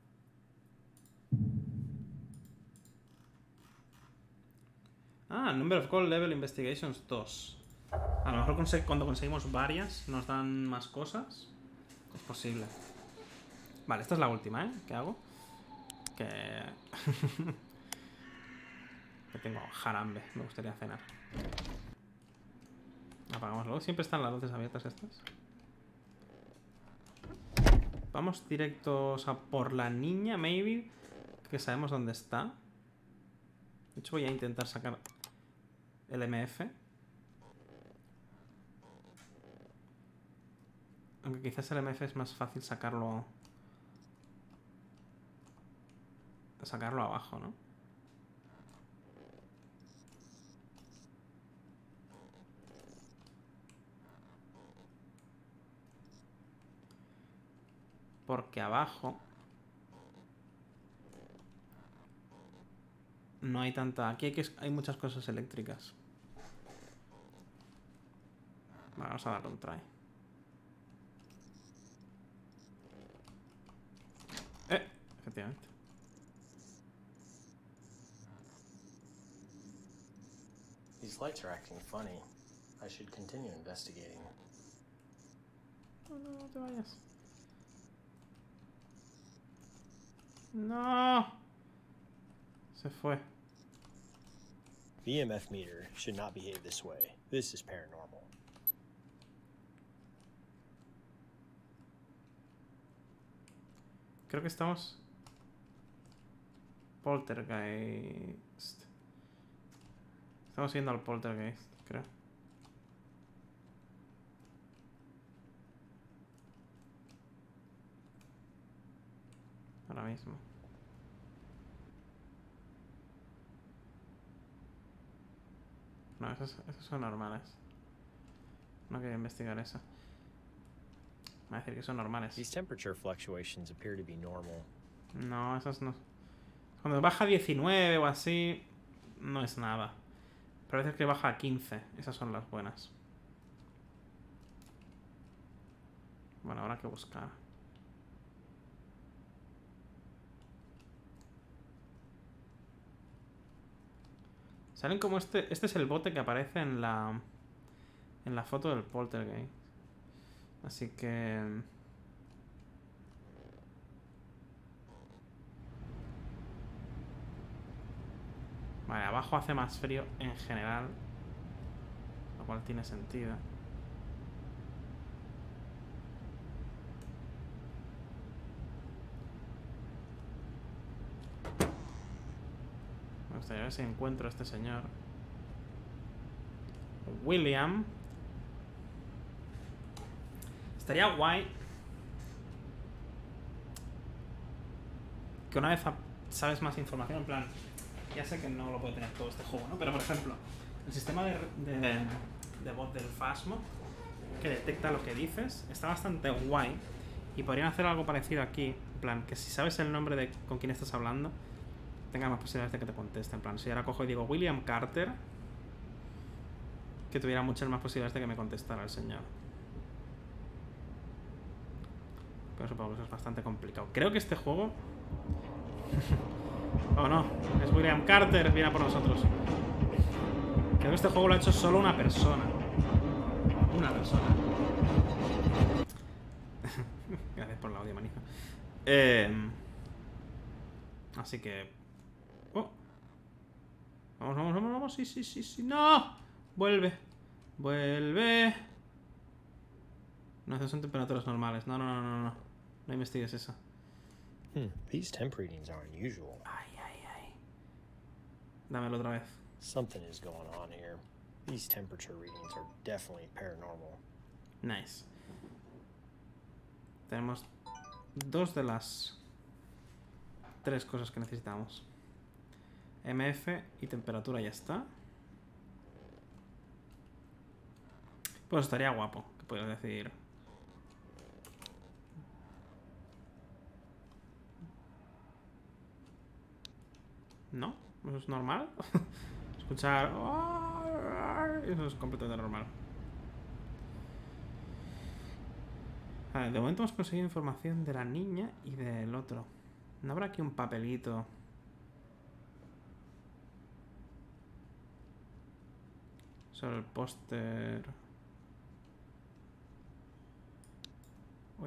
Speaker 1: Ah, Number of Gold Level Investigations dos. A lo mejor conse cuando conseguimos varias nos dan más cosas. Es posible. Vale, esta es la última, ¿eh? ¿Qué hago? Que... que tengo jarambe. Me gustaría cenar. Apagámoslo. Siempre están las luces abiertas estas. Vamos directos a por la niña, maybe. Que sabemos dónde está. De hecho voy a intentar sacar el M F. Aunque quizás el M F es más fácil sacarlo... Sacarlo abajo, ¿no? Porque abajo... No hay tanta... Aquí hay, que... hay muchas cosas eléctricas. Vale, vamos a darle un try. Eh, efectivamente.
Speaker 3: These lights are acting funny. I should continue investigating.
Speaker 1: No, no, no te vayas. No. Se fue.
Speaker 3: The E M F meter should not behave this way. This is paranormal.
Speaker 1: Creo que estamos... Poltergeist. Estamos yendo al poltergeist, creo. Ahora mismo. No, esos, esos son normales. No quiero investigar eso. Va a decir que son normales.
Speaker 3: These temperature fluctuations appear to be normal.
Speaker 1: No, esas no. Cuando baja a diecinueve o así, no es nada. Pero a veces que baja a quince. Esas son las buenas. Bueno, habrá que buscar. Salen como este... Este es el bote que aparece en la... En la foto del poltergeist. Así que... Vale, abajo hace más frío en general. Lo cual tiene sentido. Me gustaría ver si encuentro a este señor. William. Estaría guay que una vez sabes más información, en plan, ya sé que no lo puede tener todo este juego, ¿no? Pero por ejemplo, el sistema de, de, de voz del Phasmo que detecta lo que dices. Está bastante guay. Y podrían hacer algo parecido aquí. En plan, que si sabes el nombre de con quién estás hablando, tenga más posibilidades de que te conteste. En plan, si ahora cojo y digo William Carter, que tuviera muchas más posibilidades de que me contestara el señor. Pero supongo que eso es bastante complicado. Creo que este juego... oh no, es William Carter, viene a por nosotros. Creo que este juego lo ha hecho solo una persona. Una persona. Gracias por la audio, manija. Eh, así que... Oh. Vamos, vamos, vamos, vamos. Sí, sí, sí, sí. ¡No! Vuelve. Vuelve. No, esas son temperaturas normales. No, no, no, no, no. No investigues eso.
Speaker 3: Hmm, these temp readings are unusual.
Speaker 1: Ay, ay, ay. Dámelo otra vez.
Speaker 3: Something is going on here. These temperature readings are definitely paranormal.
Speaker 1: Nice. Tenemos dos de las tres cosas que necesitamos. M F y temperatura, ya está. Pues estaría guapo que puedas decidir. ¿No? ¿Eso es normal? Escuchar... eso es completamente normal. Vale, de momento hemos conseguido información de la niña y del otro. ¿No habrá aquí un papelito? Sobre el póster... Uy.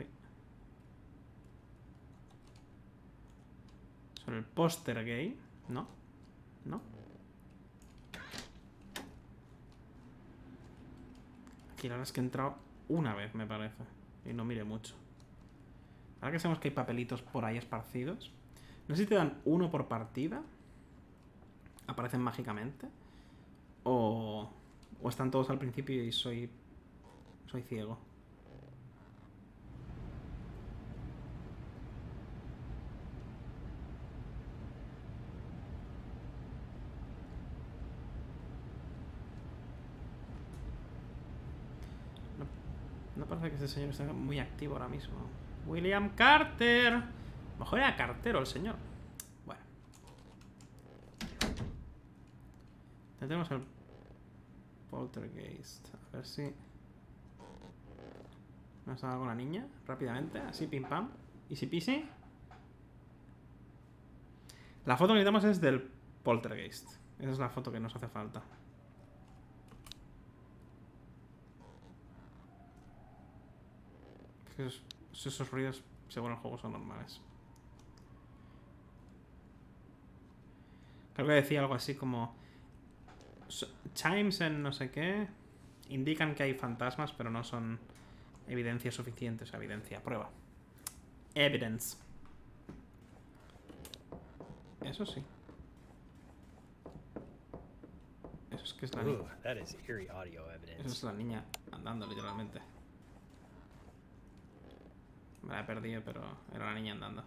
Speaker 1: Sobre el póster gay. ¿No? ¿No? Aquí la verdad es que he entrado una vez, me parece. Y no mire mucho. Ahora que sabemos que hay papelitos por ahí esparcidos. No sé si te dan uno por partida. Aparecen mágicamente. O... O están todos al principio y soy... Soy ciego. No parece que ese señor esté muy activo ahora mismo. William Carter. A lo mejor era cartero el señor. Bueno. Ya tenemos el poltergeist. A ver si... ¿Nos ha dado con la niña? Rápidamente. Así, pim pam. Easy peasy. La foto que necesitamos es del poltergeist. Esa es la foto que nos hace falta. Esos, esos ruidos, según el juego, son normales. Creo que decía algo así como... Chimes en no sé qué indican que hay fantasmas, pero no son evidencia suficiente. O sea, evidencia, prueba. Evidence. Eso sí. Eso es que es la niña.
Speaker 3: Ooh, that is eerie audio evidence.
Speaker 1: Eso es la niña andando, literalmente. Me la he perdido, pero era la niña andando.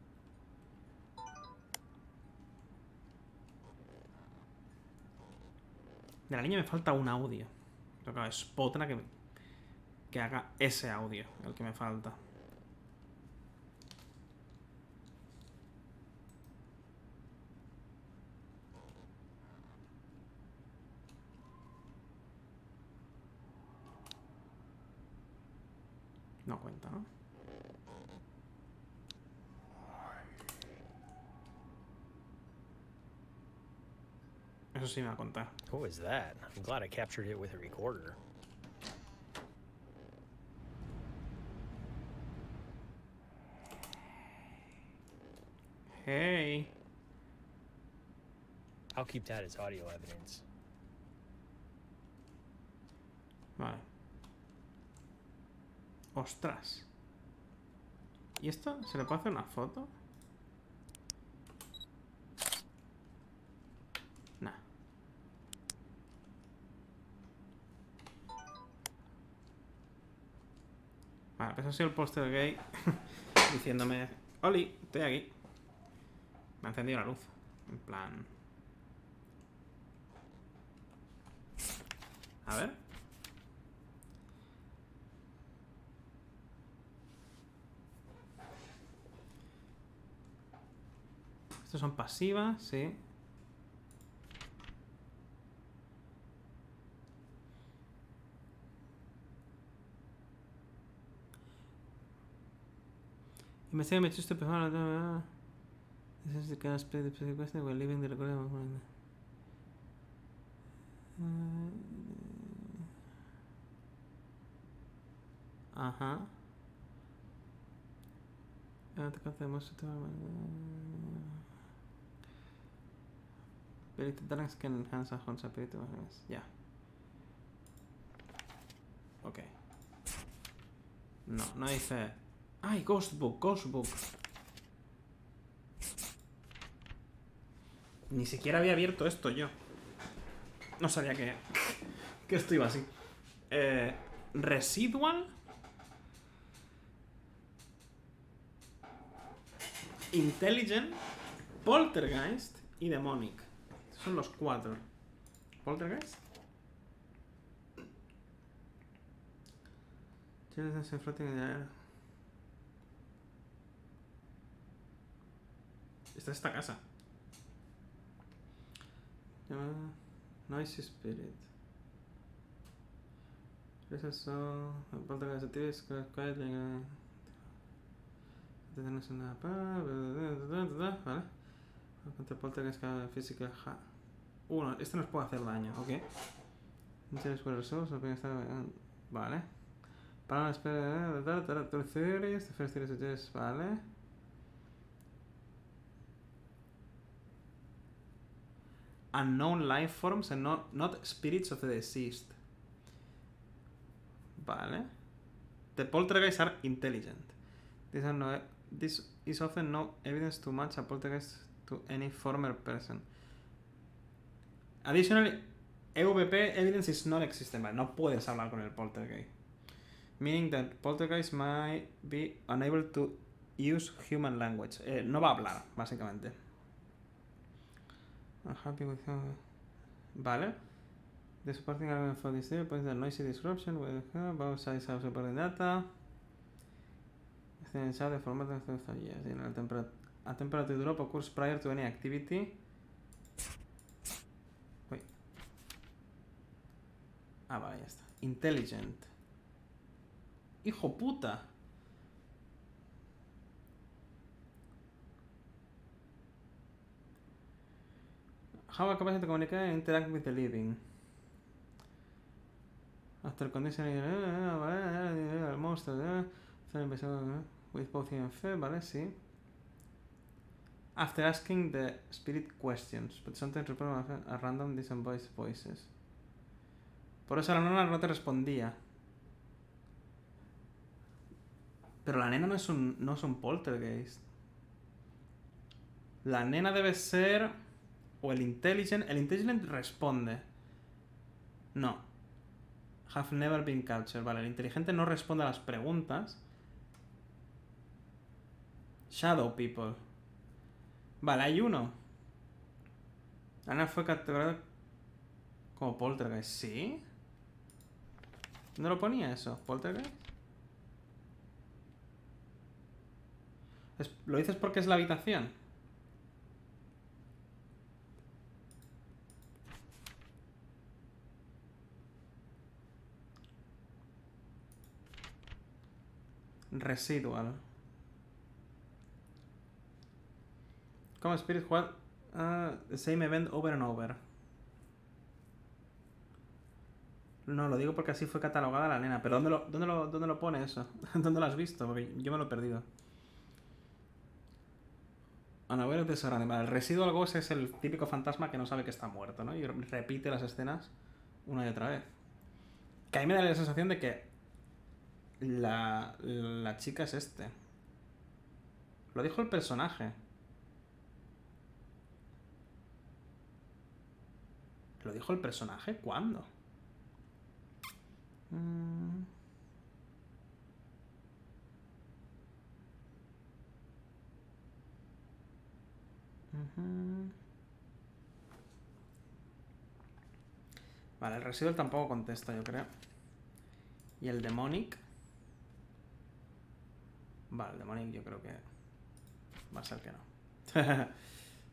Speaker 1: De la niña me falta un audio. Pero claro, es Potra que, que haga ese audio, el que me falta. No cuenta, ¿no? Eso sí me va a contar.
Speaker 3: What was that? I'm glad I captured it with a recorder.
Speaker 1: Hey.
Speaker 3: I'll keep that as audio evidence.
Speaker 1: Vale. Ostras. ¿Y esto? ¿Se le puede hacer una foto? Nah. Vale, pues ha sido el póster gay diciéndome: Oli, estoy aquí. Me ha encendido la luz. En plan... A ver. Estos son pasivas, sí. Investiga me choose to perform. This is the kind of split the specific question we're leaving the recording. Ajá. Ahora te hacemos esto. Spirit Darks can enhance a Honsa Spirit. Ya. Ok. No, no dice. ¡Ay! Ghostbook, Ghostbook. Ni siquiera había abierto esto yo. No sabía que, que esto iba así. Eh, Residual. Intelligent. Poltergeist y Demonic. Estos son los cuatro. Poltergeist. Se floten en el aire. Esta es esta casa. Uh, Noisy Spirit. This is so. Poltergeist activities, quiet. Vale. Contra Poltergeist física. Uno, este nos puede hacer daño, ok. Vale. Para una espera de theories, the first theory suggests, vale. Unknown life forms and not, not spirits of the deceased. Vale. The poltergeists are intelligent. These are no, this is often no evidence to match a poltergeist to any former person. Additionally, E V P evidence is not existent. Vale, no puedes hablar con el poltergeist. Meaning that poltergeist might be unable to use human language. Eh, no va a hablar, básicamente. I'm happy with how... Vale. The supporting argument for this theory points the noisy disruption with uh, both sides have supporting data. The format of the yes, you know, temper a temperature drop occurs prior to any activity. Wait. Ah, vale, ya está. Intelligent. ¡Hijo puta! Have a capacity to communicate and interact with the living. After conditioning el monster with both him and fair, vale, sí. After asking the spirit questions, but sometimes report a random disembodied voices. Por eso la nena no te respondía. Pero la nena no es un, no es un poltergeist. La nena debe ser... O el intelligent... El intelligent responde. No. Have never been captured. Vale, el inteligente no responde a las preguntas. Shadow people. Vale, hay uno. La nena fue capturada como poltergeist. ¿Sí? ¿Dónde lo ponía eso? ¿Poltergeist? ¿Lo dices porque es la habitación? Residual. Como Spirit what? Uh, the same event over and over. No, lo digo porque así fue catalogada la nena. Pero ¿dónde lo, dónde lo, dónde lo pone eso? ¿Dónde lo has visto? Porque yo me lo he perdido. Unaware of the surrounding. Vale, el residual ghost es el típico fantasma que no sabe que está muerto, ¿no? Y repite las escenas una y otra vez. Que a mí me da la sensación de que la, la chica es este. Lo dijo el personaje. ¿Lo dijo el personaje? ¿Cuándo? Mm. Uh-huh. Vale, el residual tampoco contesta, yo creo. Y el demonic. Vale, el demonic yo creo que va a ser que no.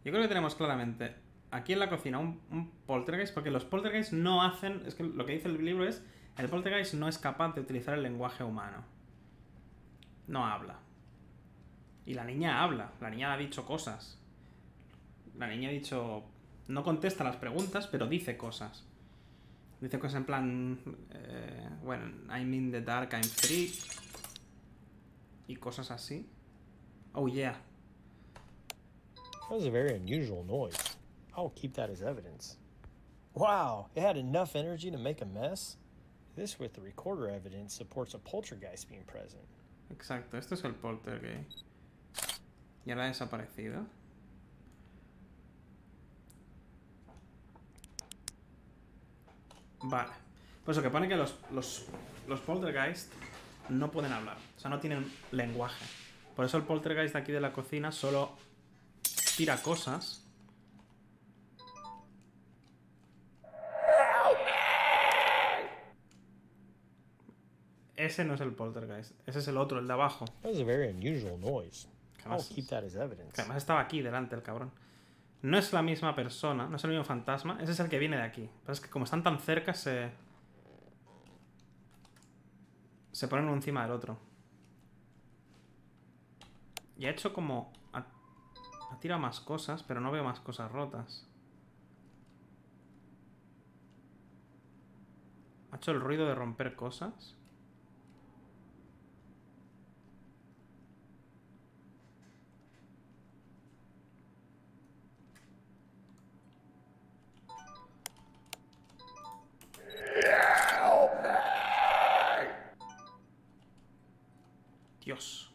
Speaker 1: Yo creo que tenemos claramente aquí en la cocina un, un poltergeist, porque los poltergeists no hacen... Es que lo que dice el libro es... El poltergeist no es capaz de utilizar el lenguaje humano. No habla. Y la niña habla. La niña ha dicho cosas. La niña ha dicho... No contesta las preguntas, pero dice cosas. Dice cosas en plan... Eh, bueno, I'm in the dark, I'm free. Y cosas así. Oh, yeah.
Speaker 3: That was a very unusual noise. I'll keep that as evidence. Wow, it had enough energy to make a mess? This with the recorder evidence supports a poltergeist being present.
Speaker 1: Exacto, este es el poltergeist. Y ahora ha desaparecido. Vale. Pues lo que pone que los, los, los poltergeist no pueden hablar. O sea, no tienen lenguaje. Por eso el poltergeist de aquí de la cocina solo tira cosas. Ese no es el poltergeist. Ese es el otro, el de abajo.
Speaker 3: That was a very unusual noise. I'll keep that as evidence.
Speaker 1: Que además estaba aquí delante el cabrón. No es la misma persona, no es el mismo fantasma. Ese es el que viene de aquí. Pero es que como están tan cerca se... Se ponen uno encima del otro. Y ha hecho como... Ha, ha tirado más cosas, pero no veo más cosas rotas. Ha hecho el ruido de romper cosas. Dios.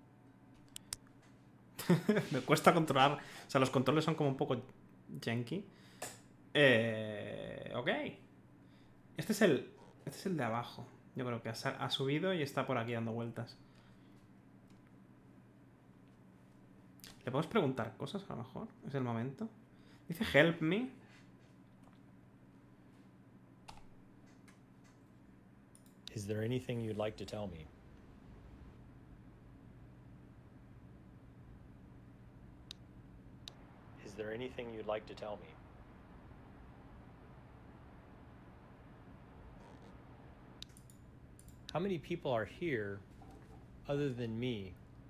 Speaker 1: Me cuesta controlar. O sea, los controles son como un poco janky. Eh, ok. Este es el. Este es el de abajo. Yo creo que ha, ha subido y está por aquí dando vueltas. ¿Le podemos preguntar cosas a lo mejor? Es el momento. Dice help me.
Speaker 3: Is there anything you'd like to tell me? Is there anything you'd like to tell me? How many people are here other than me?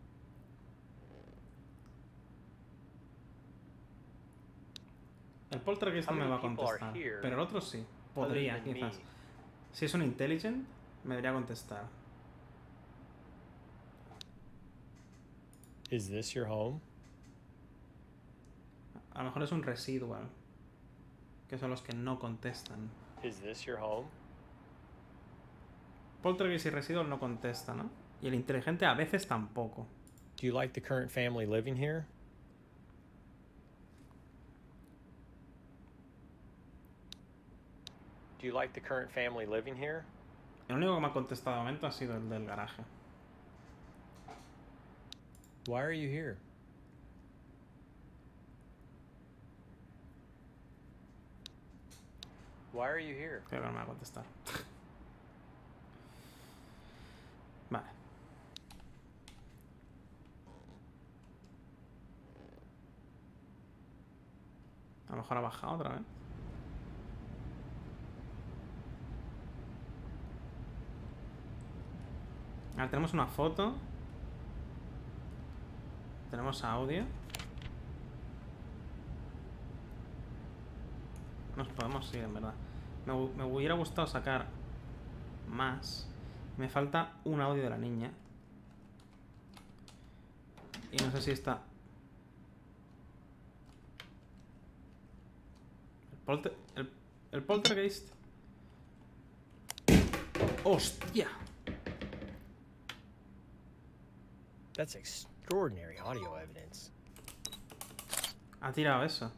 Speaker 1: El poltergeist no me va a contestar, pero el otro sí. Podría, quizás. Si es un intelligent, me debería contestar.
Speaker 3: Is this your home?
Speaker 1: A lo mejor es un residual, que son los que no contestan.
Speaker 3: Is this your home?
Speaker 1: Poltergeist y residual no contestan, ¿no? Y el inteligente a veces tampoco.
Speaker 3: Do you like the current family living here? Do you like the current family living here?
Speaker 1: El único que me ha contestado de momento ha sido el del garaje.
Speaker 3: Why are you here? Why are you here?
Speaker 1: Creo que no me va a contestar. Vale. A lo mejor ha bajado otra vez. Ahora tenemos una foto. Tenemos audio. Nos podemos ir, en verdad. Me, me hubiera gustado sacar más. Me falta un audio de la niña. Y no sé si está... El, polter, el, el poltergeist. ¡Hostia!
Speaker 3: That's extraordinary audio evidence.
Speaker 1: Ha tirado eso.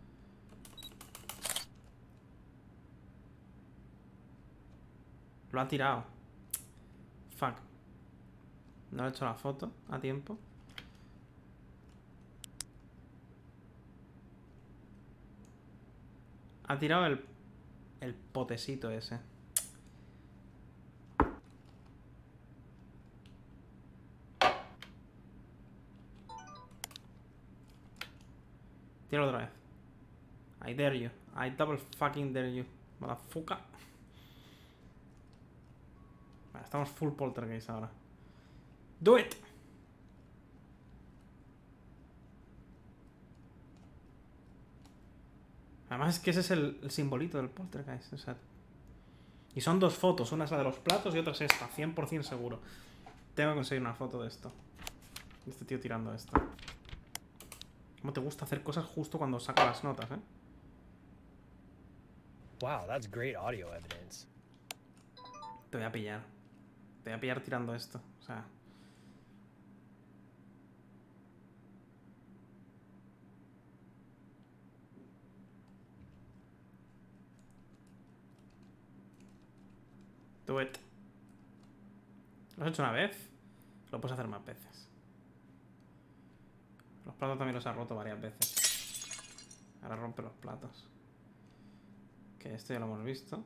Speaker 1: Lo ha tirado. Fuck. No he hecho la foto a tiempo. Ha tirado el, el potecito ese. Tíralo otra vez. I dare you. I double fucking dare you. Motherfucker. Vale, estamos full poltergeist ahora. Do it. Además es que ese es el, el simbolito del poltergeist. O sea, y son dos fotos. Una es la de los platos y otra es esta. cien por cien seguro. Tengo que conseguir una foto de esto. De este tío tirando esto. ¿Cómo te gusta hacer cosas justo cuando saca las notas, eh?
Speaker 3: Wow, that's great audio evidence.
Speaker 1: Te voy a pillar. Te voy a pillar tirando esto. O sea... Do it. ¿Lo has hecho una vez? Lo puedes hacer más veces. Los platos también los has roto varias veces. Ahora rompe los platos. Que esto ya lo hemos visto.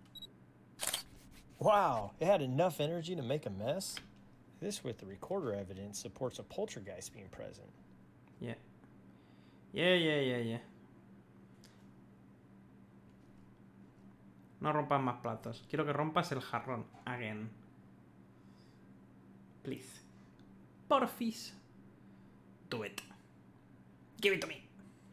Speaker 3: Wow, it had enough energy to make a mess? This with the recorder evidence supports a poltergeist being present.
Speaker 1: Yeah. Yeah, yeah, yeah, yeah. No rompas más platos. Quiero que rompas el jarrón. Again. Please. Porfis. Do it. Give it to me.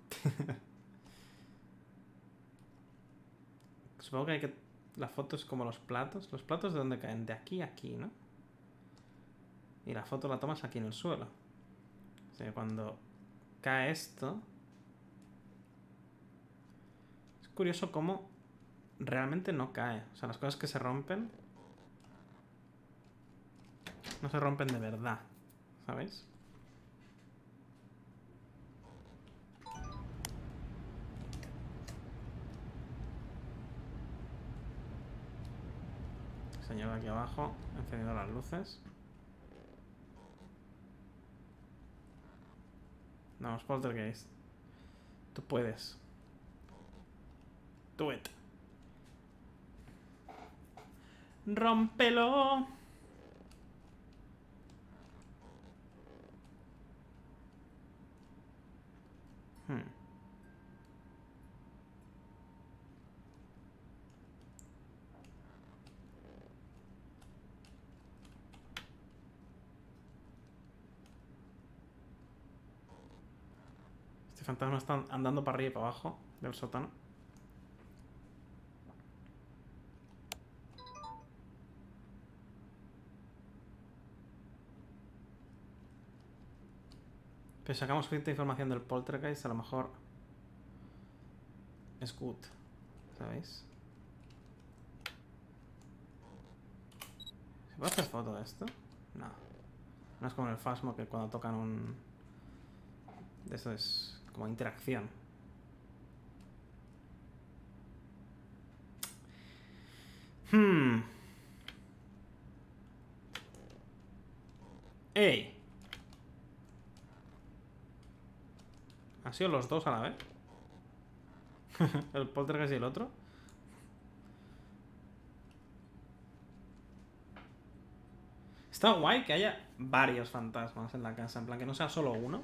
Speaker 1: Supongo que hay que... La foto es como los platos. ¿Los platos de dónde caen? De aquí a aquí, ¿no? Y la foto la tomas aquí en el suelo. O sea, cuando cae esto... Es curioso cómo realmente no cae. O sea, las cosas que se rompen... No se rompen de verdad. ¿Sabéis? Señor de aquí abajo, encendiendo las luces. Vamos, poltergeist. Tú puedes. Do it. Rómpelo. Hmm. Este fantasma está andando para arriba y para abajo del sótano. Pero sacamos cierta información del poltergeist, a lo mejor es good, ¿sabéis? ¿Se puede hacer foto de esto? No. No es como en el Phasmo que cuando tocan un... De eso es como interacción. Hmm. ¡Ey! ¿Han sido los dos a la vez? El poltergeist y el otro. Está guay que haya varios fantasmas en la casa, en plan que no sea solo uno.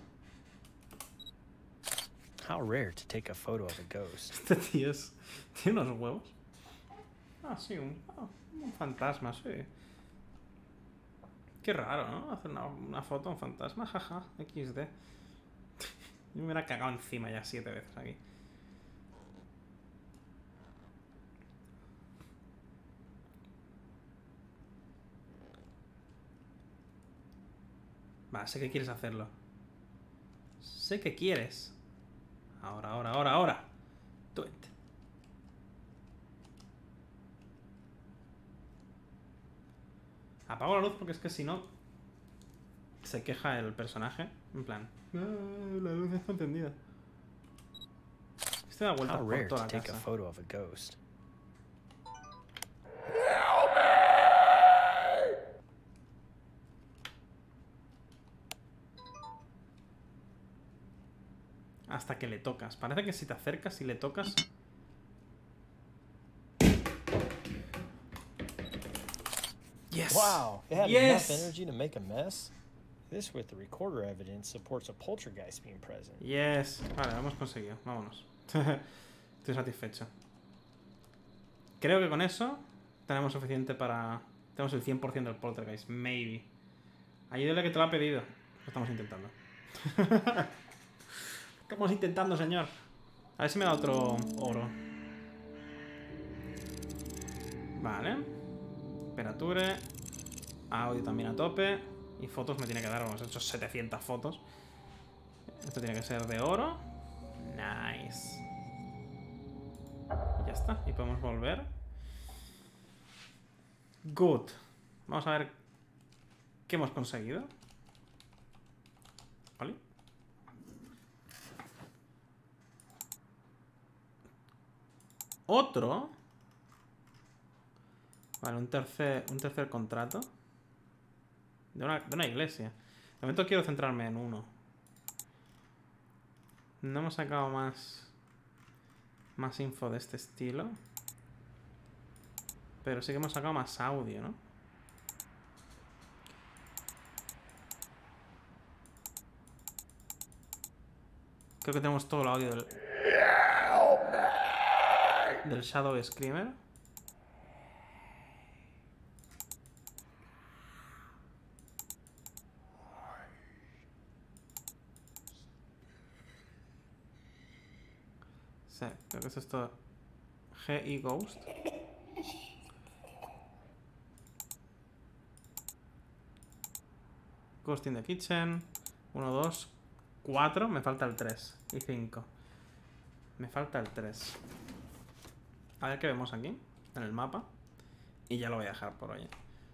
Speaker 3: How rare to take a photo of a ghost.
Speaker 1: Este tío es... tiene unos huevos. Ah, sí, un, ah, un fantasma, sí. Qué raro, ¿no? Hacer una, una foto a un fantasma, jaja, equis de. Yo me hubiera cagado encima ya siete veces aquí. Va, sé que quieres hacerlo. Sé que quieres. Ahora, ahora, ahora, ahora. Do it. Apago la luz porque es que si no se queja el personaje. En plan, ah, la luz está encendida. Estoy da vuelta
Speaker 3: How
Speaker 1: por
Speaker 3: rare
Speaker 1: toda
Speaker 3: to
Speaker 1: la
Speaker 3: take a
Speaker 1: casa.
Speaker 3: photo of a ghost.
Speaker 1: Hasta que le tocas. Parece que si te acercas y le tocas... Yes.
Speaker 3: Wow, it had
Speaker 1: Yes.
Speaker 3: enough energy to make a mess? This with the recorder evidence supports a poltergeist being present.
Speaker 1: Yes. Vale, lo hemos conseguido. Vámonos. Estoy satisfecho. Creo que con eso tenemos suficiente para... Tenemos el cien por ciento del poltergeist. Maybe. Ayúdale que te lo ha pedido. Lo estamos intentando. Estamos intentando, señor. A ver si me da otro oro. Vale. Temperatura. Audio también a tope. Y fotos me tiene que dar, hemos hecho setecientas fotos. Esto tiene que ser de oro. Nice. Y ya está. Y podemos volver. Good. Vamos a ver qué hemos conseguido. ¿Vale? Otro. Vale, un tercer, un tercer contrato. De una, de una iglesia. De momento quiero centrarme en uno. No hemos sacado más... Más info de este estilo. Pero sí que hemos sacado más audio, ¿no? Creo que tenemos todo el audio del... Del Shadow Screamer. Sí, creo que es esto. G I Ghost. Ghost in the Kitchen. uno, dos, cuatro. Me falta el tres. Y cinco. Me falta el tres. A ver qué vemos aquí. En el mapa. Y ya lo voy a dejar por hoy.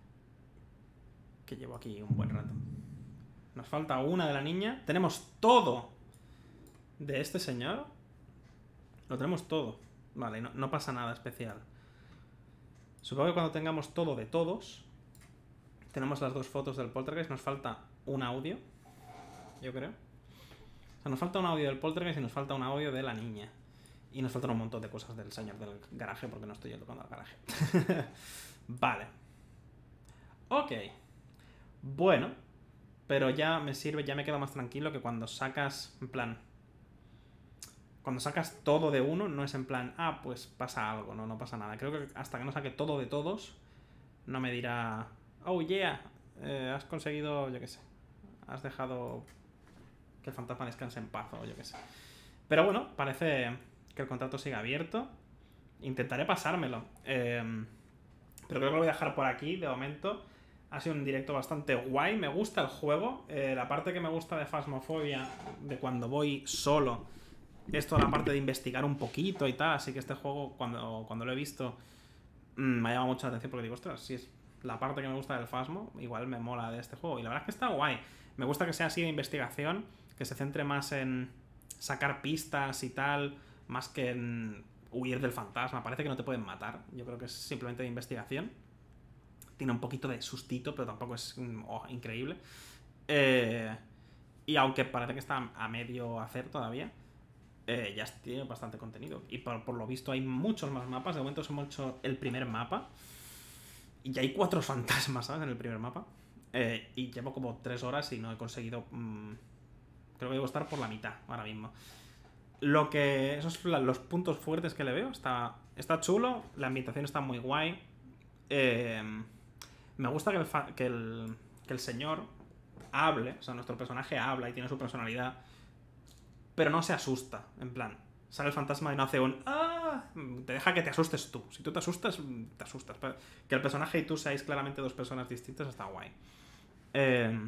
Speaker 1: Que llevo aquí un buen rato. Nos falta una de la niña. Tenemos todo de este señor. Lo tenemos todo. Vale, no, no pasa nada especial. Supongo que cuando tengamos todo de todos, tenemos las dos fotos del poltergeist. Nos falta un audio, yo creo. O sea, nos falta un audio del poltergeist y nos falta un audio de la niña. Y nos faltan un montón de cosas del señor del garaje, porque no estoy yo tocando el garaje. Vale. Ok. Bueno. Pero ya me sirve, ya me quedo más tranquilo que cuando sacas, en plan... Cuando sacas todo de uno, no es en plan, ah, pues pasa algo, no, no pasa nada. Creo que hasta que no saque todo de todos, no me dirá, oh yeah, eh, has conseguido, yo qué sé, has dejado que el fantasma descanse en paz, o yo qué sé. Pero bueno, parece que el contrato sigue abierto. Intentaré pasármelo. Eh, pero creo que lo voy a dejar por aquí, de momento. Ha sido un directo bastante guay, me gusta el juego. Eh, la parte que me gusta de Phasmophobia, de cuando voy solo... Esto, la parte de investigar un poquito y tal. Así que este juego, cuando, cuando lo he visto, mmm, me ha llamado mucho la atención. Porque digo, ostras, si es la parte que me gusta del Phasmo, igual me mola de este juego. Y la verdad es que está guay. Me gusta que sea así de investigación, que se centre más en sacar pistas y tal, más que en huir del fantasma. Parece que no te pueden matar. Yo creo que es simplemente de investigación. Tiene un poquito de sustito, pero tampoco es oh, increíble. Eh, y aunque parece que está a medio hacer todavía, Eh, ya tiene bastante contenido. Y por, por lo visto hay muchos más mapas. De momento hemos hecho el primer mapa. Y ya hay cuatro fantasmas, ¿sabes? En el primer mapa. Eh, y llevo como tres horas y no he conseguido... Mmm, creo que debo estar por la mitad ahora mismo. Lo que... Esos son los puntos fuertes que le veo. Está, está chulo. La ambientación está muy guay. Eh, me gusta que el, fa que, el, que el señor hable. O sea, nuestro personaje habla y tiene su personalidad. Pero no se asusta, en plan, sale el fantasma y no hace un ¡ah! Te deja que te asustes tú. Si tú te asustas, te asustas. Pero que el personaje y tú seáis claramente dos personas distintas está guay. Eh,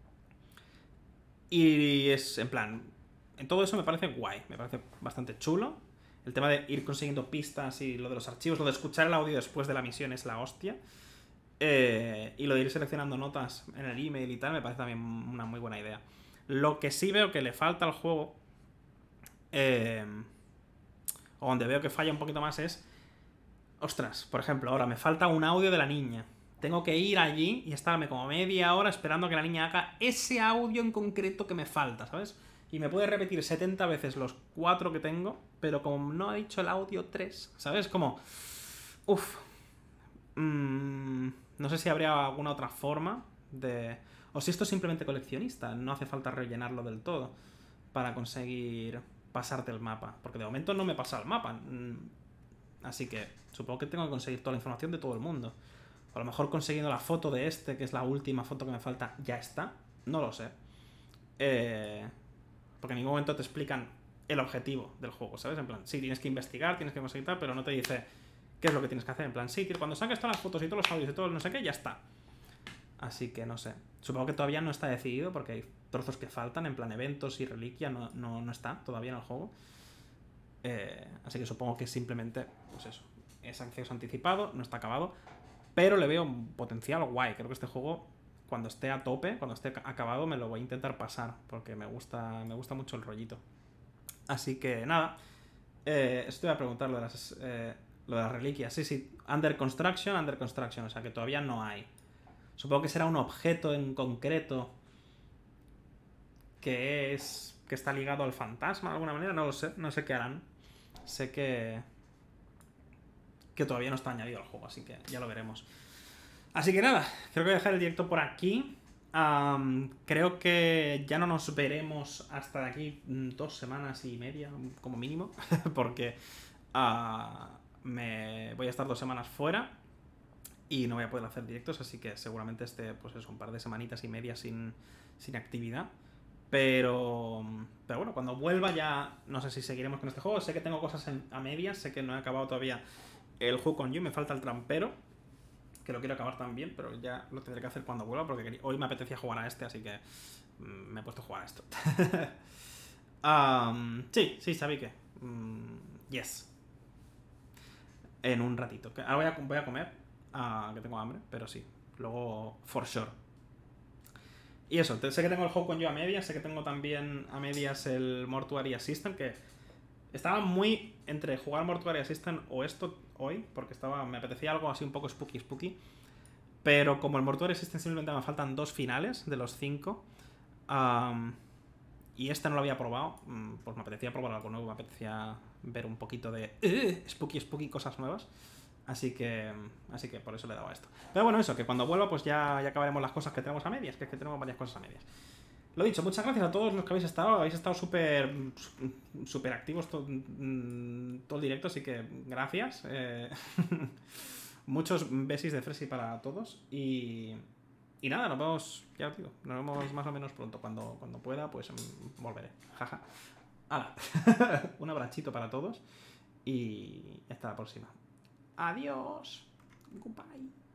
Speaker 1: y es, en plan, en todo eso me parece guay. Me parece bastante chulo. El tema de ir consiguiendo pistas y lo de los archivos, lo de escuchar el audio después de la misión es la hostia. Eh, y lo de ir seleccionando notas en el email y tal me parece también una muy buena idea. Lo que sí veo que le falta al juego... Eh, o donde veo que falla un poquito más es... Ostras, por ejemplo, ahora me falta un audio de la niña. Tengo que ir allí y estarme como media hora esperando a que la niña haga ese audio en concreto que me falta, ¿sabes? Y me puede repetir setenta veces los cuatro que tengo, pero como no ha dicho el audio tres, ¿sabes? Como... Uf. Mm, no sé si habría alguna otra forma de... O si esto es simplemente coleccionista, no hace falta rellenarlo del todo para conseguir pasarte el mapa. Porque de momento no me pasa el mapa. Así que supongo que tengo que conseguir toda la información de todo el mundo. A lo mejor consiguiendo la foto de este, que es la última foto que me falta, ya está. No lo sé. Eh, porque en ningún momento te explican el objetivo del juego, ¿sabes? En plan, sí, tienes que investigar, tienes que conseguir tal, pero no te dice qué es lo que tienes que hacer. En plan, sí, cuando saques todas las fotos y todos los audios y todo no sé qué, ya está. Así que no sé. Supongo que todavía no está decidido porque hay trozos que faltan, en plan eventos y reliquia, no, no, no está todavía en el juego. Eh, así que supongo que simplemente, pues eso, es acceso anticipado, no está acabado, pero le veo un potencial guay. Creo que este juego, cuando esté a tope, cuando esté acabado, me lo voy a intentar pasar, porque me gusta, me gusta mucho el rollito. Así que nada, eh, esto voy a preguntar lo de las, eh, lo de las reliquias. Sí, sí, under construction, under construction, o sea que todavía no hay. Supongo que será un objeto en concreto que es que está ligado al fantasma de alguna manera, no lo sé, no sé qué harán. Sé que que todavía no está añadido al juego, así que ya lo veremos. Así que nada, creo que voy a dejar el directo por aquí. Um, creo que ya no nos veremos hasta de aquí dos semanas y media, como mínimo, porque uh, me voy a estar dos semanas fuera y no voy a poder hacer directos, así que seguramente esté, pues eso, un par de semanitas y media sin, sin actividad. Pero, pero bueno, cuando vuelva ya no sé si seguiremos con este juego. Sé que tengo cosas en, a medias, sé que no he acabado todavía el juego con You, me falta el trampero, que lo quiero acabar también, pero ya lo tendré que hacer cuando vuelva, porque quería, hoy me apetecía jugar a este, así que mmm, me he puesto a jugar a esto. um, sí, sí, sabí que. Um, yes. En un ratito. Ahora voy a, voy a comer, uh, que tengo hambre, pero sí. Luego, for sure. Y eso, sé que tengo el juego con You a medias, sé que tengo también a medias el Mortuary Assistant, que estaba muy entre jugar Mortuary Assistant o esto hoy, porque estaba me apetecía algo así un poco spooky spooky, pero como el Mortuary Assistant simplemente me faltan dos finales de los cinco, um, y este no lo había probado, pues me apetecía probar algo nuevo, me apetecía ver un poquito de uh, spooky spooky, cosas nuevas. Así que así que por eso le he dado a esto. Pero bueno, eso, que cuando vuelva pues ya, ya acabaremos las cosas que tenemos a medias, que es que tenemos varias cosas a medias. Lo dicho, muchas gracias a todos los que habéis estado. Habéis estado súper súper activos todo, todo el directo, así que gracias. Eh, muchos besis de Fresi para todos. Y, y nada, nos vemos, ya os digo, nos vemos más o menos pronto. Cuando, cuando pueda, pues volveré. Jaja. ¡Hala! Un abrachito para todos. Y hasta la próxima. Adiós. Goodbye.